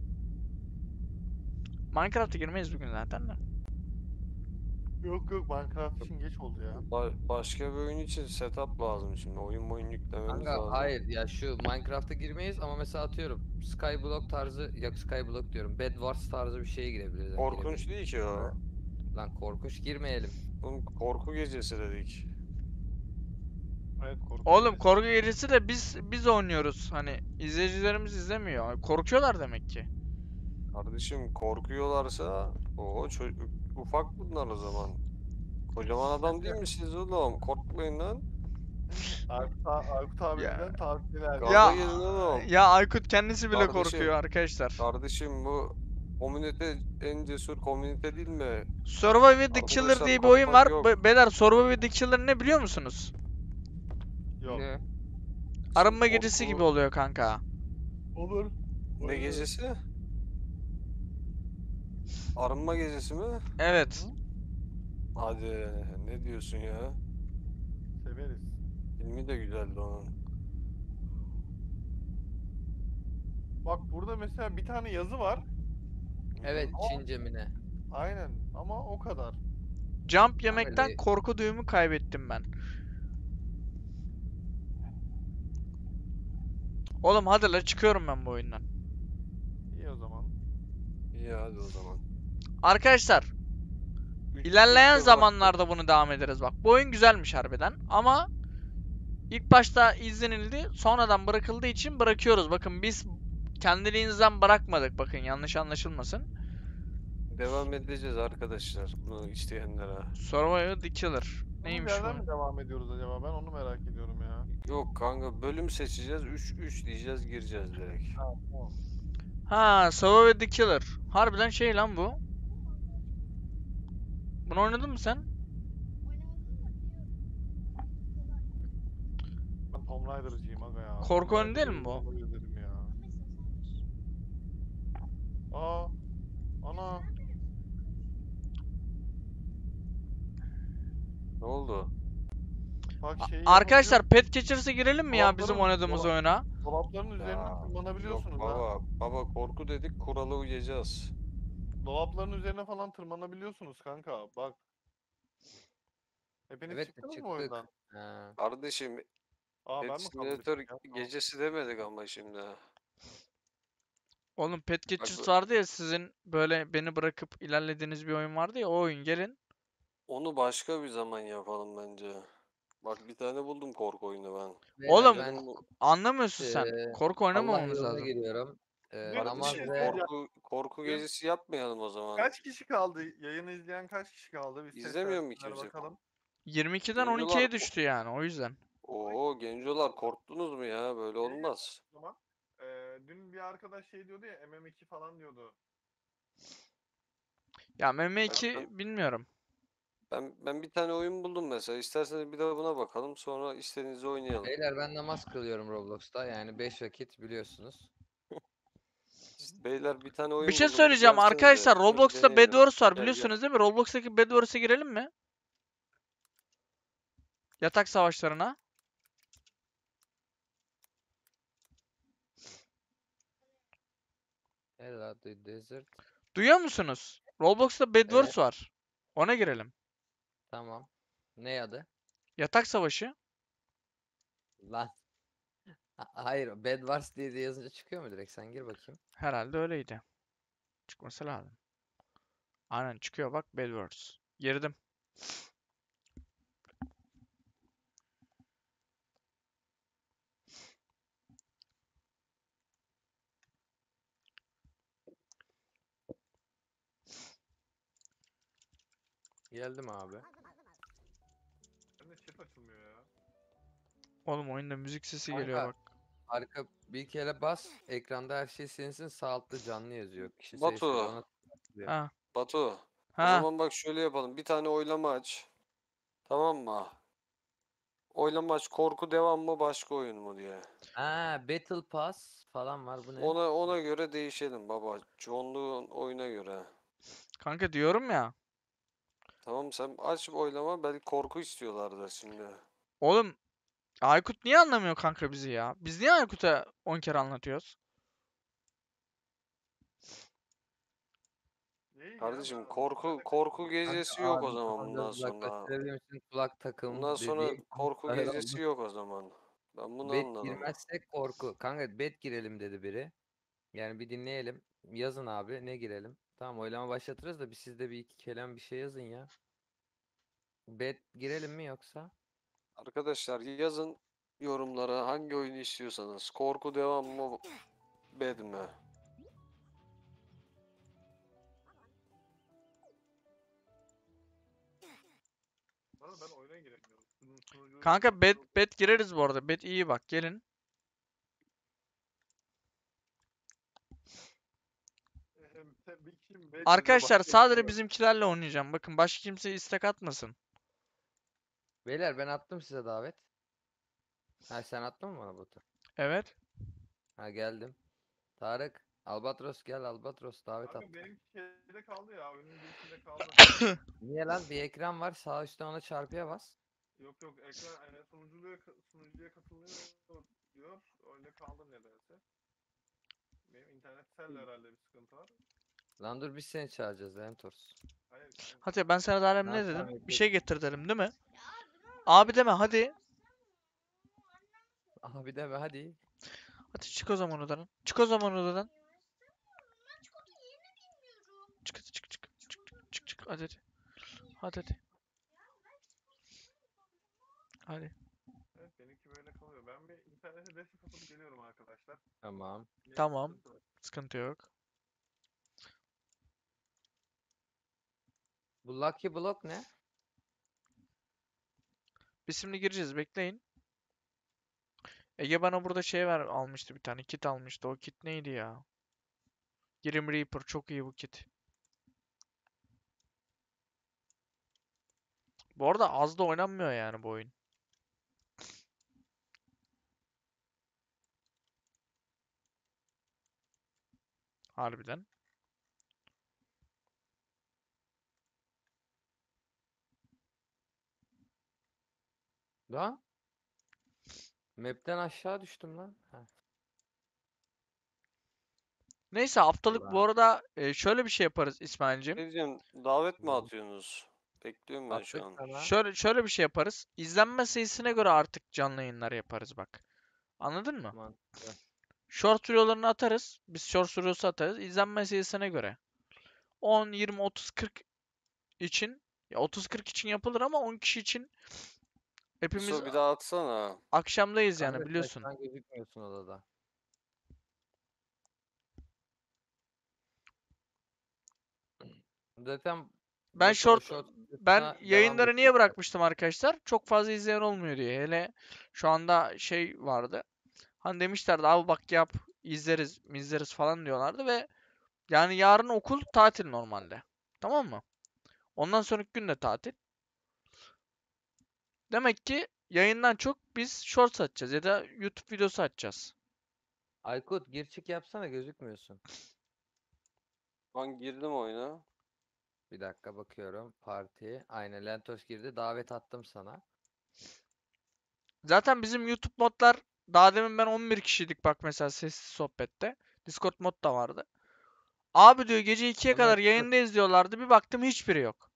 Minecraft'a girmeyiz bugün zaten de. yok Minecraft için geç oldu ya. Başka bir oyun için setup lazım şimdi. Oyun yüklememiz Kanka lazım. hayır ya, şu Minecraft'a girmeyiz ama mesela atıyorum Skyblock tarzı, yok Skyblock diyorum, Bed Wars tarzı bir şeye girebiliriz. Korkunç değil ki o. Lan korkunç girmeyelim. Oğlum korku gecesi dedik. Evet korku Oğlum gecesi. korku gecesi de biz oynuyoruz. Hani izleyicilerimiz izlemiyor. Korkuyorlar demek ki. Kardeşim korkuyorlarsa o çocuk ufak bunlar o zaman. Kocaman adam değil misiniz oğlum? Korkmayın lan. Aykut abimizden tavsiyeler. Ya Gaza gelin oğlum. ya Aykut kendisi bile Kardeşim. korkuyor arkadaşlar. Kardeşim bu komünite en cesur komünite değil mi? Survival the Killer Arkadaşlar diye bir oyun var. korkmak yok. Beyler Survival the Killer ne biliyor musunuz? Yok. Ne? Arınma Korku- gecesi gibi oluyor kanka. Olur. Ne gecesi? Arınma gecesi mi? Evet. Hadi ne diyorsun ya? Severiz. Filmi de güzeldi onun. Bak burada mesela bir tane yazı var. Evet, Çince mi ne? Aynen ama o kadar. Jump yemekten le- korku duyumu kaybettim ben. Oğlum hadi la çıkıyorum ben bu oyundan. İyi o zaman. İyi hadi o zaman. Arkadaşlar Üçte ilerleyen bıraktık. zamanlarda bunu devam ederiz bak. Bu oyun güzelmiş harbiden ama ilk başta izlenildi, sonradan bırakıldığı için bırakıyoruz. Bakın biz kendiliğinizden bırakmadık. Bakın yanlış anlaşılmasın. Devam edeceğiz arkadaşlar bunu isteyenlere. Survival the Killer. Neymiş Neymiş yerden bu? mi devam ediyoruz acaba? Ben onu merak ediyorum ya. Yok kanka bölüm seçeceğiz. 3 diyeceğiz gireceğiz direkt. Tamam. Ha, Survival the Killer. Harbiden şey lan bu. Bunu oynadın mı sen? Oynamadım da biliyorum. Ben Tomb Raider'cıyım aga ya. Korku Tomb oyunu değil mi bu? Raider'ı özledim ya. Ama istiyorsan dur. Aa. Ana. Ne oldu? Bak şeyi Arkadaşlar Pet Catchers'a girelim mi ya bizim Dolapların- oynadığımız dolap- oyuna? Dolapların üzerine Ya, tırmanabiliyorsunuz Yok ha. baba korku dedik kurala uyacağız. Dolapların üzerine falan tırmanabiliyorsunuz kanka. Bak. Hepiniz Evet, çıktınız mı çıktık. oyundan? Ha. Kardeşim Aa ben Pet mi kaldım? Simulator Ya, tamam. gecesi demedik ama şimdi. Oğlum Pet Catchers bu- vardı ya sizin böyle beni bırakıp ilerlediğiniz bir oyun vardı ya o oyun gelin. Onu başka bir zaman yapalım bence. Bak bir tane buldum korku oyunu ben. Beyler, Oğlum, ben Anlamıyorsun sen. Korku Allah oynamamamız yoluna lazım. giriyorum. Bir Namaz şey ve söyleyeceğim. Korku Benim- gecesi yapmayalım o zaman. Kaç kişi kaldı? Yayını izleyen kaç kişi kaldı? Bir ses İzlemiyor mu versinler kimse? bakalım. 22'den Gencolar 12'ye düştü yani o yüzden. Oo gencolar korktunuz mu ya? Böyle olmaz. O zaman dün bir arkadaş şey diyordu ya MM2 falan diyordu. Ya MM2 Ben, bilmiyorum. ben bir tane oyun buldum mesela. İsterseniz bir de buna bakalım. Sonra istediğinizi oynayalım. Beyler ben namaz kılıyorum Roblox'ta. Yani 5 vakit biliyorsunuz. Beyler bir tane Bir oyun şey buldum. Bir söyleyeceğim gelsenize. arkadaşlar. Şunu bir Roblox'ta deneyelim. Bedwars var Gel gel. biliyorsunuz değil mi? Roblox'taki Bedwars'a girelim mi? Yatak savaşlarına. Hello the desert. Duyuyor musunuz? Roblox'ta Evet, Bedwars var. Ona girelim. tamam. Ne adı? Yatak savaşı. Lan. Hayır, Bed Wars diye de yazınca çıkıyor mu direkt? Sen gir bakayım. Herhalde öyleydi. Çıkması lazım. Aynen çıkıyor bak Bedwars. Girdim. Geldim abi. Ben de chat açılmıyor ya. Oğlum oyunda müzik sesi geliyor Kanka, bak. arka bir kere bas. Ekranda her şey silinsin. Sağ altta canlı yazıyor. Kişi sayısı Batu. ona tıklıyor. Ha. Batu. O Ha. zaman bak şöyle yapalım. Bir tane oylama aç. Tamam mı? Oylama aç. Korku devam mı başka oyun mu diye. Ha, Battle Pass falan var. Bu ne? Ona göre değişelim baba. Çoğunluğun oyuna göre. Kanka diyorum ya. Tamam sen aç bir oylama. Belki korku istiyorlardı şimdi. Oğlum Aykut niye anlamıyor kanka bizi ya? Biz niye Aykut'a 10 kere anlatıyoruz? Neyi ya Kardeşim ben korku Kanka gecesi yok o abi zaman bundan kafanızı sonra. uzaklaştırabildiğim için kulak Bundan takım sonra dediğim korku öyle oldu. gecesi yok o zaman. Ben bunu Bet anladım. girmezsek korku. Kanka bet girelim dedi biri. Yani bir dinleyelim. Yazın abi ne girelim. Tamam oylama başlatırız da siz de bir iki kelam bir şey yazın ya. Bet girelim mi yoksa? Arkadaşlar yazın yorumlara hangi oyunu istiyorsanız. Korku devam mı? Bed mi? ben oyuna giremiyorum. Sunucu Kanka bet gireriz bu arada. Bet iyi bak gelin. bir kim bet bize Arkadaşlar başka bir şey sadece yok. bizimkilerle oynayacağım. Bakın başka kimse istek atmasın. Beyler ben attım size davet. Ha sen attın mı bana botu? Evet. Ha geldim. Tarık. Albatros gel Albatros davet Kanka attım. benimki şeyde kaldı ya. Oyunun girişinde kaldı. Niye lan bir ekran var sağ üstte ona çarpıya bas. Yok ekran sunucuya katılıyor diyor. Öyle kaldı nedense. Benim internetsel herhalde bir sıkıntı var. Lan dur biz seni çağıracağız Entors. Hayır kanka. Hadi ben sana daha demin Tamam, ne tamam, dedim? Bir bekle. şey getir dedim değil mi? Abi deme hadi. Abi deme hadi. Hadi çık o zaman odadan. Çık o zaman odadan. Çık hadi çık. Hadi hadi. Hadi hadi. Hadi. Evet benimki böyle kalıyor. Ben bir internete destek atıp geliyorum arkadaşlar. Tamam. Yine bir Tamam. sıkıntı var. Sıkıntı yok. Bu Lucky Block ne? Biz şimdi gireceğiz bekleyin. Ege bana burada şey almıştı bir tane kit almıştı. O kit neydi ya? Grim Reaper çok iyi bu kit. Bu arada az da oynanmıyor yani bu oyun. Harbiden. Lan? Map'ten aşağı düştüm lan. Ha. Neyse haftalık bu Ulan. arada şöyle bir şey yaparız İsmail'cim. Ne diyeceğim? Davet mi atıyorsunuz? Bekliyorum ben şu Attık an. sana. Şöyle bir şey yaparız. İzlenme sayısına göre artık canlı yayınlar yaparız bak. Anladın mı? Mantıklı. Short videolarını atarız. Biz short videosu atarız. İzlenme sayısına göre. 10, 20, 30, 40 için ya 30-40 için yapılır ama 10 kişi için hepimiz So bir daha atsana. akşamdayız yani Kanka sen biliyorsun. şu an gözükmüyorsun odada. Zaten Ben Batu o short short ben videosuna devam yayınları niye edecek. bırakmıştım arkadaşlar? Çok fazla izleyen olmuyor diye. Hele şu anda şey vardı. Hani demişlerdi abi bak yap izleriz falan diyorlardı ve yani yarın okul tatil normalde. Tamam mı? Ondan sonraki gün de tatil. Demek ki yayından çok biz shorts atacağız ya da YouTube videosu atacağız. Aykut gir çık yapsana, gözükmüyorsun. Ben girdim oyuna. Bir dakika bakıyorum. Parti. Aynen, Lentos girdi. Davet attım sana. Zaten bizim YouTube modlar daha demin ben 11 kişiydik bak mesela sessiz sohbette. Discord mod da vardı. Abi diyor gece 2'ye kadar Samet dur. yayında izliyorlardı. Bir baktım hiçbiri yok.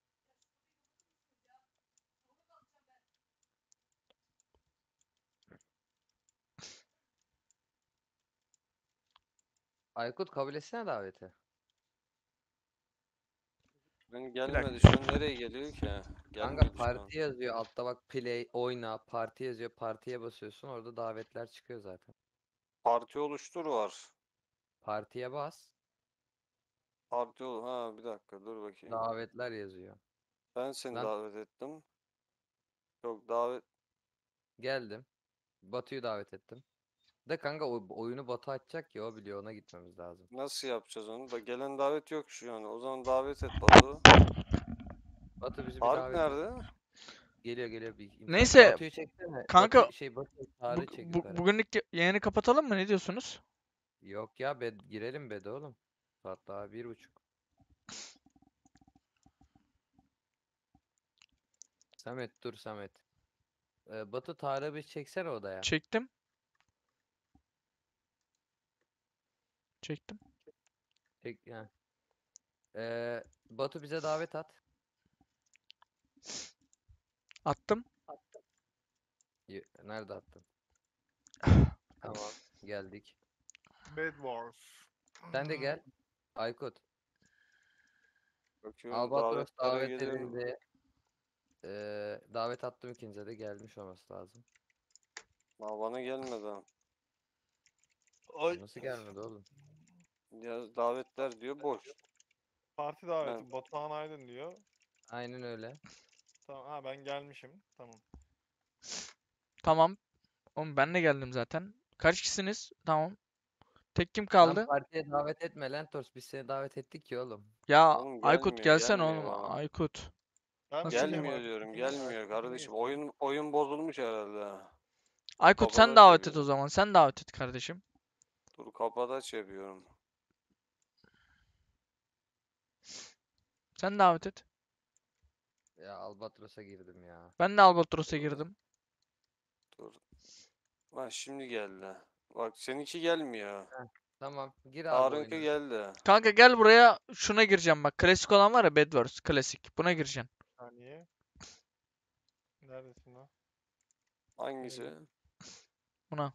Aykut kabul etsene daveti. Ben Bir dakika. gelmedi. Şu an nereye geliyor ki? Kanka Gelmedi şu an. parti yazıyor. Altta bak, play, oyna, parti yazıyor. Partiye basıyorsun. Orada davetler çıkıyor zaten. Parti oluştur var. Partiye bas. Parti ol. Ha bir dakika dur bakayım. Davetler yazıyor. Ben seni Lan davet ettim. Yok davet. geldim. Batu'yu davet ettim. De kanka oyunu Batu açacak ya, o biliyor, ona gitmemiz lazım. Nasıl yapacağız onu? Da gelen davet yok şu an. O zaman davet et Batu. Batu bizi bir Tarık davet et. nerede? Geliyor bir imza. Neyse Batu'yu çeksene. kanka Batu Tarık'ı çek yukarı. bugünlük yayını kapatalım mı? Ne diyorsunuz? Yok ya, girelim bed oğlum. Saat daha 1:30. Samet dur Samet. Batu Tarık'ı bir çeksene odaya. Çektim. Çektim. Çek ya. Batu bize davet at. Attım. Nerede attın? Tamam, geldik. Bed Wars. Sen de gel. Aykut. Bakıyorum Albatros davetlere davet geliyorum. edildi. Davet attım, ikinize de gelmiş olması lazım. Aa, bana gelmedi. Ha. Ay. Nasıl gelmedi oğlum? Ya davetler diyor boş. Parti daveti. Ben Batuhan Aydın diyor. Aynen öyle. Tamam. Ha ben gelmişim. Tamam. Tamam. Oğlum ben de geldim zaten. Kaç kişisiniz? Tamam. Tek kim Lan kaldı? partiye davet etme Lentos. Biz seni davet ettik ki oğlum. Ya oğlum Aykut gelmiyor gelsene gelmiyor oğlum. bana. Aykut. Ben Nasıl? bilmiyorum Gelmiyor artık. diyorum Kimine- gelmiyor kimine kardeşim. geçti. Oyun bozulmuş herhalde. Aykut sen Kapataç davet et o yapıyorum. zaman. Sen davet et kardeşim. Dur kapataç yapıyorum. Sen davet et. Ya Albatros'a girdim ya. Ben de Albatros'a Dur, girdim. dur. Bak şimdi geldi. Bak seninki gelmiyor. Tamam, gir abi Tarık'ınki oyuna. geldi. Kanka gel buraya. Şuna gireceğim bak. Klasik olan var ya Bedwars. Klasik. Buna gireceksin. Saniye. Neredesin lan? Hangisi? Buna.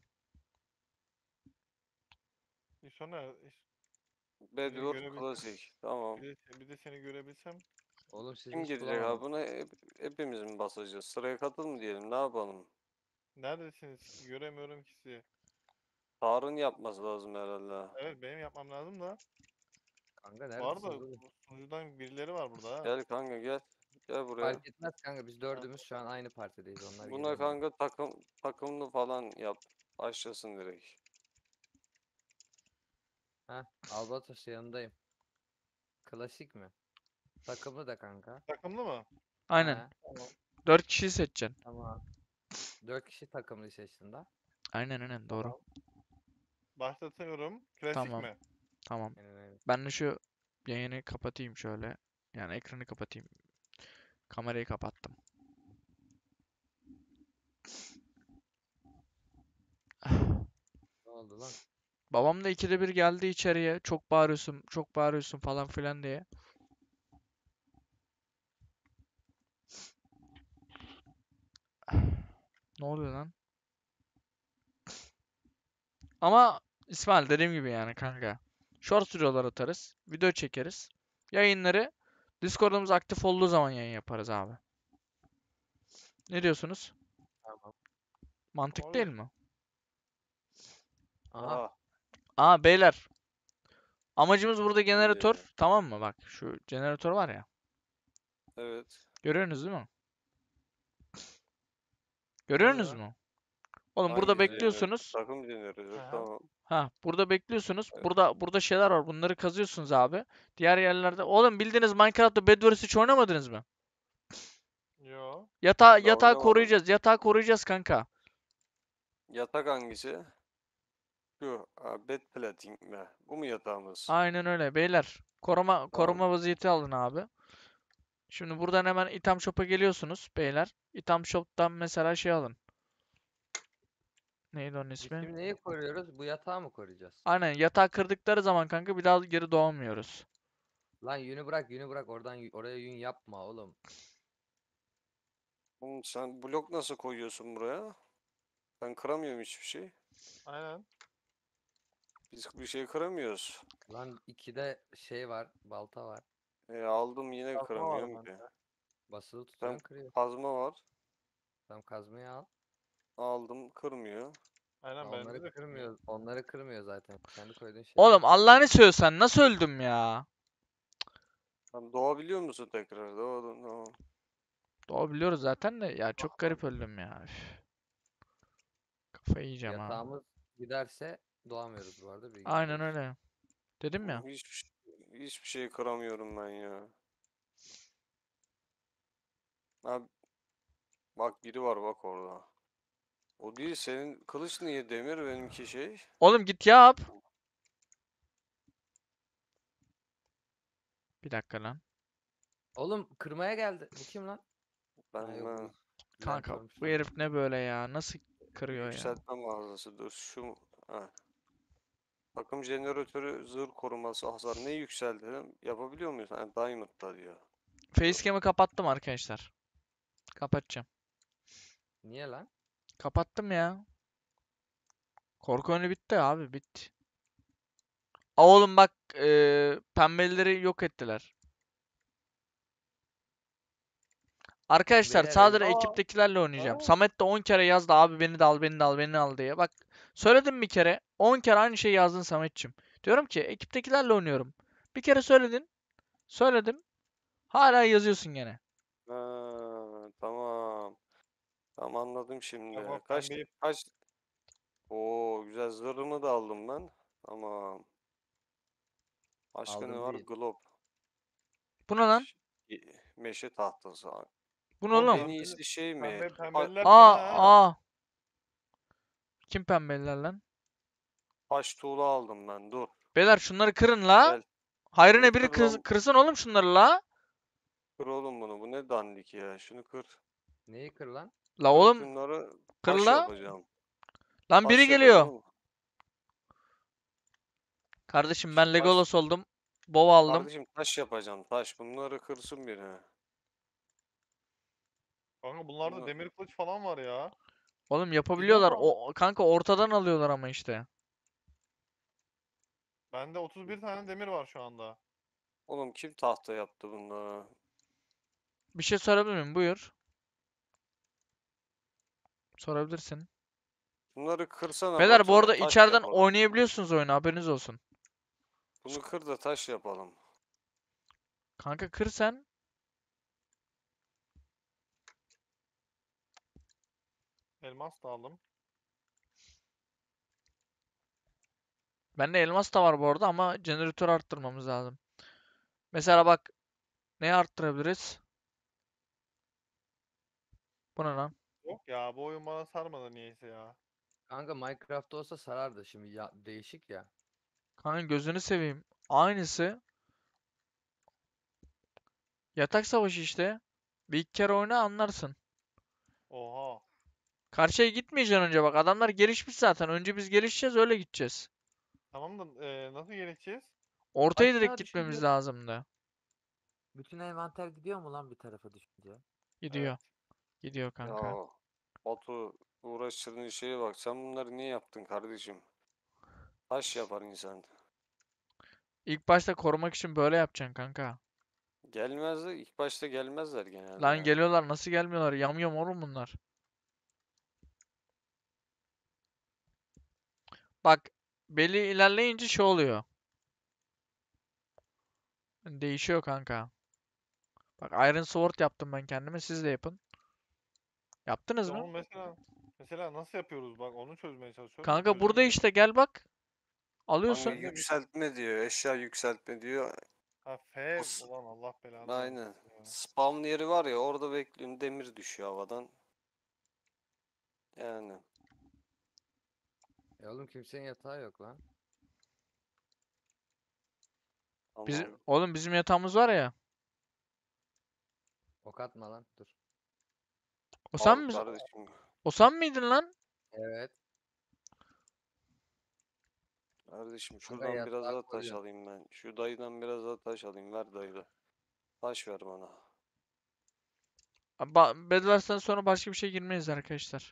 İso nerede? Bedwars görebilsem. Classic. Tamam. Bir de seni görebilsem. Oğlum sizi Kim hiç girecek abi bulamadım. buna? Hepimiz mi basacağız? Sıraya katıl mı diyelim? Ne yapalım? Neredesiniz? Göremiyorum ki sizi. Tarık'ın yapması lazım herhalde. Evet benim yapmam lazım da. Kanka Bu arada neredesiniz oğlum? bu sunucudan birileri var burada ha. Gel kanka gel. Gel buraya. Fark etmez kanka, biz dördümüz şu an aynı partideyiz. Onlar Buna giremiyor. kanka takımlı falan yap. Başlasın direkt. Heh, Albatros yanındayım. Klasik mi? Takımlı da kanka. Takımlı mı? Aynen. He, tamam. 4 kişiyi seçeceksin. Tamam. 4 kişi takımlı seçtin daha. Aynen doğru. Tamam. Başlatıyorum. Klasik Tamam. mi? Tamam. Aynen öyle. Ben de şu yayını kapatayım şöyle. Yani ekranı kapatayım. Kamerayı kapattım. Ne oldu lan? Babam da ikide bir geldi içeriye. Çok bağırıyorsun, çok bağırıyorsun falan filan diye. Ne oluyor lan? Ama İsmail dediğim gibi yani kanka. Short videolar atarız. Video çekeriz. Yayınları Discord'umuz aktif olduğu zaman yayın yaparız abi. Ne diyorsunuz? Tamam. Mantık değil Olur. mi? Aha. Aha. Aa beyler. Amacımız burada jeneratör. Şimdi Tamam mı? Bak şu jeneratör var ya. Evet. Görüyorsunuz değil mi? Görüyorsunuz Yo. mu? Oğlum burada Hangi jeneratör? bekliyorsunuz. Takım jeneratörü. Aha. Tamam. Ha, burada bekliyorsunuz. Evet. Burada şeyler var. Bunları kazıyorsunuz abi. Diğer yerlerde. Oğlum bildiğiniz Minecraft'ta Bed Wars hiç oynamadınız mı? Yo. Da Yatağı oynamadım. koruyacağız. Yatağı koruyacağız kanka. Yatak hangisi? Şu. Bed plating mi? Bu mu yatağımız? Aynen öyle beyler. Koruma Tamam. koruma vaziyeti alın abi. Şimdi buradan hemen item shop'a geliyorsunuz beyler. Item shop'tan mesela şey alın. Neydi onun Biz ismi? şimdi neyi koruyoruz? Bu yatağı mı koruyacağız? Aynen yatağı kırdıkları zaman kanka bir daha geri doğamıyoruz. Lan yünü bırak, yünü bırak. Oraya yün yapma oğlum. Oğlum sen blok nasıl koyuyorsun buraya? Ben kıramıyorum hiçbir şey. Aynen. Biz bir şey kıramıyoruz. Lan 2'de şey var, balta var. Aldım yine Kazma var kıramıyorum ki. bende. Basılı Sen tutuyorsun, kırıyor. kazma var. Tam kazmayı al. Aldım kırmıyor. Aynen Ha, bende de kırmıyor. onları kırmıyor zaten. Kendi koyduğun Oğlum şeyleri kırıyor. Allah'ını seviyorsan nasıl öldüm ya? Sen doğabiliyor musun tekrar? Doğdun tamam. Doğabiliyoruz zaten de ya çok garip öldüm ya. Üf. Kafayı yiyeceğim ha. Yatağımız giderse doğamıyoruz bu arada, bilginiz Aynen olsun. öyle. Dedim ya. Oğlum hiçbir şey kıramıyorum ben ya. Abi, bak biri var bak orada. O değil senin kılıç niye demir benimki şey? Oğlum git yap. Bir dakika lan. Oğlum kırmaya geldi. Bu kim lan? Ha, Ben yok, ben bu Kanka Lentormuş bu lan. herif ne böyle ya? Nasıl kırıyor ya? yükseltme mağazası dur şu ha. Takım jeneratörü zırh koruması hasar ne yükseltelim yapabiliyor muyuz? Yani Diamond'da diyor. Facecam'ı kapattım arkadaşlar. Kapatacağım. Niye lan? Kapattım ya. Korku oyunu bitti abi bitti. Aa, oğlum bak pembeleri yok ettiler. Arkadaşlar Beyler sadece Aa, ekiptekilerle oynayacağım. aa. Samet de 10 kere yazdı abi beni de al beni de al beni de al diye. Bak söyledim bir kere 10 kere aynı şeyi yazdın Sametçim. Diyorum ki ekiptekilerle oynuyorum. Bir kere söyledin. Söyledim. Hala yazıyorsun gene. Ha, tamam. Tamam anladım şimdi. Tamam Kaç pembeyi kaç Oo güzel zırhımı da aldım ben. Tamam. Başka ne Aldım var? değil. Glob. Bu ne lan? Meşe tahtası. Bu ne Oğlum oğlum? En iyisi şey mi? pembeliler Aa fena ha. aa. Kim pembeliler lan? Taş tuğla aldım ben. Dur. Beyler şunları kırın la. Gel. Şunu Hayrına biri kır lan. kırsın oğlum şunları la. Kır oğlum bunu. Bu ne dandik ya. Şunu kır. Neyi kır lan? La Kır oğlum şunları. kır Taş la. yapacağım. Lan biri Taş yapacağım geliyor. oğlum. Kardeşim ben Taş. Legolas oldum. Bova aldım. Kardeşim taş yapacağım. Taş. Bunları kırsın biri. Kanka bunlarda Bunlar... demir kılıç falan var ya. Oğlum yapabiliyorlar. Ama O kanka ortadan alıyorlar ama işte. bende 31 tane demir var şu anda. Oğlum kim tahta yaptı bunları? Bir şey sorabilir miyim? Buyur. Sorabilirsin. Bunları kırsana Beyler bu Batu. arada Taş içeriden yapalım. oynayabiliyorsunuz oyunu haberiniz olsun. Bunu kır da taş yapalım. Kanka kır sen. Elmas da aldım. Bende elmas da var bu arada ama jeneratör arttırmamız lazım. Mesela bak neyi arttırabiliriz? Bu ne lan? Yok ya bu oyun bana sarmadı niyeyse ya. Kanka Minecraft olsa sarardı, şimdi ya, değişik ya. Kanka gözünü seveyim. Aynısı. Yatak savaşı işte. Bir iki kere oyna anlarsın. Oha. Karşıya gitmeyeceksin önce bak. Adamlar gelişmiş zaten. Önce biz gelişeceğiz öyle gideceğiz. Tamam da nasıl gelişeceğiz? Ortaya direkt Aşağı gitmemiz düşünce lazımdı. bütün envanter gidiyor mu lan bir tarafa düşünce? Gidiyor. Evet. Gidiyor kanka. Ya Batu uğraştırdığın şeye bak. Sen bunları niye yaptın kardeşim? Taş yapar insan. İlk başta korumak için böyle yapacaksın kanka. Gelmezler. İlk başta gelmezler genelde. Lan geliyorlar nasıl gelmiyorlar? Yamyam oğlum bunlar. Bak belli ilerleyince şey oluyor. Değişiyor kanka. Bak Iron Sword yaptım ben kendime. Siz de yapın. Yaptınız İşte mı? onu mesela nasıl yapıyoruz bak onu çözmeye çalışıyorum da Kanka burada çözemiyorum. işte gel bak. Kanka Alıyorsun. Ben de bir yükseltme diyor. Eşya yükseltme diyor. ha O F s- ulan Allah belanı Aynen. versin ya. Spawn yeri var ya, orada bekliyorsun, demir düşüyor havadan. Yani. Oğlum kimsenin yatağı yok lan. Tamam. Oğlum bizim yatağımız var ya. Ok atma lan. Dur. O sen Al mi? kardeşim. O sen miydin lan? Evet. Kardeşim Kanka şuradan biraz yatağı daha taş koruyorum. alayım ben. Şu dayıdan biraz daha taş alayım. Ver dayı. Taş ver bana. Bedwars'tan sonra başka bir şey girmeyiz arkadaşlar.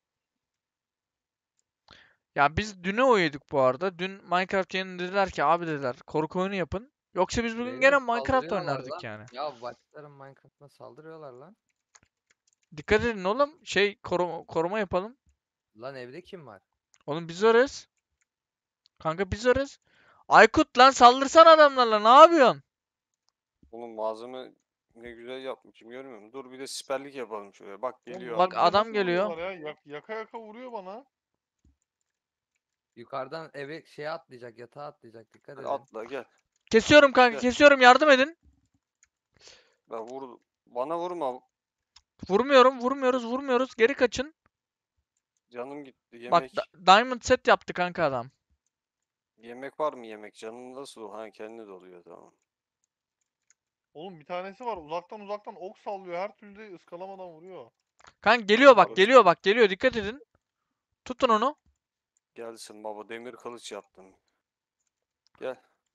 Ya biz düne uyuduk bu arada. Dün Minecraft yayını dediler ki abi dediler korku oyunu yapın. Yoksa biz bugün gene Beyler Minecraft saldırıyorlar oynardık lan. yani. Ya başlarım Minecraft'ına saldırıyorlar lan. Dikkat edin oğlum. Koruma yapalım. Lan evde kim var? Oğlum biz varız. Kanka biz varız. Aykut lan saldırsana adamlarla ne yapıyorsun? Oğlum malzeme ne güzel yapmışım, görmüyor musun? Dur bir de siperlik yapalım şuraya. Bak Oğlum geliyor Bak bunlar adam. bize adam nasıl geliyor. vuruyorlar ya? Yaka yaka vuruyor bana. Yukarıdan eve şeye atlayacak, yatağa atlayacak. Dikkat edin. Atla gel. Kesiyorum kanka Gel. kesiyorum yardım edin. Ben vur. Bana vurma. Vurmuyoruz. Geri kaçın. Canım gitti. Bak Yemek. Diamond set yaptı kanka adam. Yemek var mı yemek? Canın nasıl o? Ha, kendi doluyor, tamam. Oğlum bir tanesi var uzaktan ok sallıyor her türlü de ıskalamadan vuruyor. Kanka geliyor bak Barış. geliyor dikkat edin. Tutun onu. Gelsin baba, demir kılıç yaptım. Gel.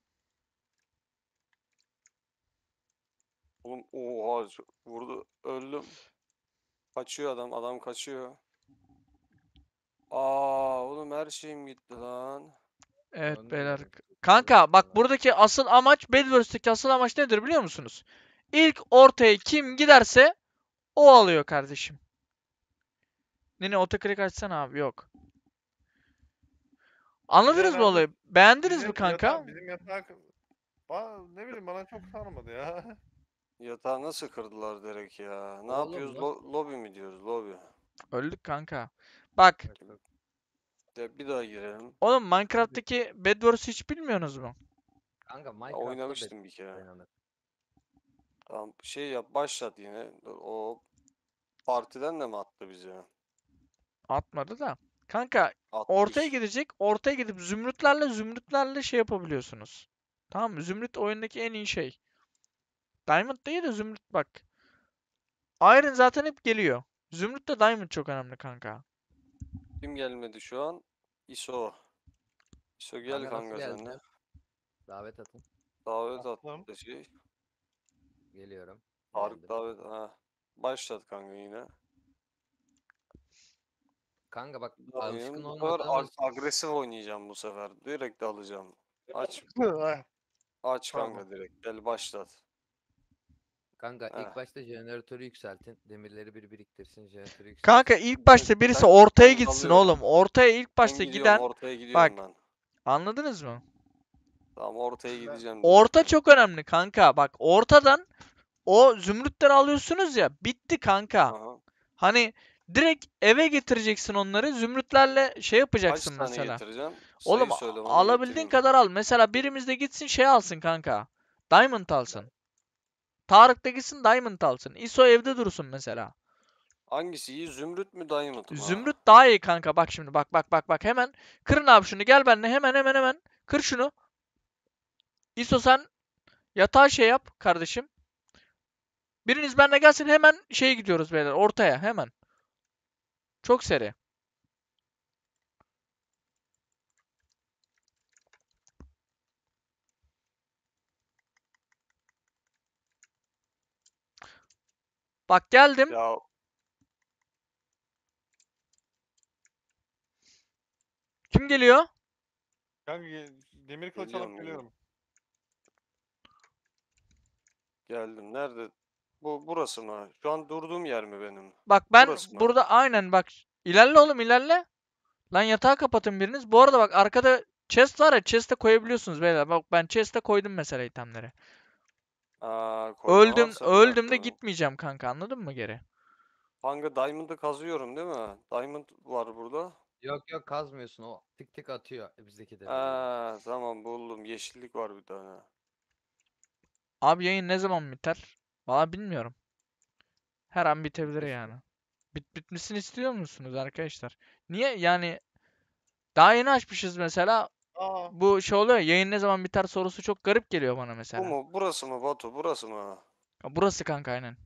Oğlum oha, vurdu, öldüm. Kaçıyor adam, adam kaçıyor. Aa oğlum, her şeyim gitti lan. Evet Onu beyler. diyorum. Kanka bak Falan. buradaki asıl amaç Bedwars'taki asıl amaç nedir biliyor musunuz? İlk ortaya kim giderse o alıyor kardeşim. Nene otoklik açsana abi yok. Anladınız mı Beyler olayı? Beğendiniz mi kanka? bizim yatak ne bileyim bana çok sarmadı ya. Yatağı nasıl kırdılar direkt ya? Ne Oğlum yapıyoruz? nasıl? Lobi mi diyoruz? Lobi. Öldük kanka. Bak Yok. De bir daha girelim. oğlum Minecraft'taki Bedwars'ı hiç bilmiyorsunuz mu? Kanka Ya, Minecraft'ta oynamıştım bir kere. oynanır. Tamam, şey yap, başlat yine. O partiden de mi attı bizi? Atmadı da. Kanka ortaya Atmış. gidecek. Ortaya gidip zümrütlerle şey yapabiliyorsunuz. Tamam mı? Zümrüt oyundaki en iyi şey. Diamond değil de zümrüt bak. Iron zaten hep geliyor. Zümrüt de Diamond çok önemli kanka. Kim gelmedi şu an? ISO. ISO gel Kanka nasıl kanka sen de. geleceğim? Davet atın. Davet Attım. attı şey. Geliyorum. Tarık Geldim. davet. Ha. Başlat kanka yine. Kanka bak Daha alışkın Bu sefer olmadığımız agresif oynayacağım bu sefer. Direkt alacağım. Aç. Ay, Aç Pardon. kanka direkt. Gel başlat. kanka Heh. ilk başta jeneratörü yükseltin. Demirleri bir biriktirsin. Jeneratörü yükseltin. Kanka ilk başta birisi ben- ortaya ben gitsin dalıyorum. oğlum. Ortaya ilk Ben başta gidiyorum, giden ortaya gidiyorum ben. anladınız mı? Tamam, ortaya gideceğim direkt Orta ben. çok önemli kanka. Bak ortadan o zümrütleri alıyorsunuz ya. Bitti kanka. Aha. Hani direkt eve getireceksin onları. Zümrütlerle şey Kaç yapacaksın tane mesela. getireceğim? Oğlum Sayı söyle bana, alabildiğin getireyim. kadar al. Mesela birimiz de gitsin şey alsın kanka. Diamond alsın. Tarık da gitsin Diamond alsın. ISO evde dursun mesela. Hangisi iyi? Zümrüt mü, diamond mı? Zümrüt daha iyi kanka. Bak şimdi bak. Hemen kırın abi şunu. Gel benimle hemen. Kır şunu. ISO sen yatağa şey yap kardeşim. Biriniz benimle gelsin hemen şeye gidiyoruz beyler. Ortaya hemen. Çok seri. Bak geldim. Ya Kim geliyor? Kanka demir kılıç alıp geliyorum. geliyorum. Geldim. Nerede? Burası mı? Şu an durduğum yer mi benim? Bak ben Burası mı? burada aynen bak. İlerle oğlum ilerle. Lan yatağı kapatın biriniz. Bu arada bak arkada chest var ya chest'e koyabiliyorsunuz beyler. Bak ben chest'e koydum mesela itemleri. Koyma Öldüm varsa bir öldüm de dakika. gitmeyeceğim kanka, anladın mı geri? Kanka Diamond'ı kazıyorum değil mi? Diamond var burada. Yok yok kazmıyorsun, o tık tık atıyor bizdekileri gibi. Tamam buldum. Yeşillik var bir tane. Abi yayın ne zaman biter? Valla bilmiyorum. Her an bitebilir Bitmiş yani. mi? Bitmesini istiyor musunuz arkadaşlar? Niye yani, daha yeni açmışız mesela. Aa, Bu şey oluyor ya, yayın ne zaman biter sorusu çok garip geliyor bana Bu mesela. mu? Burası mı Batu? Burası mı? Ya burası kanka, aynen.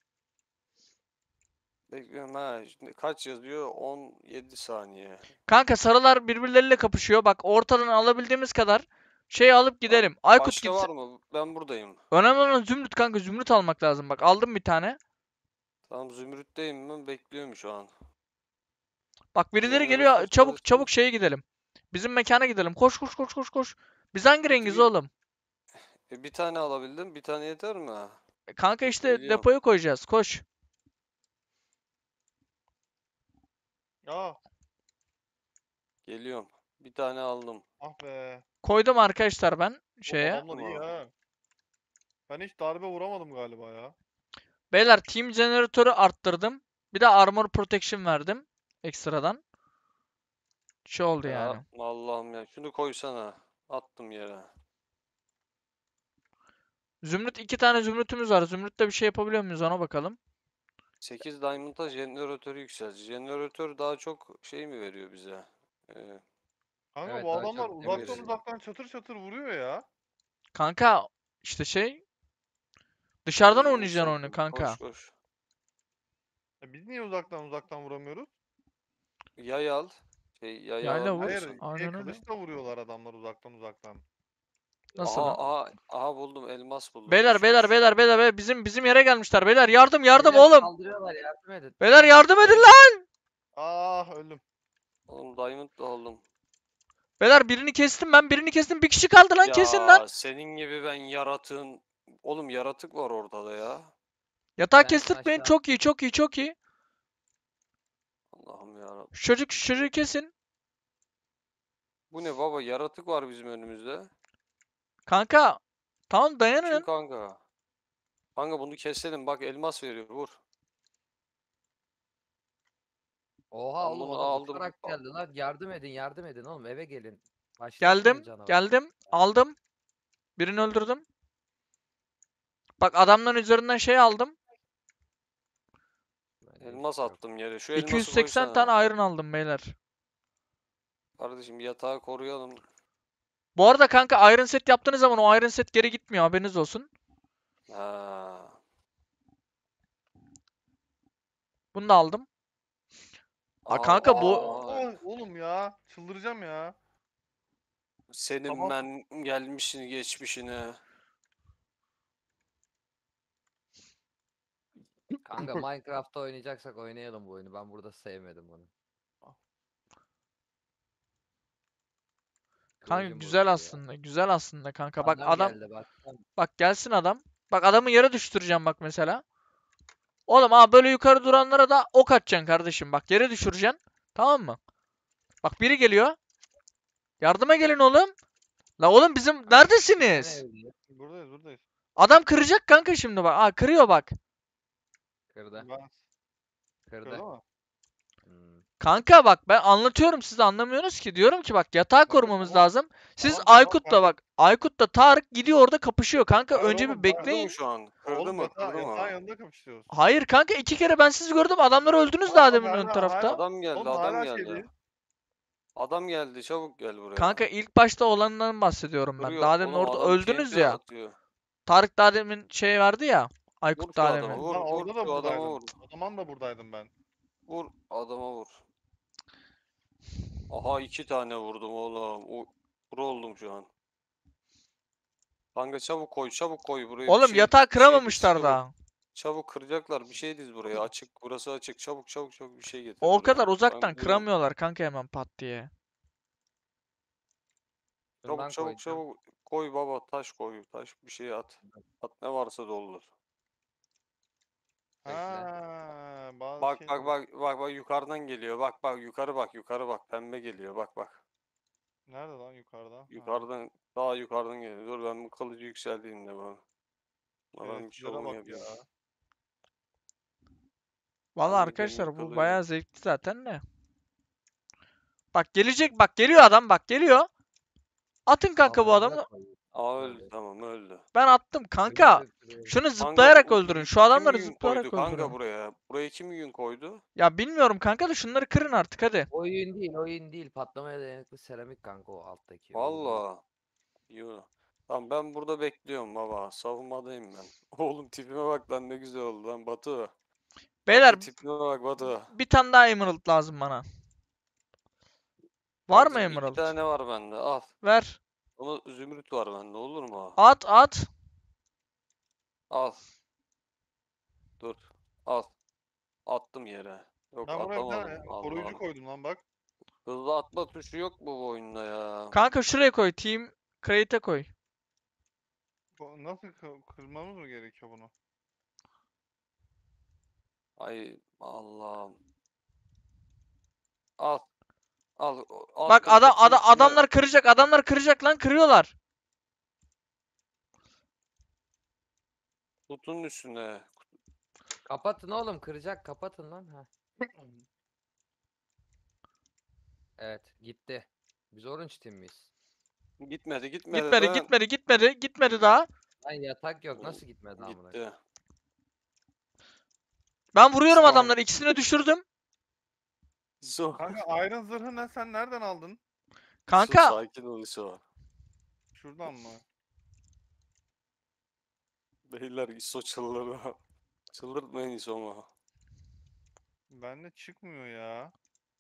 Bekliyorum ha. Şimdi kaç yazıyor? 17 saniye. Kanka sarılar birbirleriyle kapışıyor. Bak ortadan alabildiğimiz kadar şey alıp Tamam. gidelim. Aykut Başka gitse. var mı? Ben buradayım. Önemli olan zümrüt kanka, zümrüt almak lazım. Bak aldım bir tane. Tamam Zümrüt'teyim ben. Bekliyorum şu an. Bak birileri Jeneratör geliyor. Çabuk çalışsın. çabuk şeye gidelim. Bizim mekana gidelim. Koş koş koş koş koş. Biz hangi Git, rengiz git. oğlum? Bir tane alabildim. Bir tane yeter mi? Kanka işte Geliyorum. depoya koyacağız. Koş. ya, Geliyorum. Bir tane aldım. ah be. Koydum arkadaşlar ben Oğlum şeye. adamlar iyi Tamam. ha. Ben hiç darbe vuramadım galiba ya. Beyler team jeneratörü arttırdım. Bir de armor protection verdim ekstradan. Şey oldu yani. Ya Allah'ım ya. Şunu koysana. Attım yere. Zümrüt, 2 tane zümrütümüz var. Zümrütle bir şey yapabiliyor muyuz ona bakalım. 8 Diamond'a jeneratörü yükselt. Jeneratör daha çok şey mi veriyor bize? Kanka Evet, bu daha adamlar çok uzaktan demir. uzaktan çatır çatır vuruyor ya. Kanka işte şey, dışarıdan Hızlı oynayacaksın yüksek. oyunu kanka. Koş koş. Biz niye uzaktan vuramıyoruz? Yay al. Yay Yayla vur. Hayır, alabiliyorsun. Aynen öyle. kılıçla vuruyorlar adamlar uzaktan. Nasıl lan? Aha buldum. Elmas buldum. Beyler beyler Düşmüş. beyler beyler beyler, bizim yere gelmişler beyler, yardım yardım Beyler oğlum. saldırıyorlar, yardım edin. Beyler yardım edin lan. Ah, öldüm. Oğlum Diamond da aldım. Beyler birini kestim, ben birini kestim, bir kişi kaldı lan, kesin lan. Ya senin gibi ben yaratığın... Oğlum yaratık var ortada ya. Yatağı Sensin kestirtmeyin, aşağı. çok iyi çok iyi çok iyi. Allah'ım yarabbim. Şu çocuğu kesin. Bu ne baba? Yaratık var bizim önümüzde. Kanka tamam Kim dayanın. kanka? Kanka bunu keselim. Bak elmas veriyor. Vur. Oha Ben oğlum, bunu adam aldım. uçarak geldi lan. Yardım edin, yardım edin oğlum, eve gelin. Başlatmayın Geldim canavar. geldim aldım. Birini öldürdüm. Bak adamların üzerinden şey aldım. Bende Elmas hiçbir şey yok. attım yere. Şu elması 280 koysana. tane iron aldım beyler. Kardeşim yatağı koruyalım. Bu arada kanka iron set yaptığınız zaman o iron set geri gitmiyor, haberiniz olsun. Ha. Bunu da aldım. Aa, kanka bu Oğlum ya, çıldıracağım ya. Senin Tamam. ben gelmişini geçmişini. Kanka Minecraft'ta oynayacaksak oynayalım bu oyunu. Ben burada sevmedim bunu. kanka Psikolojim güzel bozuldu ya. aslında. Güzel aslında kanka. Bak Adam adam, geldi bak. bak gelsin adam. Bak adamı yere düşüreceğim bak mesela. Oğlum böyle yukarı duranlara da ok atacaksın kardeşim. Bak yere düşüreceksin. Tamam mı? Bak biri geliyor. Yardıma gelin oğlum. La oğlum bizim neredesiniz? Buradayız. Adam kıracak kanka şimdi bak. Kırıyor bak. Kırdı. Ben Kırdı. kırdı mı? Hmm. Kanka bak ben anlatıyorum, siz de anlamıyorsunuz ki. Diyorum ki bak yatağı Kanka, korumamız tamam. lazım. Siz Tamam, Aykut'la kanka. bak. Aykut'la Tarık gidiyor orada kapışıyor kanka. Hayır Önce oğlum, bir ben- Kırdı mı bekleyin. şu an? Kırdı Oğlum mı? Kırdı yatağın mı? yanında kapışıyoruz. Hayır kanka, 2 kere ben sizi gördüm. Adamları öldünüz daha demin ön hala- tarafta. Adam geldi, Oğlum adam hala şey geldi. değil. Adam geldi, çabuk gel buraya. Kanka ilk başta olandan bahsediyorum ben. Kırıyor. Daha demin Oğlum orada adam öldünüz TNT ya. atıyor. Tarık daha demin şey verdi ya. Vur Aykut şu daha adama, demin. vur, Ben vur orada da şu adama buradaydım. vur. O zaman da buradaydım ben. Vur, adama vur. Aha 2 tane vurdum oğlum. Pro oldum şu an. Kanka çabuk koy buraya bir Oğlum şey. yatağı Bir şey diz, kıramamışlar çabuk. daha. Çabuk kıracaklar, bir şey diz buraya. Açık, burası açık. Çabuk bir şey getir O buraya. kadar Ben uzaktan kırıyorum. kıramıyorlar kanka hemen pat diye. Şundan koyacağım. Çabuk. Koy baba, taş koy. Taş bir şey at. At ne varsa doldur. Bekle. Ha, bazı Bak şey. yukarıdan geliyor. Bak yukarı bak. Pembe geliyor. Bak. Nerede lan yukarıda? Ha. Yukarıdan daha yukarıdan geliyor. Dur ben bu kılıcı yükselteyim de bana. Ben bir Şerefsizlere şovumu bak yapayım. ya. Vallahi Ben bir arkadaşlar demir bu kılıcı- bayağı zevkli zaten de. Bak gelecek, bak geliyor adam, bak geliyor. Atın kanka bu Kafamıza adamı. koyuyor. Aa öldü, Böyle. tamam öldü. Ben attım kanka. Öldürüp duruyor. Şunu Kanka zıplayarak öldürün. Şu kim adamları yün koydu zıplayarak kanka öldürün. buraya? Buraya kim yün koydu? Ya bilmiyorum kanka da şunları kırın artık hadi. Oyun değil. Patlamaya dayanıklı seramik kanka o alttaki. Oyun değil. Valla. Yo. Tamam ben burada bekliyorum baba. Savunmadayım ben. Oğlum tipime bak lan ne güzel oldu lan Batu. Beyler Batu tipime bak Batu. bir tane daha emerald lazım bana. Var mı Kardeşim iki emerald? tane var bende al. Ver. Ama zümrüt var bende olur mu? At at. Al. Dur. Al. Attım yere. Yok Ben buraya bir tane atamadım. Allah koruyucu Allah. koydum lan bak. Hızlı atma tuşu yok mu bu oyunda ya? Kanka şuraya koy. Team Crate'e koy. Nasıl kırmamız mı gerekiyor bunu? Ay Allah'ım. Al. Al. Bak Attım kutunun üstüne. adamlar kıracak. Adamlar kıracak lan, kırıyorlar. Kutunun üstüne. Kapatın oğlum kıracak kapatın lan. Ha. Evet gitti. Biz orange team miyiz? Gitmedi Gitmedi lan. gitmedi gitmedi. Gitmedi daha. Lan yatak yok nasıl gitmedi amına? Gitti. Ben vuruyorum İsmail. adamları. İkisini düşürdüm. İso. Kanka Iron zırhı ne, sen nereden aldın? Kanka Sakin ol İso. Şuradan mı? Beyler İso çıldırdı. Çıldırtmayın İso'mu. Bende çıkmıyor ya.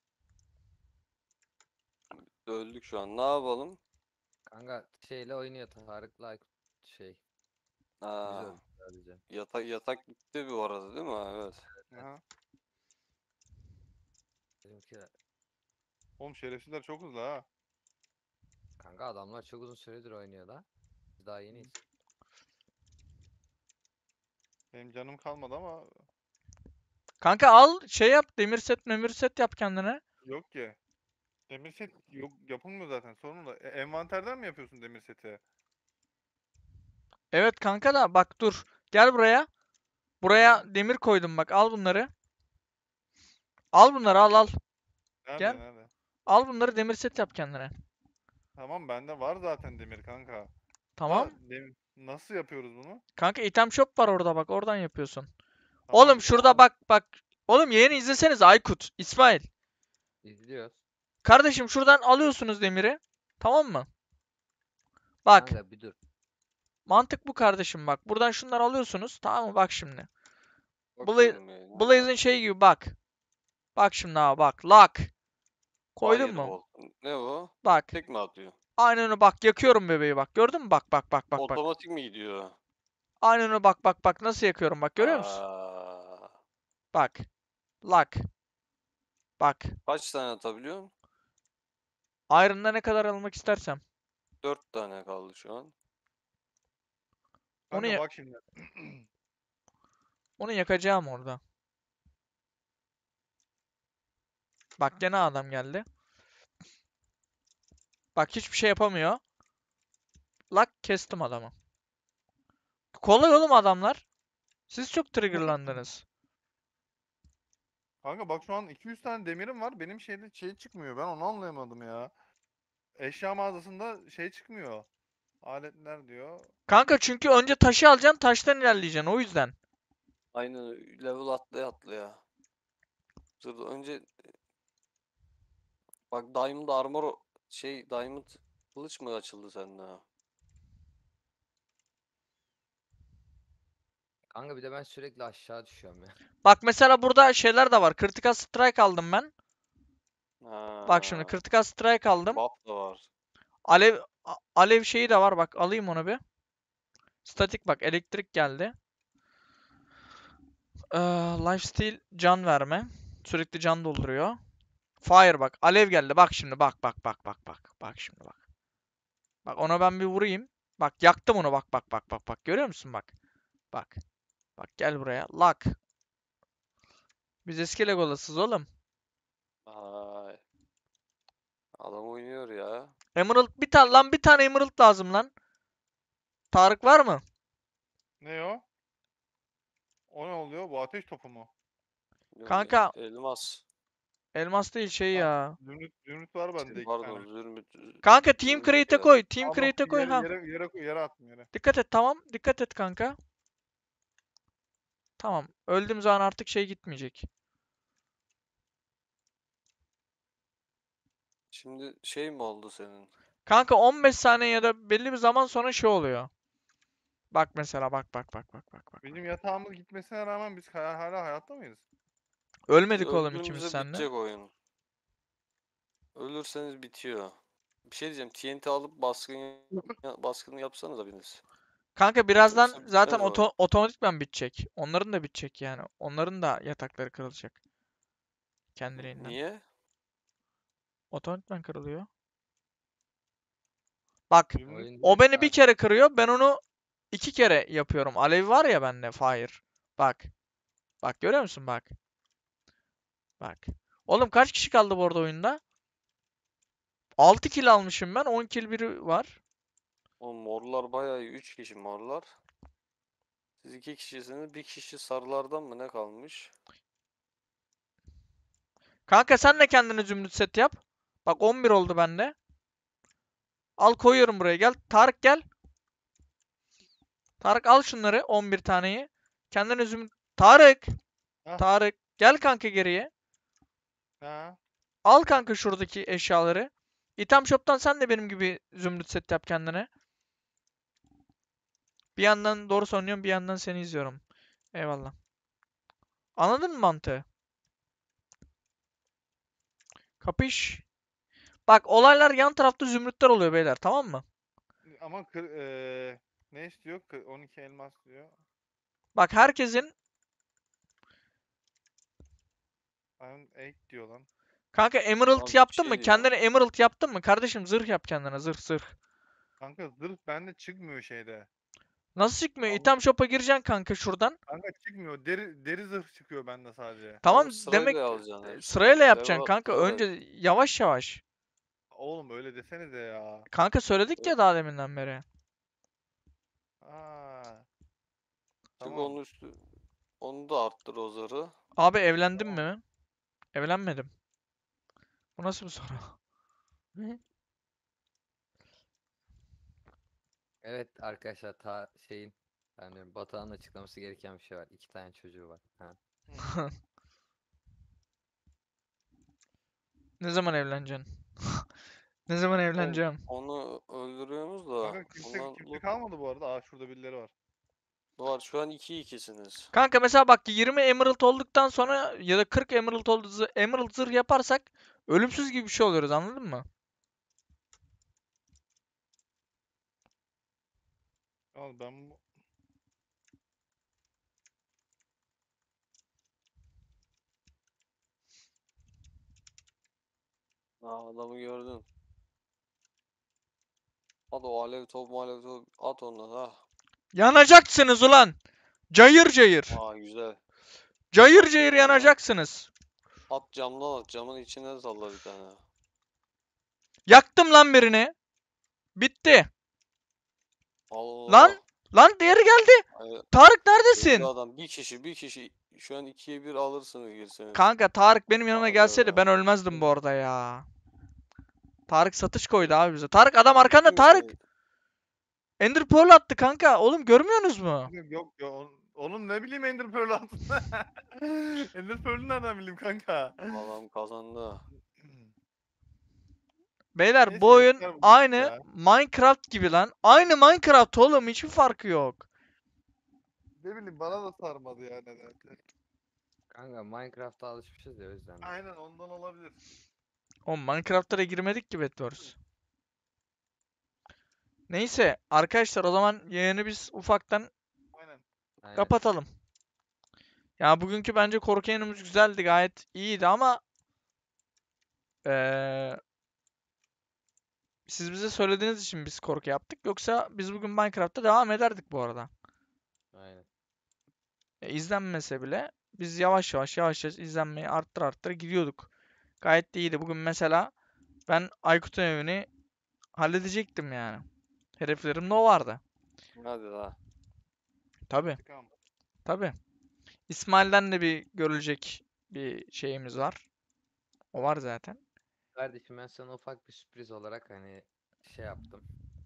Öldük şu an. Ne yapalım? Kanka şeyle oynuyor Tarık'la şey. Biz Ha, öldük sadece. yatak gitti bu arada değil mi? Evet. Aha. Bizimkiler. Oğlum şerefsizler çok hızlı ha. Kanka adamlar çok uzun süredir oynuyor da. Biz daha yeniyiz. Benim canım kalmadı ama kanka al şey yap. Demir set yap kendine. yok ki. Demir set yok, yapılmıyor zaten sorun da. Envanterden mi yapıyorsun demir seti? Evet kanka da bak dur. Gel buraya. Buraya demir koydum bak. Al bunları. Al bunları, al. Nerede Gel. nerede? Al bunları, demir set yap kendine. Tamam bende var zaten demir kanka. Tamam. Nasıl yapıyoruz bunu? Kanka item shop var orada bak. Oradan yapıyorsun. Tamam, Oğlum şurada bak. Oğlum yayını izleseniz Aykut, İsmail. İzliyoruz. Kardeşim şuradan alıyorsunuz demiri. Tamam mı? Bak. Kanka bir dur. Mantık bu kardeşim bak. Buradan şunları alıyorsunuz. Tamam mı? Bak şimdi. Bakıyorum yayına. Blaze'in şey gibi bak. Bak şimdi abi bak. Lock. Koydun mu? Firewall. Ne o? Bak. Tek mi atıyor? Aynen öyle bak. Yakıyorum bebeği bak. Gördün mü? Bak. Otomatik mi gidiyor? Aynen öyle bak. Nasıl yakıyorum bak. Görüyor musun? Aa, Bak. Lock. Bak. kaç tane atabiliyorsun? Iron'da ne kadar almak istersem. 4 tane kaldı şu an. Onu Kanka ya- bak şimdi. Onu yakacağım orada. Bak gene adam geldi. Bak hiçbir şey yapamıyor. Lock kestim adamı. Kolay oğlum adamlar. Siz çok triggerlandınız. Kanka bak şu an 200 tane demirim var. Benim şeyde şey çıkmıyor. Ben onu anlayamadım ya. Eşya mağazasında şey çıkmıyor. Aletler diyor. Kanka çünkü önce taşı alacaksın, taştan ilerleyeceksin o yüzden. Aynen level atlaya. Dur önce bak Diamond Armor Diamond kılıç mı açıldı sende? Kanka bir de ben sürekli aşağı düşüyorum ya. Bak mesela burada şeyler de var. Critical Strike aldım ben. Bak şimdi Ha, Critical Strike aldım. buff da var. Alev şeyi de var bak, alayım onu bir. Statik bak, elektrik geldi. Lifesteal can verme. Sürekli can dolduruyor. Fire bak, alev geldi. Bak şimdi bak. Bak şimdi bak. Bak ona ben bir vurayım. Bak yaktım onu bak. Görüyor musun bak. Bak. Bak gel buraya. Lock. Biz eski Legolas'ız oğlum. Ay. Adam oynuyor ya. Emerald bir tane Emerald lazım lan. Tarık var mı? Ne o? O ne oluyor? Bu ateş topu mu? Yok, Kanka elmas. elmas değil şey Ha, ya. zümrüt var bende 2 tane. Pardon, zümrüt. Kanka Team Zümrüt Crate'e geldi. koy. Team Tamam Crate'e koy ha. yere attım yere. Dikkat et tamam. Dikkat et kanka. Tamam. Öldüğüm zaman artık şey gitmeyecek. Şimdi şey mi oldu senin? Kanka 15 saniye ya da belli bir zaman sonra şey oluyor. Bak mesela bak. Bizim yatağımız gitmesine rağmen biz hala hayatta mıyız? Biz Ölmedik oğlum ikimiz öldüğümüzde seninle. bitecek oyun. Ölürseniz bitiyor. Bir şey diyeceğim. TNT alıp baskını yapsanıza biriniz. Kanka birazdan Yoksa zaten bitmez oyun. otomatikman bitecek. Onların da bitecek yani. Onların da yatakları kırılacak. Kendiliğinden. Niye? Otomatikman kırılıyor. Bak Zümrüt Oyun o beni bir zaten. kere kırıyor. Ben onu 2 kere yapıyorum. Alev var ya bende fire. Bak. Bak görüyor musun bak. Bak. Oğlum kaç kişi kaldı bu arada oyunda? 6 kill almışım ben. 10 kill biri var. O morlar bayağı iyi. 3 kişi morlar. Siz 2 kişisiniz. Bir kişi sarılardan mı ne kalmış? Kanka sen de kendine zümrüt set yap. Bak 11 oldu bende. Al koyuyorum buraya gel. Tarık gel. Tarık al şunları 11 taneyi. Kendine zümrüt. Tarık. Hah. Tarık. Gel kanka geriye. ha. Al kanka şuradaki eşyaları. İtem Shop'tan sen de benim gibi zümrüt set yap kendine. Bir yandan doğru söylüyorum bir yandan seni izliyorum. Eyvallah. Anladın mı mantığı? Kapış. Bak olaylar yan tarafta zümrütler oluyor beyler tamam mı? Ama ne istiyor? 12 elmas diyor. Bak herkesin Iron 8 diyor lan. kanka Emerald Abi bir yaptın şey mı? diyeceğim. Kendine Emerald yaptın mı? Kardeşim zırh yap kendine zırh. Kanka zırh bende çıkmıyor şeyde. Nasıl çıkmıyor? Allah. İtem Shop'a gireceksin kanka şuradan. Kanka çıkmıyor. Deri zırh çıkıyor bende sadece. Tamam Oğlum sırayla demek alacaksın hepsini. sırayla yapacaksın Level, kanka. level. Önce yavaş yavaş. Oğlum öyle desenize ya. Kanka söyledik ya daha deminden beri. Aa, Çık tamam. onun üstü. Onu da arttır o zarı. Abi evlendin mi? Evlenmedim. Bu nasıl bir soru? Evet arkadaşlar şeyin yani Batuhan'ın açıklaması gereken bir şey var. 2 tane çocuğu var. Ha. Hı. Ne zaman evleneceksin? Ne zaman evleneceğim? Onu öldürüyorsunuz da. Kanka kimse Ondan loot kalmadı bu arada. Aa şurada birileri var. var. Şu an 2-2'siniz. Kanka mesela bak 20 Emerald olduktan sonra ya da 40 Emerald Emerald zırh yaparsak ölümsüz gibi bir şey oluyoruz anladın mı? Al ben bu. Adamı gördün. Hadi o alev top at ondan ha. Yanacaksınız ulan. Cayır cayır. Güzel. Cayır At cayır ya. yanacaksınız. At camdan at. Camın içine salla bir tane. Yaktım lan birini. Bitti. Allah. Lan. Lan diğeri geldi. Ay, Tarık öldü neredesin? adam. Bir kişi. Şu an 2'ye 1 alırsınız girseniz. Kanka Tarık benim yanıma Hadi gelseydi be. ben ölmezdim bu arada ya. Tarık satış koydu abi bize. Tarık adam Ciddi arkanda Tarık. misiniz? Ender Pearl attı kanka. Oğlum görmüyorsunuz mu? Yok ya onun ne bileyim Ender Pearl altında. Ender Pearl'ü nereden bileyim kanka? Adam kazandı. Beyler Neyse, bu oyun yeter bu aynı ya. Minecraft gibi lan. Aynı Minecraft oğlum hiçbir farkı yok. Ne bileyim bana da sarmadı ya nedense. Kanka Minecraft'a alışmışız ya o yüzden. Aynen ondan olabilir. O Minecraft'a da girmedik ki Bedwars. Neyse arkadaşlar o zaman yayını biz ufaktan Aynen. Aynen. kapatalım. Ya bugünkü bence korku yayınımız güzeldi gayet iyiydi ama siz bize söylediğiniz için biz korku yaptık. Yoksa biz bugün Minecraft'ta devam ederdik bu arada. Aynen. İzlenmese bile biz yavaş yavaş izlenmeyi arttır gidiyorduk. Gayet de iyiydi. Bugün mesela ben Aykut'un evini halledecektim yani. Hedeflerim de o vardı. Hadi la. Tabii. İntikam. Tabii. İsmail'den de bir görülecek bir şeyimiz var. O var zaten. Kardeşim ben sana ufak bir sürpriz olarak hani şey yaptım.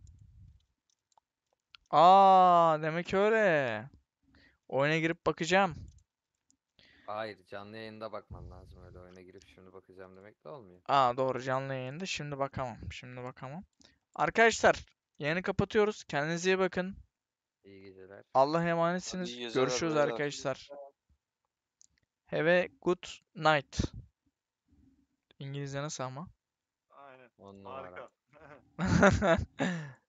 Demek öyle. Oyuna girip bakacağım. Hayır, canlı yayında bakman lazım, öyle oyuna girip şimdi bakacağım demek de olmuyor. Doğru, canlı yayında. Şimdi bakamam. Şimdi bakamam. Arkadaşlar, yayını kapatıyoruz. Kendinize iyi bakın. İyi geceler. Allah'a Hadi emanetsiniz. iyi geceler Görüşürüz beyler. arkadaşlar. Have a good night. İngilizce nasıl ama? Aynen. On numara. Harika.